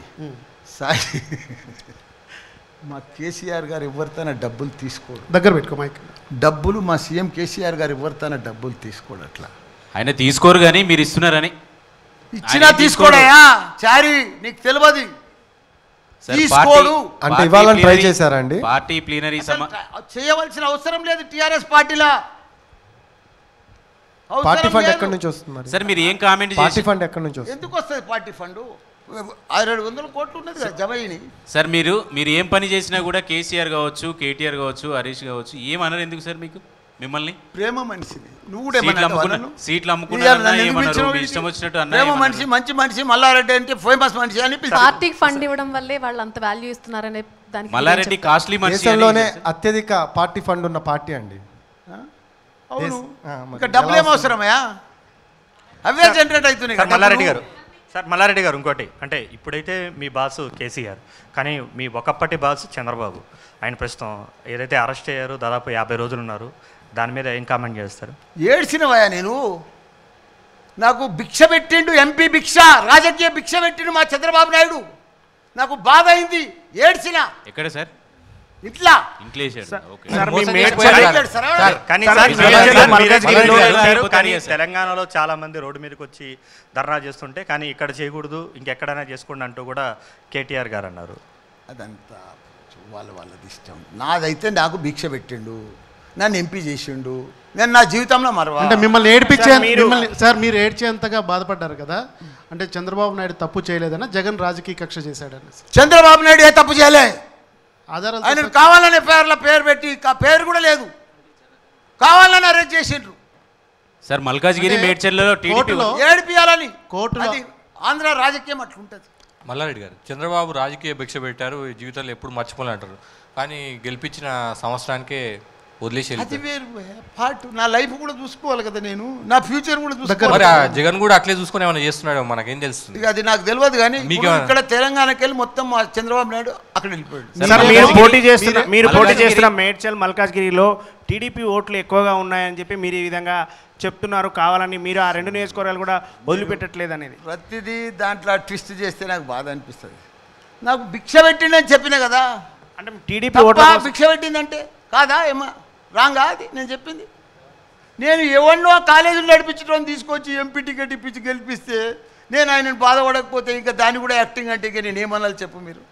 మా కేసీఆర్ గారు ఎవరితోనే డబ్బులు తీసుకోడు. దగ్గర పెట్టుకో మైక్. డబ్బులు మా సీఎం కేసీఆర్ గారు ఎవరితోనే డబ్బులు తీసుకోడు. అట్లా ఆయన తీసుకోరు కానీ మీరు ఇస్తున్నారని. ఇచ్చినా తీసుకోడయా చారి, నీకు తెలియదు. తీసుకోడు అంటే ఇవ్వాలని ట్రై చేశారండి. పార్టీ ప్లీనరీ చేయవలసిన అవసరం లేదు టీఆర్ఎస్ పార్టీలా. పార్టీ ఫండ్ ఎక్కడి నుంచి వస్తుంది సార్? మీరు ఏం కామెంట్ చేసి పార్టీ ఫండ్ ఎక్కడి నుంచి వస్తుంది? ఎందుకు వస్తుంది పార్టీ ఫండ్? 600 కోట్లు ఉన్నది కదా జమైని. సార్ మీరు ఏం పని చేసినా కూడా కేసీఆర్ కావచ్చు, కేటీఆర్ కావచ్చు, హరీష్ కావచ్చు ఏమన్నారు ఎందుకు సార్ మీకు? మిమ్మల్ని ప్రేమ మనిషిని నువ్వు సీట్లు అమ్ముకున్నారు, ఇష్టం వచ్చినట్టు ప్రేమ మనిషి, మంచి మనిషి మల్లారెడ్డి అంటే ఫేమస్ మనిషి అని పార్టీకి ఫండ్ ఇవ్వడం వల్లే వాళ్ళు అంత వాల్యూ ఇస్తున్నారనే దానికి మల్లారెడ్డి కాస్ట్లీ మనిషి. దేశంలోనే అత్యధిక పార్టీ ఫండ్ ఉన్న పార్టీ అండి. ఇంకా డబ్బులు ఏమవసరమయ్యా? అవే జనరేట్ అవుతున్నాయి. మల్లారెడ్డి గారు ఇంకోటి అంటే ఇప్పుడైతే మీ బాసు కేసీఆర్, కానీ మీ ఒకప్పటి బాసు చంద్రబాబు. ఆయన ప్రస్తుతం ఏదైతే అరెస్ట్ అయ్యారో దాదాపు 50 రోజులు ఉన్నారు. దాని మీద ఏం కామెంట్ చేస్తారు? ఏడ్చినవయ్యా నేను. నాకు భిక్ష పెట్టిండు, ఎంపీ భిక్ష, రాజకీయ భిక్ష పెట్టిండు మా చంద్రబాబు నాయుడు. నాకు బాధ అయింది, ఏడ్చిన. ఎక్కడ సార్? ఇట్లా తెలంగాణలో చాలా మంది రోడ్డు మీదకి వచ్చి ధర్నా చేస్తుంటే కానీ ఇక్కడ చేయకూడదు ఇంకెక్కడైనా చేసుకోండి అంటూ కూడా కేటీఆర్ గారు అన్నారు. అదంతా వాళ్ళది ఇష్టం. నాదైతే నాకు భిక్ష పెట్టిండు. నన్ను ఎంపీ చేసిండు, నేను నా జీవితంలో మరవా. అంటే మిమ్మల్ని ఏడ్పించే సార్ మీరు ఏడ్చేంతగా బాధపడ్డారు కదా, అంటే చంద్రబాబు నాయుడు తప్పు చేయలేదన్నా జగన్ రాజకీయ కక్ష చేశాడని. చంద్రబాబు నాయుడు ఏ తప్పు చేయలే, ఆధారాలు ఆయన కావాలని ఎఫ్ఐఆర్ల పేరు పెట్టి పేరు కూడా లేదు, కావాలని అరెస్ట్ చేసిండ్రు సార్. మల్కాజ్గిరి మేడ్చర్లలో కోర్టులో ఏడిపియాలని కోర్టులో అది ఆంధ్ర రాజకీయం అట్లుంటుంది. మల్లారెడ్డి గారు, చంద్రబాబు రాజకీయ భిక్ష పెట్టారు, జీవితంలో ఎప్పుడు మర్చిపోలే అంటారు, కానీ గెలిపించిన సంవత్సరానికే వదిలేసి అది వేరు పార్ట్. నా లైఫ్ కూడా చూసుకోవాలి కదా, నేను నా ఫ్యూచర్ కూడా చూసుకోవాలి. మరి జగన్ కూడా అట్లే చూసుకొని ఏమైనా చేస్తున్నాడు మనకేం తెలుస్తుంది? ఇక అది నాకు తెలియదు, కానీ మీకు ఇక్కడ తెలంగాణకి వెళ్ళి మొత్తం చంద్రబాబు నాయుడు అక్కడ వెళ్ళిపోయాడు. మీరు పోటీ చేస్తున్న మేడ్చల్ మల్కాజ్గిరిలో టీడీపీ ఓట్లు ఎక్కువగా ఉన్నాయని చెప్పి మీరు ఈ విధంగా చెప్తున్నారు, కావాలని మీరు ఆ 2 నియోజకవర్గాలు కూడా వదిలిపెట్టట్లేదు అనేది. ప్రతిదీ దాంట్లో ట్విస్ట్ చేస్తే నాకు బాధ అనిపిస్తుంది. నాకు భిక్ష పెట్టిండని చెప్పిన కదా, అంటే టీడీపీ ఓట్ల భిక్ష పెట్టిందంటే కాదా ఏమా రాంగా అది నేను చెప్పింది? నేను ఎవరినో కాలేజీలో నడిపించడం తీసుకొచ్చి ఎంపీ టికెట్ ఇప్పించి గెలిపిస్తే నేను ఆయనను బాధపడకపోతే ఇంకా దాన్ని కూడా యాక్టింగ్ అంటే ఇక నేను ఏమన్నా చెప్పు మీరు.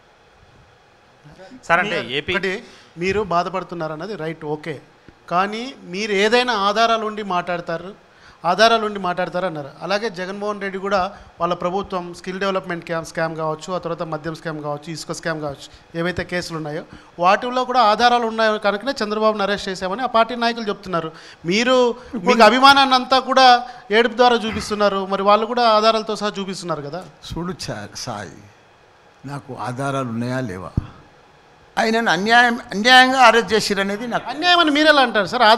సార్ అంటే ఏపీ మీరు బాధపడుతున్నారు అన్నది రైట్, ఓకే, కానీ మీరు ఏదైనా ఆధారాలు ఉండి మాట్లాడతారు అన్నారు. అలాగే జగన్మోహన్ రెడ్డి కూడా వాళ్ళ ప్రభుత్వం స్కిల్ డెవలప్మెంట్ స్కామ్ కావచ్చు, ఆ తర్వాత మద్యం స్కామ్ కావచ్చు, ఇసుక స్కామ్ కావచ్చు, ఏవైతే కేసులు ఉన్నాయో వాటిల్లో కూడా ఆధారాలు ఉన్నాయో కనుకనే చంద్రబాబును అరెస్ట్ చేశామని ఆ పార్టీ నాయకులు చెప్తున్నారు. మీకు అభిమానాన్ని అంతా కూడా ఏడుపు ద్వారా చూపిస్తున్నారు, మరి వాళ్ళు కూడా ఆధారాలతో సహా చూపిస్తున్నారు కదా. చూడు సాయి, నాకు ఆధారాలు ఉన్నాయా లేవా? ఆయనను అన్యాయంగా అరెస్ట్ చేసిరు అనేది నాకు అన్యాయం అని మీరెలా అంటారు సార్?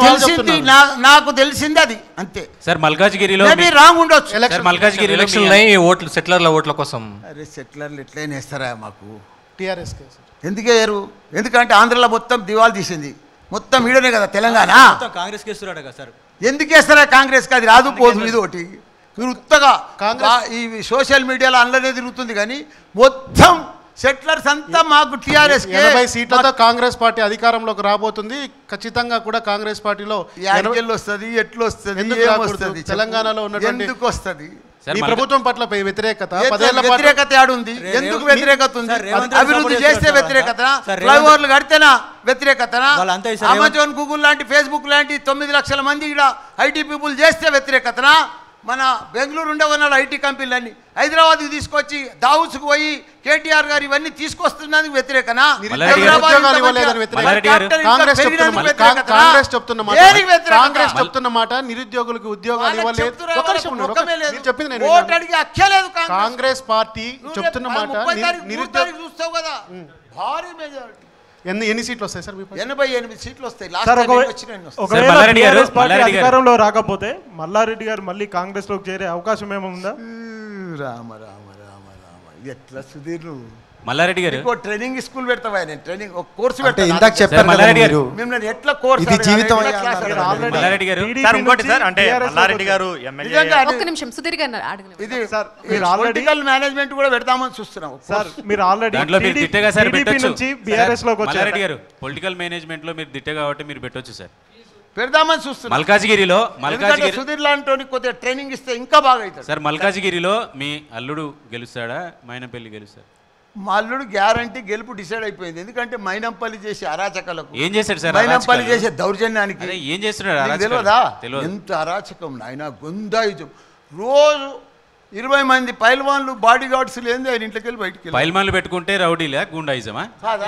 నాకు తెలిసింది అది అంతే సార్. మల్కాజ్గిరిలో రాంగ్ ఉండొచ్చు. మల్కాజ్గిరిలో ఓట్లు సెటిలర్ల ఓట్ల కోసం అరే సెటిలర్లు ఎట్లయినా వేస్తారా మాకు? టీఆర్ఎస్ కేసు ఎందుకు వేయరు? ఎందుకంటే ఆంధ్రలో మొత్తం దివాలు తీసింది, మొత్తం ఈడనే కదా తెలంగాణ. కాంగ్రెస్ కేసు కదా సార్. ఎందుకు వేస్తారా కాంగ్రెస్కి? అది రాదు పోదు, ఇది ఒకటి. మీరు ఉత్తగా ఈ సోషల్ మీడియాలో అందులోనే తిరుగుతుంది, కానీ మొత్తం సెటిలర్స్ అంతా మాకు టీఆర్ఎస్ 80 సీట్లతో కాంగ్రెస్ పార్టీ అధికారంలోకి రాబోతుంది. ఖచ్చితంగా కూడా కాంగ్రెస్ పార్టీలో వస్తుంది, ఎట్లా వస్తుంది, తెలంగాణలో ఉన్నటువంటి ఎందుకు వస్తుంది? ఈ ప్రభుత్వం పట్ల వ్యతిరేకత వ్యతిరేకత ఆడుంది. ఎందుకు వ్యతిరేకత ఉంది? అభివృద్ధి చేస్తే వ్యతిరేకత, ఫ్లైఓవర్లు కడితేనా వ్యతిరేకతనా? అమెజాన్, గూగుల్ లాంటి, ఫేస్బుక్ లాంటి 9 లక్షల మంది ఇక్కడ ఐటీ పీపుల్ చేస్తే వ్యతిరేకతనా? మన బెంగళూరు ఉండే ఉన్నాడు ఐటీ కంపెనీలన్నీ హైదరాబాద్కి తీసుకొచ్చి దావుస్కు పోయి కేటీఆర్ గారు ఇవన్నీ తీసుకొస్తున్నందుకు వ్యతిరేకనా? కాంగ్రెస్ చెప్తున్న మాట నిరుద్యోగులకు ఉద్యోగాలు ఇవ్వలేదు. కాంగ్రెస్ పార్టీ చెప్తున్న మాట నిరుద్యోగులు చూస్తావు కదా, భారీ మెజారిటీ. ఎన్ని సీట్లు వస్తాయి సార్? 88 సీట్లు వస్తాయి. అధికారంలో రాకపోతే మల్లారెడ్డి గారు మళ్ళీ కాంగ్రెస్ లోకి చేరే అవకాశం ఏముందా? రామ రామ రామ రామ, ఎట్లా సుధీర్ మల్లారెడ్డి గారు ట్రైనింగ్ స్కూల్ పెడతావా? నేను ట్రైనింగ్ ఒక కోర్సు పెడతా. ఇందాక చెప్పారు మల్లారెడ్డి గారు, మిమ్మల్ని ఎట్లా కోర్సు ఇది జీవితం మల్లారెడ్డి గారు. సార్ ఇంకోటి సార్, అంటే మల్లారెడ్డి గారు ఎమ్మెల్యే ఒక్క నిమిషం సుధీర్ గారు అడగండి. ఇది సార్ పొలిటికల్ మేనేజ్మెంట్ కూడా పెడతామని చూస్తున్నాం సార్. మీరు ఆల్రెడీ దాంట్లో మీరు దిట్టగా సార్ పెట్టొచ్చు. నుంచి బీఆర్ఎస్ లోకి వచ్చారు మల్లారెడ్డి గారు. పొలిటికల్ మేనేజ్మెంట్ లో మీరు దిట్ట కాబట్టి మీరు పెట్టొచ్చు సార్. పెడదామని చూస్తున్నాం. మల్కాజ్గిరిలో సుధీర్ లాంటి కొద్దిగా ట్రైనింగ్ ఇస్తే ఇంకా బాగా అవుతుంది సార్. మల్కాజ్గిరిలో మీ అల్లుడు గెలుస్తాడా, మైనంపల్లి గెలుస్తాడు? మా అల్లుడు గ్యారంటీ గెలుపు డిసైడ్ అయిపోయింది. ఎందుకంటే మైనంపల్లి చేసే అరాచకాలకు, ఏం చేశాడు సార్? మైనంపల్లి చేసే దౌర్జన్యానికి ఏం చేస్తున్నాడు? తెలియదా? ఎంత అరాచకం ఆయన, గుందాయుజం. రోజు 20 మంది పైల్వాన్లు, బాడీ గార్డ్స్ లేని ఆయన ఇంట్లోకి వెళ్ళి బయటికి పైల్వాన్లు పెట్టుకుంటే రౌడీలా, గుండాయిజమా?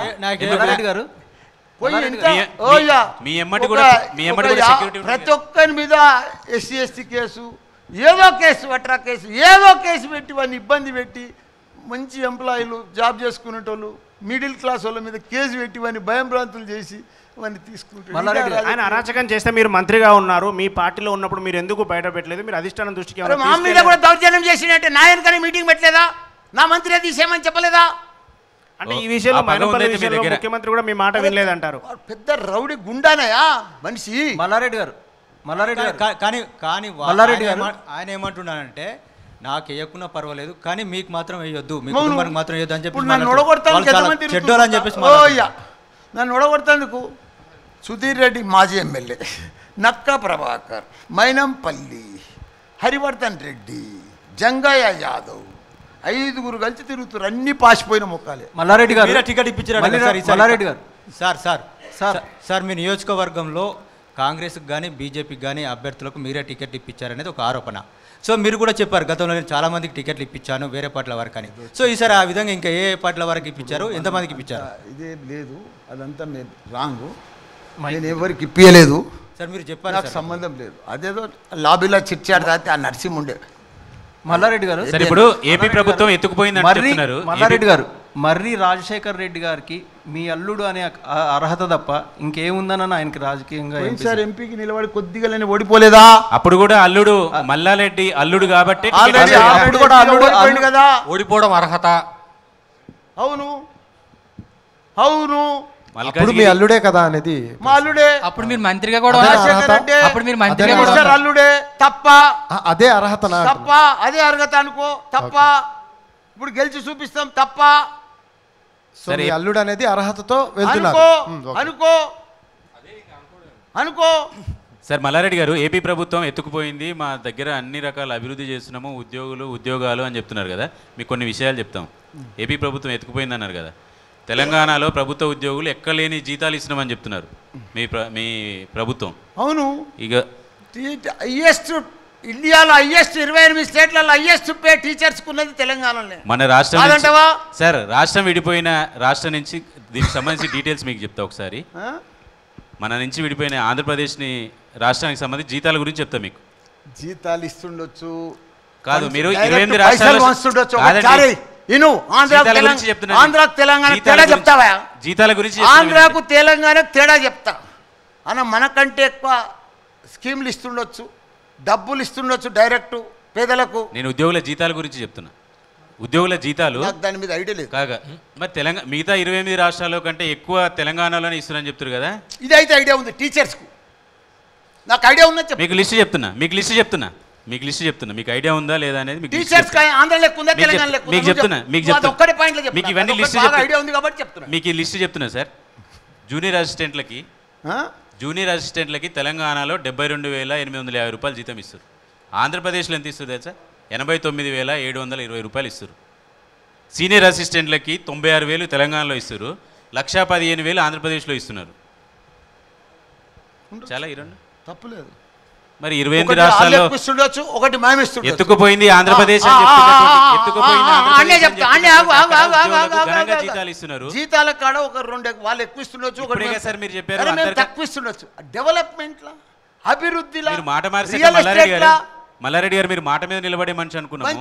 మీ ఎమ్మటి కూడా ప్రతి ఒక్కరి మీద SC ST కేసు, ఏదో కేసు, వట్రా కేసు, ఏదో కేసు పెట్టి వాడిని ఇబ్బంది పెట్టి, మంచి ఎంప్లాయీలు, జాబ్ చేసుకునేటోళ్ళు, మిడిల్ క్లాస్ వాళ్ళ మీద కేసు పెట్టి వాడిని భయం భ్రాంతులు చేసి వాడిని తీసుకుంటారు. ఆయన అరాచకం చేస్తే మీరు మంత్రిగా ఉన్నారు, మీ పార్టీలో ఉన్నప్పుడు మీరు ఎందుకు బయట పెట్టలేదు? మీరు అధిష్టానం దృష్టికి మా మీద కూడా దౌర్జన్యం చేసినట్టే నాయనకనే మీటింగ్ పెట్టలేదా? నా మంత్రి తీసేయమని చెప్పలేదా? అంటే ఈ విషయంలో ముఖ్యమంత్రి కూడా మీ మాట వినలేదంటారు. పెద్ద రౌడీ గుండానయా మనిషి మల్లారెడ్డి గారు. కానీ ఆయన ఏమంటున్నానంటే, నాకు వేయకున్నా పర్వాలేదు కానీ మీకు మాత్రం వేయొద్దు, మీ కుటుంబానికి మాత్రం వేయొద్దు అని చెప్పి చెడ్డోలు అని చెప్పేసి నన్ను ఒడగొడతాందుకు సుధీర్ రెడ్డి మాజీ ఎమ్మెల్యే, నక్కా ప్రభాకర్, మైనంపల్లి, హరివర్ధన్ రెడ్డి, జంగయ్య యాదవ్, 5 కలిసి తిరుగుతారు. అన్ని పాసిపోయిన ముఖాలే. మల్లారెడ్డి గారు టికెట్ ఇప్పించారు. మల్లారెడ్డి గారు సార్ మీ నియోజకవర్గంలో కాంగ్రెస్కి కానీ బీజేపీకి కానీ అభ్యర్థులకు మీరే టికెట్ ఇప్పించారనేది ఒక ఆరోపణ. సో మీరు కూడా చెప్పారు గతంలో నేను చాలామందికి టికెట్లు ఇప్పించాను వేరే పార్టీల వరకు అని. సో ఈసారి ఆ విధంగా ఇంకా ఏ పార్టీల వరకు ఇప్పించారు, ఎంతమందికి ఇప్పించారు? ఇదేం లేదు, అదంతా మేము రాంగు. నేను ఎవరికి ఇప్పించలేదు సార్. మీరు చెప్పారు నాకు సంబంధం లేదు. అదేదో లాబీలో చిట్చాడు తాగితే ఆ నర్సింహ ఉండే. మల్లారెడ్డి గారు సార్ ఇప్పుడు ఏపీ ప్రభుత్వం ఎత్తుకుపోయిందని చెప్తున్నారు. మల్లారెడ్డి గారు మర్రి రాజశేఖర్ రెడ్డి గారికి మీ అల్లుడు అనే అర్హత తప్ప ఇంకేముందన్న ఆయనకి రాజకీయంగా సార్ ఎంపీకి నిలబడి కొద్దిగా ఓడిపోలేదా? అప్పుడు కూడా అల్లుడు మల్లారెడ్డి అల్లుడు కాబట్టి కదా ఓడిపోవడం అర్హత. అవును అవును అప్పుడు మీ అల్లుడే కదా అనేది. మా అల్లుడే. అప్పుడు మీరు మంత్రిగా కూడా అప్పుడు మీరు మంత్రిగా కూడా అల్లుడే. తప్ప అదే అర్హత తప్ప, అదే అర్హత అనుకో. తప్ప ఇప్పుడు గెలిచి చూపిస్తాం. తప్ప సరే అల్లుడు అనేది అర్హతతో వెళ్తున్నారు అనుకో అనుకో. సార్ మల్లారెడ్డి గారు ఏపీ ప్రభుత్వం ఎత్తుకుపోయింది, మా దగ్గర అన్ని రకాల అభివృద్ధి చేస్తున్నాము, ఉద్యోగాలు అని చెప్తున్నారు కదా. మీకు కొన్ని విషయాలు చెప్తాం. ఏపీ ప్రభుత్వం ఎత్తుకుపోయింది అన్నారు కదా. తెలంగాణలో ప్రభుత్వ ఉద్యోగులు ఎక్కలేని జీతాలు ఇస్తున్నామని చెప్తున్నారు మీ ప్రభుత్వం. అవును. ఇక హైయెస్ట్ ఇండియాలో హైయెస్ట్ 28 స్టేట్లలో హైయెస్ట్ పే టీచర్స్ ఉన్నది తెలంగాణలో. మన రాష్ట్రం సార్ రాష్ట్రం విడిపోయిన రాష్ట్రం నుంచి దీనికి సంబంధించి డీటెయిల్స్ మీకు చెప్తా ఒకసారి. మన నుంచి విడిపోయిన ఆంధ్రప్రదేశ్ని రాష్ట్రానికి సంబంధించి జీతాల గురించి చెప్తా మీకు. జీతాలు ఇస్తుండొచ్చు కాదు, మీరు 28 రాష్ట్రాలు ఆంధ్రాకు తెలంగాణ తేడా చెప్తావా? జీతాల గురించి ఆంధ్రాకు తెలంగాణకు తేడా చెప్తా అన్న. మనకంటే ఎక్కువ స్కీమ్లు ఇస్తుండొచ్చు, డబ్బులు ఇస్తుండొచ్చు డైరెక్ట్ పేదలకు. నేను ఉద్యోగుల జీతాల గురించి చెప్తున్నా. ఉద్యోగుల జీతాలు దాని మీద ఐడియా లేదు. కాగా మరి తెలంగాణ మిగతా 28 రాష్ట్రాల్లో కంటే ఎక్కువ తెలంగాణలోనే ఇస్తున్నారని చెప్తారు కదా. ఇదైతే ఐడియా ఉంది టీచర్స్కు. నాకు ఐడియా ఉన్నది. మీకు లిస్ట్ చెప్తున్నా మీకు ఐడియా ఉందా లేదా అనేది మీకు టీచర్స్ ఆంధ్ర లెక్క ఉందా తెలంగాణ లెక్క ఉందా మీకు చెప్తున్నా. మీకు ఇవన్నీ లిస్ట్ ఐడియా ఉంది కాబట్టి చెప్తున్నా. మీకు ఈ లిస్ట్ చెప్తున్నా సార్. జూనియర్ అసిస్టెంట్లకి తెలంగాణలో 72,850 రూపాయలు జీతం ఇస్తారు. ఆంధ్రప్రదేశ్లో ఎంత ఇస్తుంది తెలుసా? 89,720 రూపాయలు ఇస్తారు. సీనియర్ అసిస్టెంట్లకి 96,000 తెలంగాణలో ఇస్తారు, 1,15,000 ఆంధ్రప్రదేశ్లో ఇస్తున్నారు. చాలా ఇరండి తప్పులేదు. మరి 28 రాష్ట్రాల్లో ఎత్తుకుపోయింది ఆంధ్రప్రదేశ్ జీతాలు ఇస్తున్నారు. జీతాల కాడ ఒక 2 వాళ్ళు ఎక్కువ ఇస్తుండొచ్చు, సార్ మీరు చెప్పారు తక్కువ ఇస్తుండొచ్చు. డెవలప్మెంట్ లా అభివృద్ధిలో మీరు మాట మార్చి మల్లారెడ్డి గారు మీరు మాట మీద నిలబడే మనిషి అనుకున్నాము.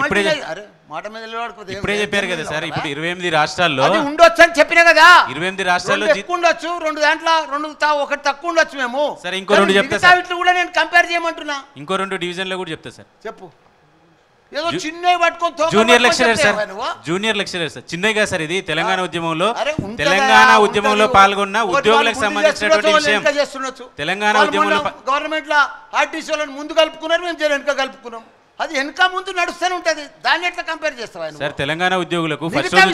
ఇప్పుడే చెప్పారు కదా సార్. ఇప్పుడు 28 రాష్ట్రాల్లో ఉండొచ్చు అని చెప్పినా కదా. 28 రాష్ట్రాల్లో ఉండొచ్చు, 2 దాంట్లో 2 ఒకటి తక్కువ ఉండొచ్చు. మేము సరే ఇంకో 2 చెప్తా సార్. కూడా నేను కంపేర్ చేయమంటున్నా. ఇంకో 2 డివిజన్లో కూడా చెప్తా సార్. చెప్పు. ఏదో చిన్నవి పట్టుకొని జూనియర్ లెక్చరర్ సార్. చిన్నగా సార్ ఇది తెలంగాణ ఉద్యమంలో పాల్గొన్న ఉద్యోగులకు సంబంధించినటువంటి విషయం. తెలంగాణ ఉద్యమంలో గవర్నమెంట్ లో ఆర్టీసీ వాళ్ళని ముందు కలుపుకున్నారు, మేము వెనక కలుపుకున్నాం. అది వెనక ముందు నడుస్తూనే ఉంటది. దాన్ని ఎట్లా కంపేర్ చేస్తావా సార్? తెలంగాణ ఉద్యోగులకు ఫస్ట్ రోజు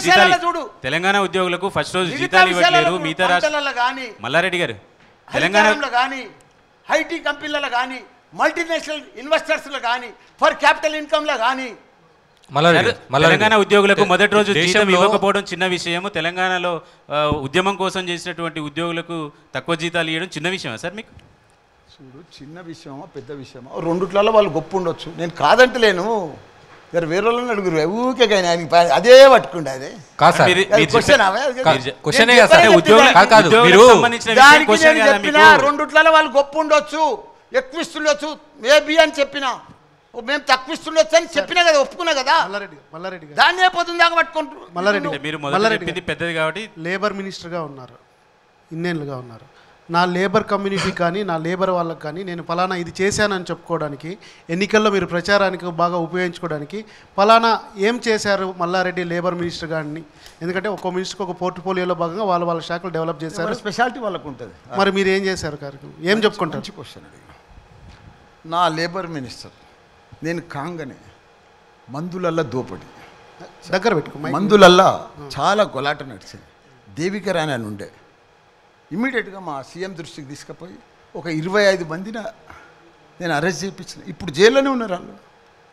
జీతాలు ఇవ్వట్లేరు. మిగతా రాష్ట్రాలలో కానీ మల్లారెడ్డి గారు తెలంగాణలో కానీ ఐటీ కంపెనీలలో కానీ మల్టీనేషనల్ ఇన్వెస్టర్స్లో కానీ ఫర్ క్యాపిటల్ ఇన్కమ్లో కానీ తెలంగాణ ఉద్యోగులకు మొదటి రోజు జీతం ఇవ్వకపోవడం చిన్న విషయం. తెలంగాణలో ఉద్యమం కోసం చేసినటువంటి ఉద్యోగులకు తక్కువ జీతాలు ఇవ్వడం చిన్న విషయమా సార్ మీకు? చూడు, చిన్న విషయమా పెద్ద విషయమా? 2 వాళ్ళు గొప్ప ఉండొచ్చు, నేను కాదంటలేను. వేరే వాళ్ళని అడుగురు ఊకే కానీ ఆయనకి అదే పట్టుకుంటే అదే చెప్పిన 2 వాళ్ళు గొప్ప ఉండొచ్చు, ఎక్కువ ఇస్తుండొచ్చు మేబీ అని చెప్పినా. మేము తక్కువ ఇస్తుండొచ్చు అని చెప్పినా కదా, ఒప్పుకున్నా కదా. దాన్ని అయిపోతుంది దాకా పట్టుకుంటారు. మల్లారెడ్డి పెద్దది కాబట్టి లేబర్ మినిస్టర్గా ఉన్నారు, ఇన్నేళ్ళుగా ఉన్నారు. నా లేబర్ కమ్యూనిటీ కానీ నా లేబర్ వాళ్ళకి కానీ నేను ఫలానా ఇది చేశానని చెప్పుకోవడానికి, ఎన్నికల్లో మీరు ప్రచారానికి బాగా ఉపయోగించుకోవడానికి ఫలానా ఏం చేశారు మల్లారెడ్డి లేబర్ మినిస్టర్ గారిని. ఎందుకంటే ఒక్కో మినిస్టర్కి ఒక పోర్ట్ఫోలియోలో భాగంగా వాళ్ళ శాఖలు డెవలప్ చేశారు. స్పెషాలిటీ వాళ్ళకు ఉంటుంది. మరి మీరు ఏం చేశారు కార్యక్రమం? ఏం చెప్పుకుంటారు? మంచి క్వశ్చన్ అడిగి. నా లేబర్ మినిస్టర్ నేను కాంగనే మందులల్లా దోపడి దగ్గర పెట్టుకో. మందులల్లా చాలా గొలాట నడిచింది. దేవిక రాణి అని ఉండే. ఇమ్మీడియట్గా మా సీఎం దృష్టికి తీసుకుపోయి ఒక 25 మందిని నేను అరెస్ట్ చేయించిన. ఇప్పుడు జైల్లోనే ఉన్నారు వాళ్ళు.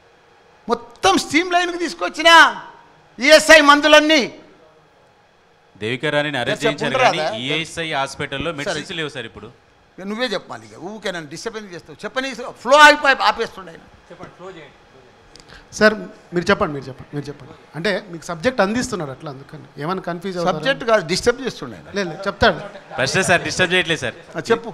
మొత్తం స్ట్రీమ్ లైన్కి తీసుకొచ్చిన ఈఎస్ఐ మందులన్నీ దేవికారాణిని అరెస్ట్ చేయించారు కానీ ఈఎస్ఐ హాస్పిటల్లో మెడిసిన్స్ లేవు సార్ ఇప్పుడు. నువ్వే చెప్పాలి ఇక ఊకే నన్ను డిస్టర్బెన్స్ చేస్తావు. చెప్పని ఫ్లో అయిపోయి ఆపేస్తుండే ఆయన. చెప్పండి, ఫ్లో చేయండి. సార్ మీరు చెప్పండి. అంటే మీకు సబ్జెక్ట్ అందిస్తున్నాడు అట్లా, అందుకని ఏమైనా కన్ఫ్యూజ్ అవుతారు? సబ్జెక్ట్ కాదు, డిస్టర్బ్ చేస్తుండే. లేదు చెప్తాడు. ఫస్ట్ సార్ డిస్టర్బ్ చేయట్లేదు సార్. చెప్పు.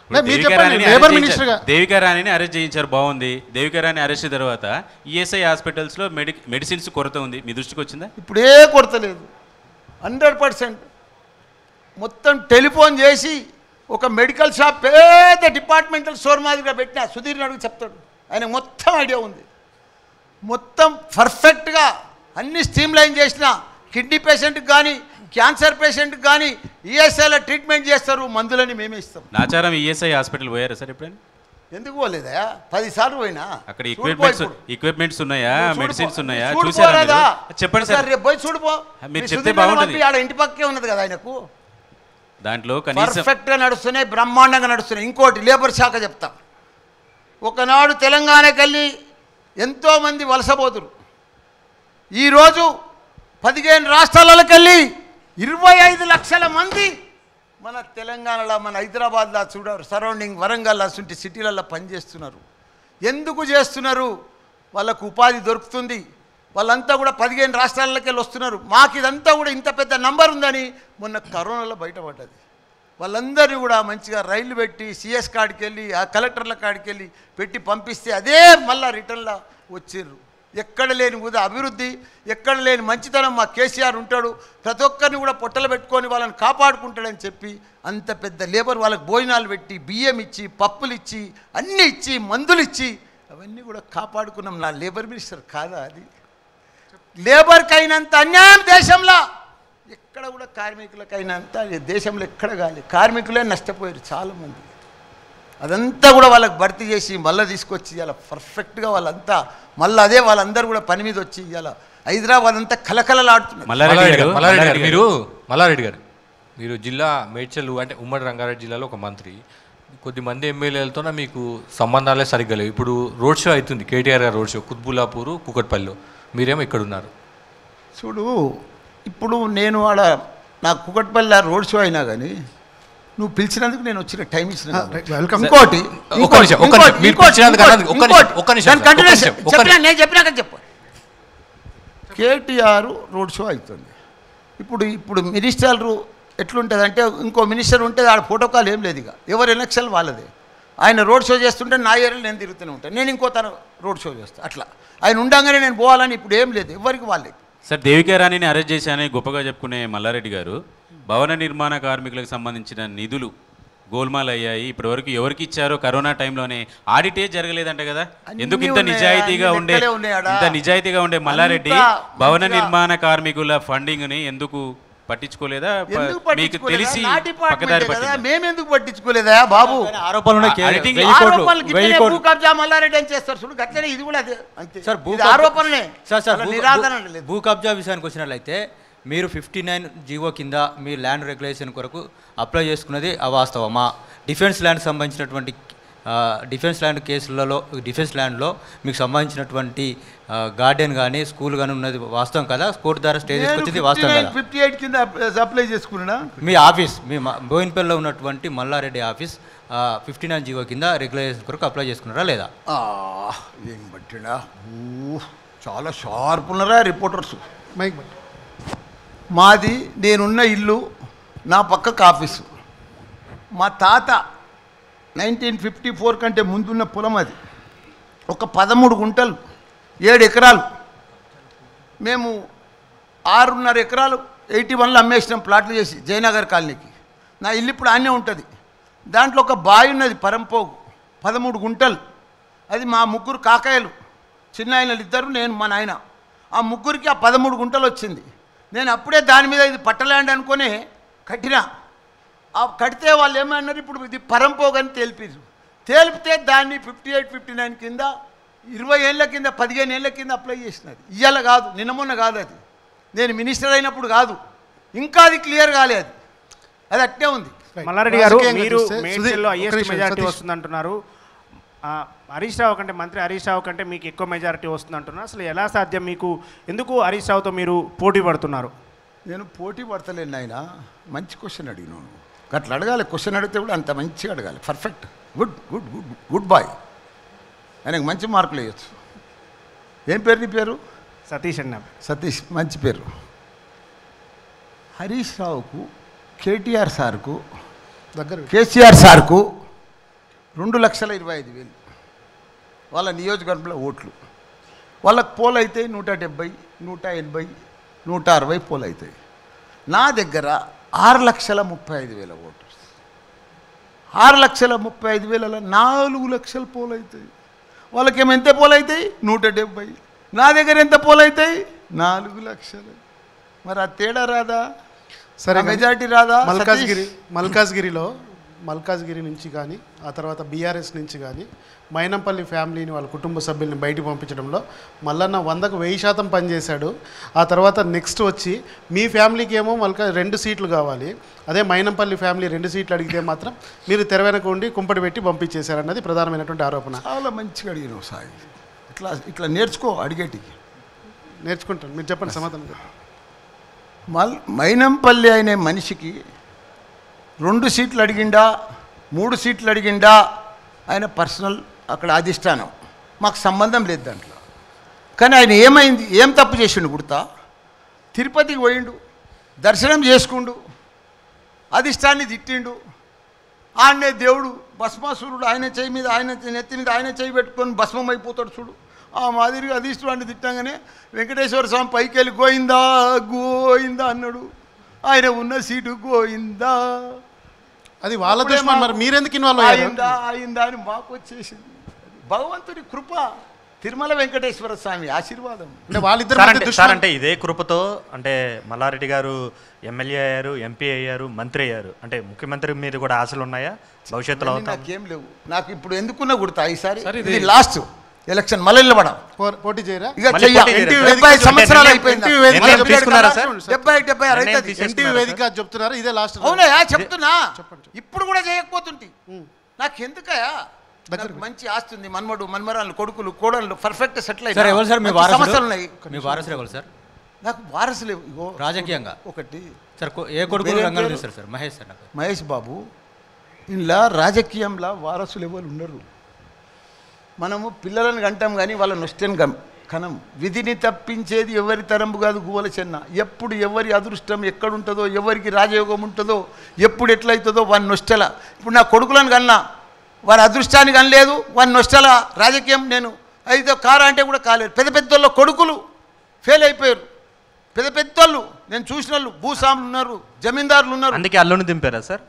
దేవికారాణిని అరెస్ట్ చేయించారు, బాగుంది. దేవికారాణి అరెస్ట్ తర్వాత ఈఎస్ఐ హాస్పిటల్స్లో మెడిసిన్స్ కొరత ఉంది, మీ దృష్టికి వచ్చిందా? ఇప్పుడు ఏ కొరత లేదు, 100%. మొత్తం టెలిఫోన్ చేసి ఒక మెడికల్ షాప్ పెద్ద డిపార్ట్మెంటల్ స్టోర్ మాదిరిగా పెట్టినా సుధీర్ అడుగు చెప్తాడు. ఆయన మొత్తం ఐడియా ఉంది. మొత్తం పర్ఫెక్ట్గా అన్ని స్ట్రీమ్లైన్ చేసిన కిడ్నీ పేషెంట్కి కానీ క్యాన్సర్ పేషెంట్కి కానీ ఈఎస్ఐలో ట్రీట్మెంట్ చేస్తారు, మందులని మేమే ఇస్తాం. నాచారం ఈఎస్ఐ హాస్పిటల్ పోయారా సార్ ఎప్పుడైనా? ఎందుకు పోలేదా? 10 సార్లు పోయినా. అక్కడ ఈక్విప్మెంట్స్ ఉన్నాయా, మెడిసిన్స్ ఉన్నాయా చూసారా? చెప్పండి సార్, రేపు పోయి చూడిపో. మీరు చెప్తే బాగుంటుంది. ఆడ ఇంటి పక్కే ఉన్నది కదా ఆయనకు. దాంట్లో పర్ఫెక్ట్గా నడుస్తున్నాయి, బ్రహ్మాండంగా నడుస్తున్నాయి. ఇంకోటి లేబర్ శాఖ చెప్తాం. ఒకనాడు తెలంగాణకి వెళ్ళి ఎంతోమంది వలసపోతురు. ఈరోజు 15 రాష్ట్రాలకు వెళ్ళి 25 లక్షల మంది మన తెలంగాణలో, మన హైదరాబాద్లో చూడరు, సరౌండింగ్ వరంగల్ అసంటి సిటీలలో పనిచేస్తున్నారు. ఎందుకు చేస్తున్నారు? వాళ్ళకు ఉపాధి దొరుకుతుంది. వాళ్ళంతా కూడా 15 రాష్ట్రాలకి వెళ్ళి వస్తున్నారు. మాకు ఇదంతా కూడా ఇంత పెద్ద నంబర్ ఉందని మొన్న కరోనాలో బయటపడ్డది. వాళ్ళందరినీ కూడా మంచిగా రైళ్లు పెట్టి సిఎస్ కాడికి వెళ్ళి ఆ కలెక్టర్ల కాడికి వెళ్ళి పెట్టి పంపిస్తే అదే మళ్ళీ రిటర్న్లో వచ్చిర్రు. ఎక్కడ లేని అభివృద్ధి, ఎక్కడ లేని మంచితనం మా కేసీఆర్ ఉంటాడు. ప్రతి ఒక్కరిని కూడా పొట్టలు పెట్టుకొని వాళ్ళని కాపాడుకుంటాడని చెప్పి అంత పెద్ద లేబర్ వాళ్ళకి భోజనాలు పెట్టి బియ్యం ఇచ్చి పప్పులు ఇచ్చి అన్నీ ఇచ్చి మందులు ఇచ్చి అవన్నీ కూడా కాపాడుకున్నాం. నా లేబర్ మినిస్టర్ కాదా అది? లేబర్కి అయినంత అన్యాయం దేశంలో ఎక్కడ కూడా కార్మికులకైనంత దేశంలో ఎక్కడ కాలేదు. కార్మికులే నష్టపోయారు చాలామంది. అదంతా కూడా వాళ్ళకి భర్తీ చేసి మళ్ళీ తీసుకొచ్చి ఇలా పర్ఫెక్ట్గా వాళ్ళంతా మళ్ళీ అదే వాళ్ళందరూ కూడా పని మీద వచ్చి ఇలా హైదరాబాద్ అంతా కలకలలాడుతున్నారు. మల్లారెడ్డి గారు, మీరు జిల్లా మేడ్చల్ అంటే ఉమ్మడి రంగారెడ్డి జిల్లాలో ఒక మంత్రి, కొద్దిమంది ఎమ్మెల్యేలతో మీకు సంబంధాలే సరిగ్గా లేవు. ఇప్పుడు రోడ్ షో అవుతుంది, కేటీఆర్ గారు రోడ్ షో కుత్బుల్లాపూర్ కుకట్పల్లిలో, మీరేమో ఇక్కడ ఉన్నారు. చూడు, ఇప్పుడు నేను ఆడ నాకు కుకట్పల్లి రోడ్ షో అయినా కానీ నువ్వు పిలిచినందుకు నేను వచ్చిన టైం ఇచ్చిన. నేను చెప్పినాక చెప్పు. కేటీఆర్ రోడ్ షో అవుతుంది. ఇప్పుడు మినిస్టర్లు ఎట్లుంటుంది అంటే ఇంకో మినిస్టర్ ఉంటే ఆడ ప్రోటోకాల్ ఏం లేదు. ఇక ఎవరు ఎలక్షన్ వాళ్ళదే. ఆయన రోడ్ షో చేస్తుంటే నా ఏరియాలో నేను తిరుగుతూనే ఉంటాను, నేను ఇంకో తన రోడ్ షో చేస్తాను. అట్లా ఆయన ఉండగానే నేను పోవాలని ఇప్పుడు ఏం లేదు, ఎవరికి వాళ్ళే. సార్, దేవికారాణిని అరెస్ట్ చేశానని గొప్పగా చెప్పుకునే మల్లారెడ్డి గారు, భవన నిర్మాణ కార్మికులకు సంబంధించిన నిధులు గోల్మాల్ అయ్యాయి, ఇప్పటివరకు ఎవరికి ఇచ్చారో కరోనా టైంలోనే ఆడిటే జరగలేదంట కదా. ఎందుకు ఇంత నిజాయితీగా ఉండే మల్లారెడ్డి భవన నిర్మాణ కార్మికుల ఫండింగ్ని ఎందుకు పట్టించుకోలేదా? మీకు తెలిసి మేమెందుకు పట్టించుకోలేదా బాబు? భూ కబ్జా విషయానికి వచ్చినట్లయితే మీరు 59 జీవో కింద మీ ల్యాండ్ రెగ్యులేషన్ కొరకు అప్లై చేసుకున్నది అవాస్తవమా? డిఫెన్స్ ల్యాండ్ సంబంధించినటువంటి డిఫెన్స్ ల్యాండ్ కేసులలో డిఫెన్స్ ల్యాండ్లో మీకు సంబంధించినటువంటి గార్డెన్ కానీ స్కూల్ కానీ ఉన్నది వాస్తవం కదా? కోర్టు ద్వారా స్టే తీసుకొచ్చింది వాస్తవం కదా? 58 కింద అప్లై చేసుకున్నా. మీ ఆఫీస్ మీ బోయిన్పల్లిలో ఉన్నటువంటి మల్లారెడ్డి ఆఫీస్ 59 జీవో కింద రెగ్యులేషన్ కొరకు అప్లై చేసుకున్నారా లేదా? ఏం బట్టినా చాలా షార్ప్ ఉన్నారా రిపోర్టర్స్. మాది నేనున్న ఇల్లు, నా పక్కకు ఆఫీసు. మా తాత 1954 కంటే ముందున్న పొలం అది. ఒక 13 గుంటలు 7 ఎకరాలు. మేము 6.5 ఎకరాలు 81లో అమ్మేసినాం ప్లాట్లు చేసి జయనగర్ కాలనీకి. నా ఇల్లు ఇప్పుడు ఆనే ఉంటుంది. దాంట్లో ఒక బావి ఉన్నది పరంపోగు, 13 గుంటలు. అది మా ముగ్గురు కాకాయలు, చిన్న ఆయనలు ఇద్దరు, నేను మా నాయన. ఆ ముగ్గురికి ఆ 13 గుంటలు వచ్చింది. నేను అప్పుడే దాని మీద ఇది పట్టల్యాండ్ అనుకుని కట్టినా. కడితే వాళ్ళు ఏమన్నారు, ఇప్పుడు ఇది పరంపోగని తేలిపితే దాన్ని 58, 59 కింద 20 ఏళ్ళ కింద 15 ఏళ్ళ కింద అప్లై చేసినది. ఇవాళ కాదు, నిన్న మొన్న కాదు, అది నేను మినిస్టర్ అయినప్పుడు కాదు. ఇంకా అది క్లియర్ కాలేదు, అది అట్టే ఉంది. మల్లారెడ్డి గారు, మీరు మేడ్చల్లో హైయెస్ట్ మెజారిటీ వస్తుంది అంటున్నారు. హరీష్ రావు కంటే, మంత్రి హరీష్ రావు కంటే మీకు ఎక్కువ మెజారిటీ వస్తుంది అంటున్నారు. అసలు ఎలా సాధ్యం? మీకు ఎందుకు హరీష్ రావుతో మీరు పోటీ పడుతున్నారు? నేను పోటీ పడతలేను ఆయన. మంచి క్వశ్చన్ అడిగినాను. అట్లా అడగాలి. క్వశ్చన్ అడిగితే కూడా అంత మంచిగా అడగాలి. Perfect. Good good good good boy. ఆయనకు మంచి మార్కులు వేయచ్చు. ఏం పేరు నీ పేరు? సతీష్ అన్న. సతీష్, మంచి పేరు. హరీష్ రావుకు, కేటీఆర్ సార్కు, కేసీఆర్ సార్కు 2,25,000 వాళ్ళ నియోజకవర్గంలో ఓట్లు. వాళ్ళకి పోల్ అయితే 170, 180, 160 పోల్ అవుతాయి. నా దగ్గర 6,35,000 ఓట్లు. 6,35,000 4 లక్షల పోల్ అవుతాయి. వాళ్ళకేమో ఎంత పోల్ అవుతాయి? 170. నా దగ్గర ఎంత పోల్ అవుతాయి? 4 లక్షలు. మరి ఆ తేడా రాదా? సరే, మెజారిటీ రాదా? మల్కాజ్గిరి నుంచి కానీ ఆ తర్వాత బీఆర్ఎస్ నుంచి కానీ మైనంపల్లి ఫ్యామిలీని వాళ్ళ కుటుంబ సభ్యుల్ని బయటికి పంపించడంలో మల్లన్న 100కు 1000% పనిచేశాడు. ఆ తర్వాత నెక్స్ట్ వచ్చి మీ ఫ్యామిలీకి ఏమో 2 సీట్లు కావాలి, అదే మైనంపల్లి ఫ్యామిలీ 2 సీట్లు అడిగితే మాత్రం మీరు తెర వెనక ఉండి కుంపటి పెట్టి పంపించేశారన్నది ప్రధానమైనటువంటి ఆరోపణ. చాలా మంచిగా అడిగినావు సాయి. ఇట్లా నేర్చుకో. అడిగేటికి నేర్చుకుంటాను. మీరు చెప్పండి, సమాధానం చెప్పండి. మైనంపల్లి అనే మనిషికి 2 సీట్లు అడిగిండా, 3 సీట్లు అడిగిండా, ఆయన పర్సనల్ అక్కడ అధిష్టానం, మాకు సంబంధం లేదు దాంట్లో. కానీ ఆయన ఏమైంది, ఏం తప్పు చేసిండు? గుర్తా తిరుపతికి పోయిండు, దర్శనం చేసుకుండు, అధిష్టాన్ని తిట్టిండు. ఆయనే దేవుడు భస్మాసురుడు, ఆయన చేయి మీద, ఆయన నెత్తి మీద ఆయన చేయి పెట్టుకొని భస్మం అయిపోతాడు చూడు. ఆ మాదిరిగా అధిష్టాన్ని తిట్టంగానే వెంకటేశ్వర స్వామి పైకి వెళ్ళి గోయిందా గోయిందా అన్నాడు. ఆయన ఉన్న సీటు గోయిందా. అది వాళ్ళ దుష్మన్. మరి మీరెందుకు ఇన్వాల్వ్ అయిందా అయిందా అని మాకు వచ్చేసింది. భగవంతుడి కృప, తిరుమల వెంకటేశ్వర స్వామి ఆశీర్వాదం. అంటే వాళ్ళిద్దరు సార్ అంటే ఇదే కృపతో అంటే మల్లారెడ్డి గారు ఎమ్మెల్యే అయ్యారు, ఎంపీ అయ్యారు, మంత్రి అయ్యారు. అంటే ముఖ్యమంత్రి మీద కూడా ఆశలు ఉన్నాయా భవిష్యత్తులో? నాకేం లేవు. నాకు ఇప్పుడు ఎందుకున్నా గుర్తా ఈసారి ఇది లాస్ట్ ఎలక్షన్, మళ్ళీ నిలబడ పోటీ చేయరా? ఇక 70 సంవత్సరాలు అయిపోయింది. 70-76 ఎన్టీవీ వేదిక చెప్తున్నారు ఇదే లాస్ట్. అవునా చెప్తున్నా. ఇప్పుడు కూడా చేయకపోతుంటే నాకు ఎందుకయా? మంచి ఆస్తి ఉంది, మన్మడు మన్మరాలు కొడుకులు కోడళ్ళు పర్ఫెక్ట్ సెటిల్ అయ్యారు. సమస్యలు ఉన్నాయి. మీ వారసులు ఎవరు సార్? నాకు వారసులు ఇగో రాజకీయంగా ఒకటి సార్. ఏ కొడుకు రంగంలో చూస్తారు సార్? మహేష్ సార్. మహేష్ బాబు. ఇలా రాజకీయంలో వారసులు ఎవరు ఉండరు. మనము పిల్లలను కంటాం కానీ వాళ్ళ నొష్టని కనం. విధిని తప్పించేది ఎవరి తరంబు కాదు గువ్వల చెన్న. ఎప్పుడు ఎవరి అదృష్టం ఎక్కడుంటుందో, ఎవరికి రాజయోగం ఉంటుందో, ఎప్పుడు ఎట్లయితుందో వాని నొష్టల. ఇప్పుడు నా కొడుకులను కన్నా వారి అదృష్టాన్ని కనలేదు, వాని నొష్టల రాజకీయం. నేను అయితే కారా అంటే కూడా కాలేదు. పెద్ద పెద్దోళ్ళ కొడుకులు ఫెయిల్ అయిపోయారు. పెద్ద పెద్దోళ్ళు నేను చూసిన వాళ్ళు భూస్వాములు ఉన్నారు, జమీందారులు ఉన్నారు. అందుకే అల్లుని దింపారా సార్?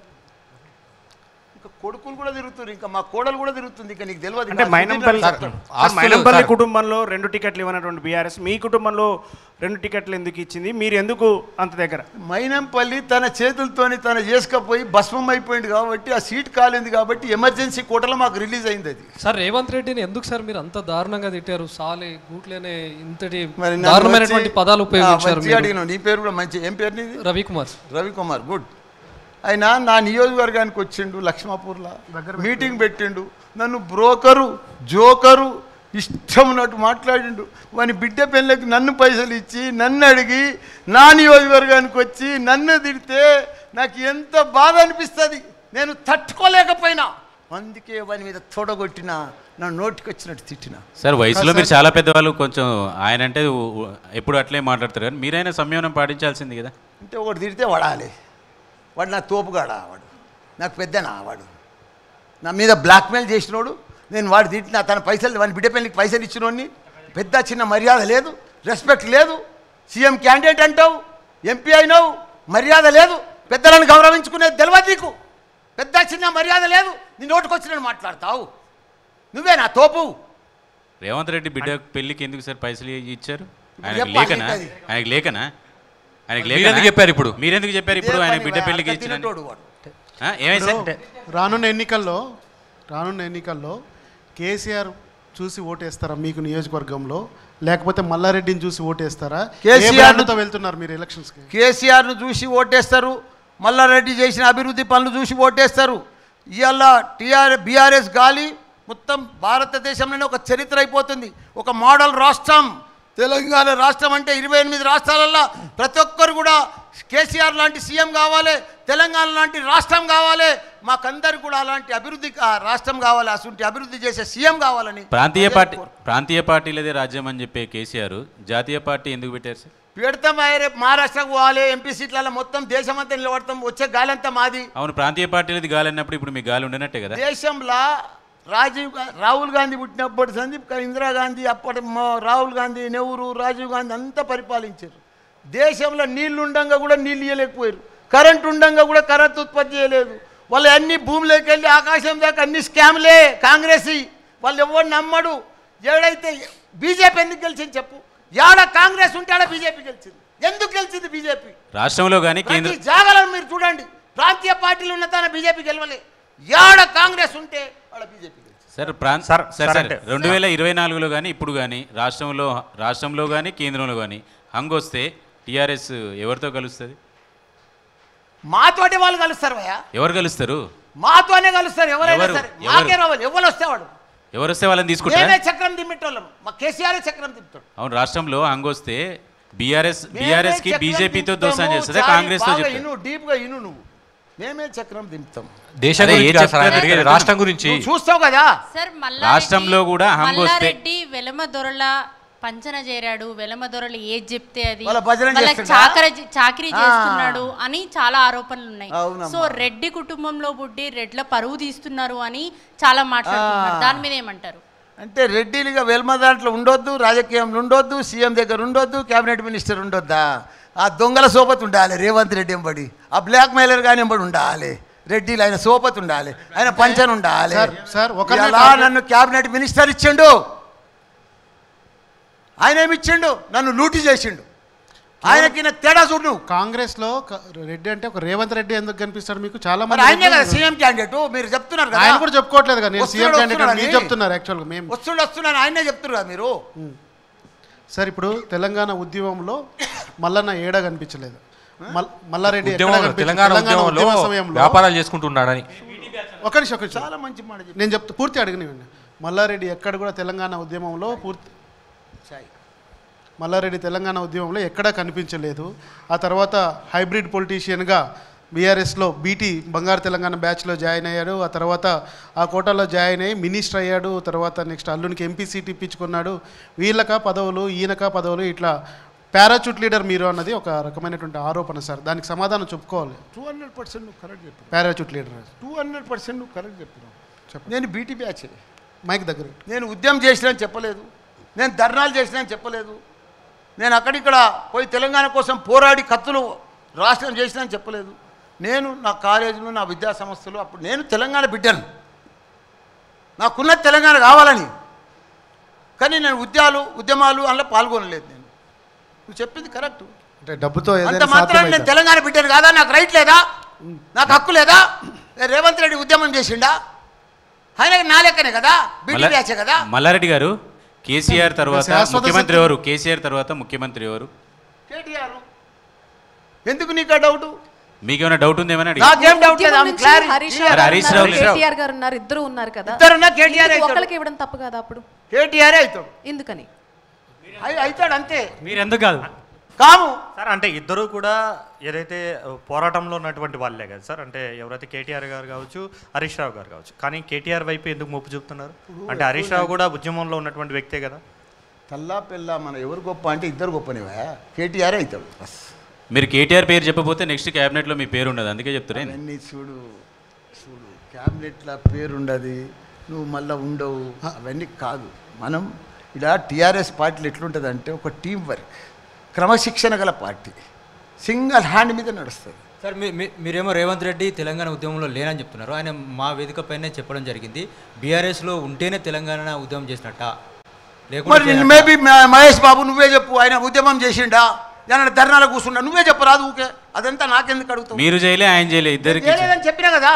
కొడుకులు కూడా తిరుగుతుంది, ఇంకా మా కోడలు కూడా తిరుగుతుంది. ఇంకా నీకు తెలియదు. అంటే మైనంపల్లి కుటుంబంలో 2 టికెట్లు ఇవ్వనటువంటి బీఆర్ఎస్ మీ కుటుంబంలో 2 టికెట్లు ఎందుకు ఇచ్చింది? మీరు ఎందుకు అంత దగ్గర? మైనంపల్లి తన చేతులతోని తను చేసుకపోయి భస్మం అయిపోయింది కాబట్టి, ఆ సీట్ కాలేదు కాబట్టి ఎమర్జెన్సీ కోటలో మాకు రిలీజ్ అయింది. అది సార్ రేవంత్ రెడ్డిని ఎందుకు సార్ మీరు అంత దారుణంగా తిట్టారు? సాలే గూట్లేనే ఇంతటి దారుణమైనటువంటి పదాలు ఉపయోగించారు. నీ పేరు కూడా మంచి. ఏం పేరు నీది? రవికుమార్. రవికుమార్, గుడ్. ఆయన నా నియోజకవర్గానికి వచ్చిండు, లక్ష్మాపూర్లో మీటింగ్ పెట్టిండు. నన్ను బ్రోకరు, జోకరు, ఇష్టం ఉన్నట్టు మాట్లాడిండు. వాని బిడ్డ పెళ్ళకి నన్ను పైసలు ఇచ్చి, నన్ను అడిగి, నా నియోజకవర్గానికి వచ్చి నన్ను తిడితే నాకు ఎంత బాధ అనిపిస్తుంది. నేను తట్టుకోలేకపోయినా, అందుకే వాని మీద తోడగొట్టిన, నా నోటికి వచ్చినట్టు తిట్టిన. సార్ వయసులో మీరు చాలా పెద్దవాళ్ళు, కొంచెం ఆయన అంటే ఎప్పుడు అట్లే మాట్లాడతారు కానీ మీరైనా సంయమనం పాటించాల్సింది కదా. అంటే ఒకటి తిడితే వాడాలి. వాడు నా తోపుగాడా, వాడు నాకు పెద్దనా, వాడు నా మీద బ్లాక్మెయిల్ చేసినోడు. నేను వాడు తిట్టిన, తన పైసలు, వాని బిడ్డ పెళ్ళికి పైసలు ఇచ్చినోడిని. పెద్ద చిన్న మర్యాద లేదు, రెస్పెక్ట్ లేదు. సీఎం క్యాండిడేట్ అంటావు, ఎంపీ అయినావు, మర్యాద లేదు. పెద్దలను గౌరవించుకునేది తెలియదు నీకు. పెద్ద చిన్న మర్యాద లేదు. నీ నోటికి వచ్చినట్టు మాట్లాడతావు. నువ్వే నా తోపు. రేవంత్ రెడ్డి బిడ్డ పెళ్ళికి ఎందుకు సార్ పైసలు ఇచ్చారు? ఆయనకు లేకనా? ఆయనకు లేకనా? ఆయనకు లేకనా చెప్పారు? ఇప్పుడు మీరెందుకు చెప్పారు? ఇప్పుడు ఆయన బిడ్డ పెళ్ళికి ఇచ్చిన ఏమైంది? రానున్న ఎన్నికల్లో కేసీఆర్ చూసి ఓటేస్తారా మీకు నియోజకవర్గంలో, లేకపోతే మల్లారెడ్డిని చూసి ఓటేస్తారా? కేసీఆర్తో వెళ్తున్నారు మీరు ఎలక్షన్స్కి. కేసీఆర్ను చూసి ఓటేస్తారు, మల్లారెడ్డి చేసిన అభివృద్ధి పనులు చూసి ఓటేస్తారు. ఇవాళ బీఆర్ఎస్ గాలి మొత్తం భారతదేశంలోనే ఒక చరిత్ర అయిపోతుంది. ఒక మోడల్ రాష్ట్రం తెలంగాణ రాష్ట్రం అంటే 28 రాష్ట్రాలల్లో ప్రతి ఒక్కరు కూడా కేసీఆర్ లాంటి సీఎం కావాలి, తెలంగాణ లాంటి రాష్ట్రం కావాలి, మాకందరికి కూడా అలాంటి అభివృద్ధి రాష్ట్రం కావాలి, అసలు అభివృద్ధి చేసే సీఎం కావాలని. ప్రాంతీయ పార్టీలదే రాజ్యం అని చెప్పే కేసీఆర్ జాతీయ పార్టీ ఎందుకు పెట్టారు సార్? పెడతాం, రేపు మహారాష్ట్రకు పోవాలి, ఎంపీ సీట్లలో మొత్తం దేశమంతా నిలబడతాం, వచ్చే గాలి అంతా మాది. అవును, ప్రాంతీయ పార్టీలది గాలి అన్నప్పుడు ఇప్పుడు మీ గాలి ఉండనట్టే కదా. దేశంలో రాహుల్ గాంధీ పుట్టినప్పుడు సందీప్ ఇందిరాగాంధీ, అప్పటి రాహుల్ గాంధీ, నెహ్రూ, రాజీవ్ గాంధీ అంతా పరిపాలించారు. దేశంలో నీళ్లు ఉండంగా కూడా నీళ్ళు ఇవ్వలేకపోయారు, కరెంట్ ఉండంగా కూడా కరెంట్ ఉత్పత్తి చేయలేదు. వాళ్ళు అన్ని భూమిలోకి వెళ్ళి ఆకాశం దాకా అన్ని స్కామ్లే కాంగ్రెస్. వాళ్ళు ఎవరు నమ్మడు. ఏడైతే బీజేపీ ఎందుకు గెలిచింది చెప్పు? ఏడ కాంగ్రెస్ ఉంటే ఆడ బీజేపీ గెలిచింది. ఎందుకు గెలిచింది బీజేపీ? రాష్ట్రంలో కానీ జాగాలను మీరు చూడండి, ప్రాంతీయ పార్టీలు ఉన్న తన బీజేపీ గెలవలే. ఏడ కాంగ్రెస్ ఉంటే ఆడ బీజేపీ గెలిచింది. సార్ 2024లో కానీ ఇప్పుడు కానీ రాష్ట్రంలో కానీ కేంద్రంలో కానీ హంగ్ వస్తే టీఆర్ఎస్ ఎవరితో కలుస్తుంది? మాతోటి వాళ్ళు కలుస్తారు భయ్యా. ఎవరు కలుస్తారు? మాతోనే కలుస్తారు. ఎవరైనా సరే మాకే రావాలి. ఎవరు వస్తే వాళ్ళని తీసుకుంటారు. చక్రం దిమ్మేటోళ్ళం, మా కేసీఆర్ చక్రం దింపుతాడు. అవును, రాష్ట్రంలో హంగ్ వస్తే బీఆర్ఎస్ కి బీజేపీతో దోషం చేస్తుందా కాంగ్రెస్ తో? డీప్గా ఇను నువ్వు. మేమే చక్రం దింపుతాం. రాష్ట్రం గురించి చూస్తావు కదా. రాష్ట్రంలో కూడా హంగ్ వస్తే మల్లారెడ్డి వెలమ దొరల పంచన చేరాడు, వెలమ దొరలు ఏది చెప్తే అది వాళ్ళకి చాకరీ చేస్తున్నాడు అని చాలా ఆరోపణలు ఉన్నాయి. సో రెడ్డి కుటుంబంలో పుట్టి రెడ్ల పరువు తీస్తున్నారు అని చాలా మాట్లాడుతున్నారు. దాని మీద ఏమంటారు? అంటే రెడ్డిలుగా వెల్మ దాంట్లో ఉండొద్దు, రాజకీయంలో ఉండొద్దు, సీఎం దగ్గర ఉండొద్దు, క్యాబినెట్ మినిస్టర్ ఉండొద్దా? ఆ దొంగల సోపతి ఉండాలి రేవంత్ రెడ్డి ఎంబడి, ఆ బ్లాక్ మెయిలర్ కానీ ఎంబడి ఉండాలి. రెడ్డిలు ఆయన సోపతి ఉండాలి, ఆయన పంచన్ ఉండాలి. నన్ను క్యాబినెట్ మినిస్టర్ ఇచ్చిండు, ఆయన ఏమి ఇచ్చిండు? నన్ను లూటీ చేసిండు. ఆయనకి తేడా చూడు. కాంగ్రెస్ లో రెడ్డి అంటే ఒక రేవంత్ రెడ్డి ఎందుకు కనిపిస్తాడు మీకు? చాలా మంది ఆయనే కదా సీఎం క్యాండిడేట్. మీరు చెప్తున్నారు కదా, ఆయన కూడా చెప్పుకోవట్లేదు కదా నేను సీఎం క్యాండిడేట్ అని చెప్తున్నారు. యాక్చువల్గా మేము వస్తున్నాను ఆయనే చెప్తున్నారు కదా మీరు. సార్ ఇప్పుడు తెలంగాణ ఉద్యమంలో మల్లన్న ఏడా కనిపించలేదు, మల్లారెడ్డి తెలంగాణ సమయంలో వ్యాపారాలు చేసుకుంటున్నాడని ఒక నిమిషం చాలా మంచి మాట నేను చెప్తా, పూర్తి అడిగినవండి. మల్లారెడ్డి ఎక్కడ కూడా తెలంగాణ ఉద్యమంలో మల్లారెడ్డి తెలంగాణ ఉద్యమంలో ఎక్కడా కనిపించలేదు. ఆ తర్వాత హైబ్రిడ్ పొలిటీషియన్గా బీఆర్ఎస్లో బీటీ బంగారు తెలంగాణ బ్యాచ్లో జాయిన్ అయ్యాడు. ఆ తర్వాత ఆ కోటాలో జాయిన్ అయ్యి మినిస్టర్ అయ్యాడు. తర్వాత నెక్స్ట్ అల్లునికి ఎంపీ సీట్ ఇప్పించుకున్నాడు. వీళ్ళక పదవులు ఈయనక పదవులు, ఇట్లా పారాచూట్ లీడర్ మీరు అన్నది ఒక రకమైనటువంటి ఆరోపణ సార్. దానికి సమాధానం చెప్పుకోవాలి. 200% నువ్వు కరెక్ట్ చెప్పావు. పారాచూట్ లీడర్ 200% నువ్వు కరెక్ట్ చెప్పినావు. నేను బీటీ బ్యాచ్ మైక్ దగ్గర. నేను ఉద్యమం చేసినా చెప్పలేదు, నేను ధర్నాలు చేసినా చెప్పలేదు, నేను అక్కడిక్కడ పోయి తెలంగాణ కోసం పోరాడి కత్తులు రాష్ట్రం చేసినా చెప్పలేదు. నేను నా కాలేజీలు, నా విద్యా సంస్థలు, అప్పుడు నేను తెలంగాణ బిడ్డను, నాకున్న తెలంగాణ కావాలని. కానీ నేను ఉద్యమాలు అందులో పాల్గొనలేదు. నువ్వు చెప్పింది కరెక్ట్. అంటే డబ్బుతో అంత మాత్రం నేను తెలంగాణ బిడ్డను కాదా? నాకు రైట్ లేదా? నాకు హక్కు లేదా? రేవంత్ రెడ్డి ఉద్యమం చేసిండా? ఆయన నా లెక్కనే కదా, బీటీ బ్యాచే కదా. మల్లారెడ్డి గారు కేసీఆర్ తర్వాత ముఖ్యమంత్రి ఎవరు? కేసీఆర్ తర్వాత ముఖ్యమంత్రి ఎవరు? కేటీఆర్. ఎందుకు నీకు ఆ డౌట్? మీకేమైనా డౌట్ ఉందేమని అడిగి. నాకేం డౌట్ లేదు. హరీష్ రావు కేటీఆర్ గారు ఉన్నారు, ఇద్దరు ఉన్నారు కదా. ఇద్దరున్నా కేటీఆర్ ఒకరికి ఇవ్వడం తప్పు కదా? అప్పుడు కేటీఆర్ అవుతాడు. ఎందుకని అవుతాడు అంతే. మీరు ఎందుకు కాదు కాము సార్? అంటే ఇద్దరు కూడా ఏదైతే పోరాటంలో ఉన్నటువంటి వాళ్ళే కదా సార్. అంటే ఎవరైతే కేటీఆర్ గారు కావచ్చు, హరీష్ రావు గారు కావచ్చు. కానీ కేటీఆర్ వైపు ఎందుకు మొప్పు చూపుతున్నారు? అంటే హరీష్ రావు కూడా ఉద్యమంలో ఉన్నటువంటి వ్యక్తే కదా. తల్లా పిల్ల మన ఎవరు గొప్ప అంటే ఇద్దరు గొప్పనివా? కేటీఆర్ అవుతాడు. మీరు కేటీఆర్ పేరు చెప్పకపోతే నెక్స్ట్ క్యాబినెట్లో మీ పేరు ఉండదు, అందుకే చెప్తారు. అన్నీ చూడు క్యాబినెట్లో పేరు ఉండదు, నువ్వు మళ్ళీ ఉండవు, అవన్నీ కాదు. మనం ఇలా టీఆర్ఎస్ పార్టీలు ఎట్లుంటుంది అంటే ఒక టీం వర్క్, క్రమశిక్షణ గల పార్టీ, సింగిల్ హ్యాండ్ మీద నడుస్తుంది. సార్ మీరేమో రేవంత్ రెడ్డి తెలంగాణ ఉద్యమంలో లేనని చెప్తున్నారు. ఆయన మా వేదిక పైనే చెప్పడం జరిగింది, బీఆర్ఎస్లో ఉంటేనే తెలంగాణ ఉద్యమం చేసినట్ట. మరి మేబీ మహేష్ బాబు నువ్వే చెప్పు, ఆయన ఉద్యమం చేసిండా? ఏమన్నా ధర్నాలు కూర్చున్నా? నువ్వే చెప్పరాదు ఊకే. అదంతా నాకెందుకు అడుగుతావు? మీరు చేయలే, ఆయన చేయలే, ఇద్దరికి చేయలేదని చెప్పినా కదా.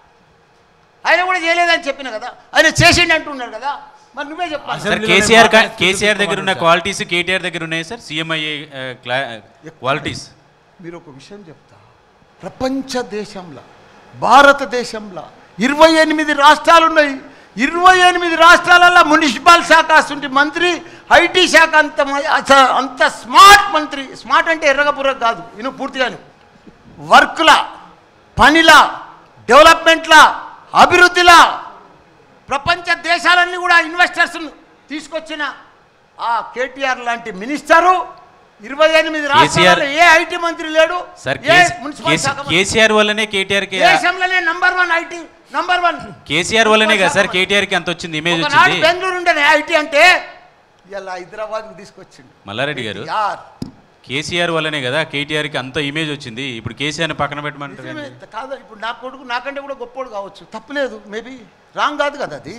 ఆయన కూడా చేయలేదని చెప్పిన కదా. ఆయన చేసిండి అంటున్నాడు కదా, మరి నువ్వే చెప్పాలి. సార్ కేసీఆర్ దగ్గర ఉన్న క్వాలిటీస్ కేటీఆర్ దగ్గర ఉన్నాయి సార్. సీఎంఐఏ క్వాలిటీస్. మీరు ఒక విషయం చెప్తా, ప్రపంచ దేశంలో భారతదేశంలో 28 రాష్ట్రాలు ఉన్నాయి. 28 రాష్ట్రాలలో మున్సిపల్ శాఖ మంత్రి ఐటీ శాఖ అంత స్మార్ట్ మంత్రి. స్మార్ట్ అంటే ఎర్రగపుర్ర కాదు, ఇను పూర్తిగాను వర్క్ల, పనిలా, డెవలప్మెంట్లా, అభివృద్ధిలా ప్రపంచ దేశాలన్నీ కూడా ఇన్వెస్టర్స్ను తీసుకొచ్చిన ఆ కేటీఆర్ లాంటి మినిస్టరు 28 రాష్ట్రాల్లో ఏ ఐటీ మంత్రి లేడు. కేసీఆర్ వల్లనే కేటీఆర్ దేశంలోనే #1 ఐటీ #1 కేసీఆర్ వల్లనే కదా సార్ కేటీఆర్ కి అంత వచ్చింది, ఇమేజ్ వచ్చింది. బెంగళూరు ఉండేది ఐటీ అంటే ఇలా హైదరాబాద్కి తీసుకొచ్చింది మల్లారెడ్డి గారు. కేసీఆర్ వల్లనే కదా కేటీఆర్ కి అంత ఇమేజ్ వచ్చింది. ఇప్పుడు కేసీఆర్ని పక్కన పెట్టమంటారు కాదా? ఇప్పుడు నా కొడుకు నాకంటే కూడా గొప్పోడు కావచ్చు, తప్పలేదు, మేబీ రాంగ్ కాదు కదా అది.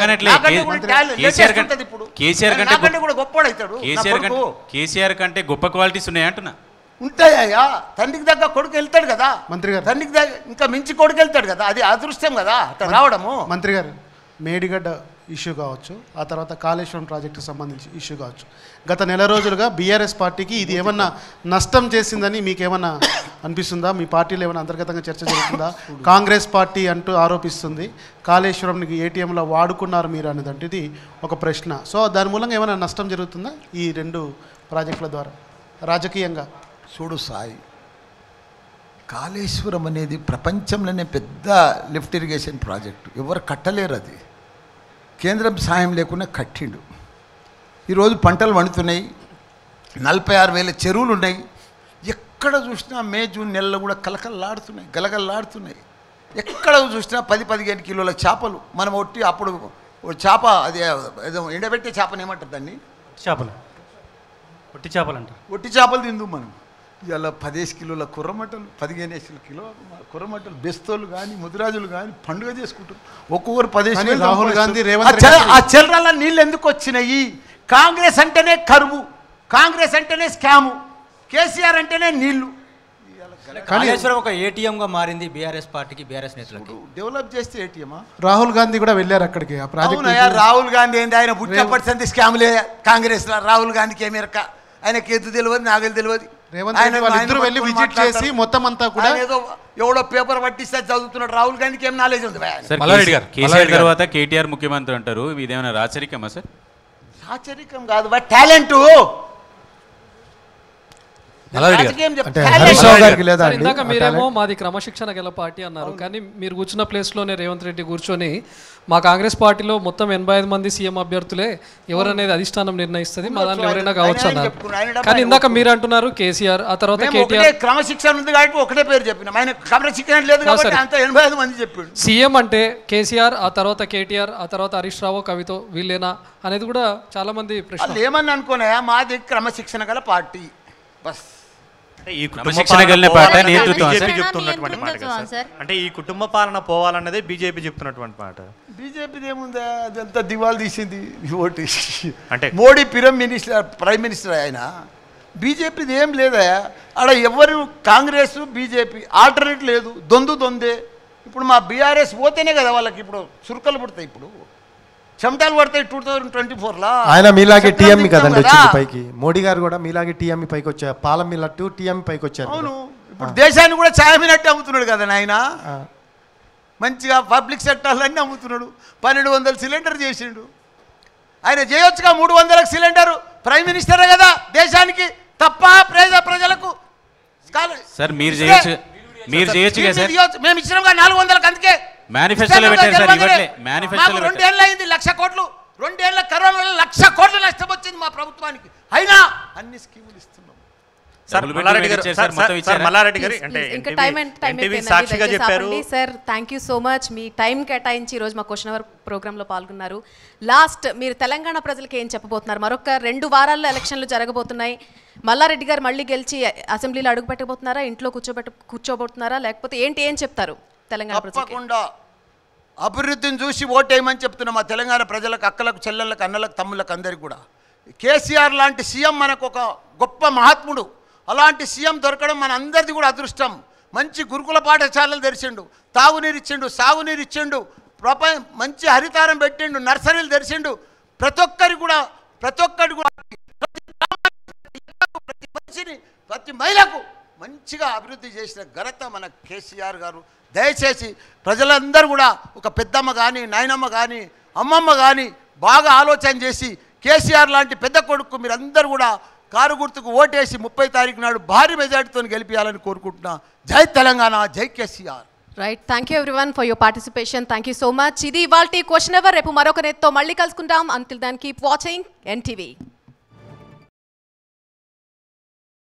కేసీఆర్ కంటే గొప్ప క్వాలిటీస్ ఉన్నాయంటున్నా. ఉంటాయా? తండ్రికి దగ్గర కొడుకు వెళ్తాడు కదా మంత్రి గారు, తండ్రికి దగ్గర ఇంకా మించి కొడుకు వెళ్తాడు కదా, అది అదృష్టం కదా అట్లా రావడము. మంత్రి గారు, మేడిగడ్డ ఇష్యూ కావచ్చు, ఆ తర్వాత కాళేశ్వరం ప్రాజెక్టుకు సంబంధించి ఇష్యూ కావచ్చు, గత నెల రోజులుగా బీఆర్ఎస్ పార్టీకి ఇది ఏమన్నా నష్టం చేసిందని మీకు ఏమన్నా అనిపిస్తుందా? మీ పార్టీలో ఏమైనా అంతర్గతంగా చర్చ జరుగుతుందా? కాంగ్రెస్ పార్టీ అంటూ ఆరోపిస్తుంది కాళేశ్వరంకి ఏటీఎంలో వాడుకున్నారు మీరు అనేది, ఇది ఒక ప్రశ్న. సో దాని మూలంగా ఏమైనా నష్టం జరుగుతుందా ఈ 2 ప్రాజెక్టుల ద్వారా రాజకీయంగా? చూడు సాయి, కాళేశ్వరం అనేది ప్రపంచంలోనే పెద్ద లిఫ్ట్ ఇరిగేషన్ ప్రాజెక్టు, ఎవరు కట్టలేరు. అది కేంద్రం సహాయం లేకుండా కట్టిండు. ఈరోజు పంటలు పండుతున్నాయి, 46,000 చెరువులు ఉన్నాయి. ఎక్కడ చూసినా మే జూన్ నెలలో కూడా కలకల్లాడుతున్నాయి, గలగల్లాడుతున్నాయి. ఎక్కడ చూసినా 10-15 కిలోల చేపలు. మనం ఒట్టి అప్పుడు చేప అది ఏదో ఎండబెట్టే చేపని ఏమంటారు దాన్ని? చేపలు, ఒట్టి చేపలు అంట. ఒట్టి చేపలు తిందు మనం. ఇలా 15 కిలోల కుర్రమట్టలు, 15 కిలో కుర్రమట్టలు, బెస్తోళ్ళు కానీ ముదిరాజులు కానీ పండుగ చేసుకుంటారు. ఒక్కొక్కరు 15. రాహుల్ గాంధీ ఆ చెర్రల నీళ్ళు ఎందుకు వచ్చినాయి? కాంగ్రెస్ అంటేనే కరువు, కాంగ్రెస్ అంటేనే స్కాము, కేసీఆర్ అంటేనే నీళ్లు. కాళేశ్వరం ఒక ఏటీఎంగా మారింది బీఆర్ఎస్ పార్టీకి, బీఆర్ఎస్ నేతలకు. డెవలప్ చేస్తే ఏటీఎమా? రాహుల్ గాంధీ కూడా వెళ్ళారు అక్కడికి ఆ ప్రాజెక్ట్. రాహుల్ గాంధీ ఏంది? ఆయన బుట్టపడిసంది స్కాములే కాంగ్రెస్లో. రాహుల్ గాంధీకి ఏమేరక, ఆయనకి ఎద్దు తెలియదు, నాగలు తెలియదు. వాళ్ళిద్దరూ వెళ్ళి విజిట్ చేసి మొత్తం అంతా కూడా ఏదో ఎవడో పేపర్ పట్టిస్తే చదువుతున్నాడు. రాహుల్ గాంధీకి ఏం నాలెడ్జ్ ఉంది? కేసీఆర్ తర్వాత కేటీఆర్ ముఖ్యమంత్రి అంటారు, ఇదేమైనా రాచరికమా సార్? రాచరికం కాదు, టాలెంట్. ఇందాక మీరేమో మాది క్రమశిక్షణ గల పార్టీ అన్నారు, కానీ మీరు కూర్చున్న ప్లేస్లోనే రేవంత్ రెడ్డి కూర్చొని మా కాంగ్రెస్ పార్టీలో మొత్తం 85 మంది సీఎం అభ్యర్థులే ఎవరనేది అధిష్టానం నిర్ణయిస్తుంది, మా దాంట్లో ఎవరైనా కావచ్చు అన్నారు. కానీ ఇందాక మీరు అంటున్నారు కేసీఆర్, ఆ తర్వాత కేటీఆర్. క్రమశిక్షణ ఉంది కాబట్టి ఒకటే పేరు చెప్పిన, ఆయన క్రమశిక్షణ లేదు కాబట్టి అంత 85 మంది చెప్పాడు. సీఎం అంటే కేసీఆర్, ఆ తర్వాత కేటీఆర్, ఆ తర్వాత హరీష్ రావు, కవితో వీళ్ళేనా అనేది కూడా చాలా మంది ప్రశ్న. ఏమని అనుకున్నాయా? మాది క్రమశిక్షణ గల పార్టీ బస్. అంటే ఈ కుటుంబ పాలన పోవాలన్నదే బీజేపీ చెప్తున్నటువంటి మాట. బీజేపీది ఏముందా? అదంతా దివాలు తీసింది ఓటు. అంటే మోడీ ప్రైమ్ మినిస్టర్ ఆయన. బీజేపీది ఏం లేదా ఆడ? ఎవరు కాంగ్రెస్ బీజేపీ ఆల్టర్నేట్ లేదు, దొందే. ఇప్పుడు మా బీఆర్ఎస్ పోతేనే కదా వాళ్ళకి ఇప్పుడు చురుకలు పుడతాయి, ఇప్పుడు చెమటాలు పడతాయి 2024లో. ఆయన మీలాగే టీఎంఈ కదండి వచ్చింది పైకి. మోడీ గారు కూడా మీలాగే టీఎంఈ పైకి వచ్చారు, పాలం మిల్లట్టు టీఎంఈ పైకి వచ్చారు. అవును, ఇప్పుడు దేశాన్ని కూడా చాయమినట్టు అమ్ముతున్నాడు కదా ఆయన. మంచిగా పబ్లిక్ సెక్టార్లన్నీ అమ్ముతున్నాడు. 1200 సిలిండర్ చేసిండు. ఆయన చేయొచ్చుగా 300 సిలిండర్. ప్రైమ్ మినిస్టరే కదా దేశానికి, తప్ప ప్రజలకు. సార్ మీరు చేయొచ్చు కదా సార్. మేము ఇచ్చినాం 400కి, అందుకే మేనిఫెస్టోలో పెట్టారు సార్. ఇవ్వట్లే మేనిఫెస్టోలో 2 ఏళ్ళు అయింది, 1,00,000 కోట్లు. 2 ఏళ్ళ కరోనా 1,00,000 కోట్లు నష్టం వచ్చింది మా ప్రభుత్వానికి. అయినా అన్ని స్కీములు ఇస్తున్నాం. మల్లారెడ్డి గారు అంటే సాక్షిగా చెప్పారు. Sir thank you so much, మీ టైం కేటాయించి ఈరోజు మా క్వశ్చన్ అవర్ ప్రోగ్రాంలో పాల్గొన్నారు. లాస్ట్ మీరు తెలంగాణ ప్రజలకు ఏం చెప్పబోతున్నారు? మరొక 2 వారాల్లో ఎలక్షన్లు జరగబోతున్నాయి. మల్లారెడ్డి గారు మళ్ళీ గెలిచి అసెంబ్లీలో అడుగు పెట్టబోతున్నారా, ఇంట్లో కూర్చోబోతున్నారా, లేకపోతే ఏం చెప్తారు తెలంగాణ ప్రజలకు? తప్పకుండా అభివృద్ధిని చూసి ఓటేయమని చెప్తున్నా మా తెలంగాణ ప్రజలకు, అక్కలకు, చెల్లెళ్ళకు, అన్నలకు, తమ్ముళ్ళకు అందరికీ కూడా. కేసీఆర్ లాంటి సీఎం మనకు ఒక గొప్ప మహాత్ముడు. అలాంటి సీఎం దొరకడం మన అందరిది కూడా అదృష్టం. మంచి గురుకుల పాఠశాలలు తెరిచిండు, తాగునీరు ఇచ్చిండు, సాగునీరు ఇచ్చిండు, మంచి హరితారం పెట్టిండు, నర్సరీలు తెరిచిండు. ప్రతి ఒక్కరి కూడా ప్రతి మనిషిని, ప్రతి మహిళకు మంచిగా అభివృద్ధి చేసిన ఘనత మన కేసీఆర్ గారు. దయచేసి ప్రజలందరూ కూడా ఒక పెద్దమ్మ కానీ, నాయనమ్మ కానీ, అమ్మమ్మ కానీ బాగా ఆలోచన చేసి కేసీఆర్ లాంటి పెద్ద కొడుకు మీరందరూ కూడా కారు గుర్తుకు ఓటేసి 30 తారీఖు నాడు భారీ మెజార్టీతో గెలిపించాలని కోరుకుంటున్నా. జై తెలంగాణ, జై KCR. Right, thank you everyone for your participation. Thank you so much. ఇది ఇవాల్టి క్వశ్చన్ అవర్. రేపు మరొక నేతతో మళ్ళీ కలుసుకుంటాం. Until then keep watching NTV.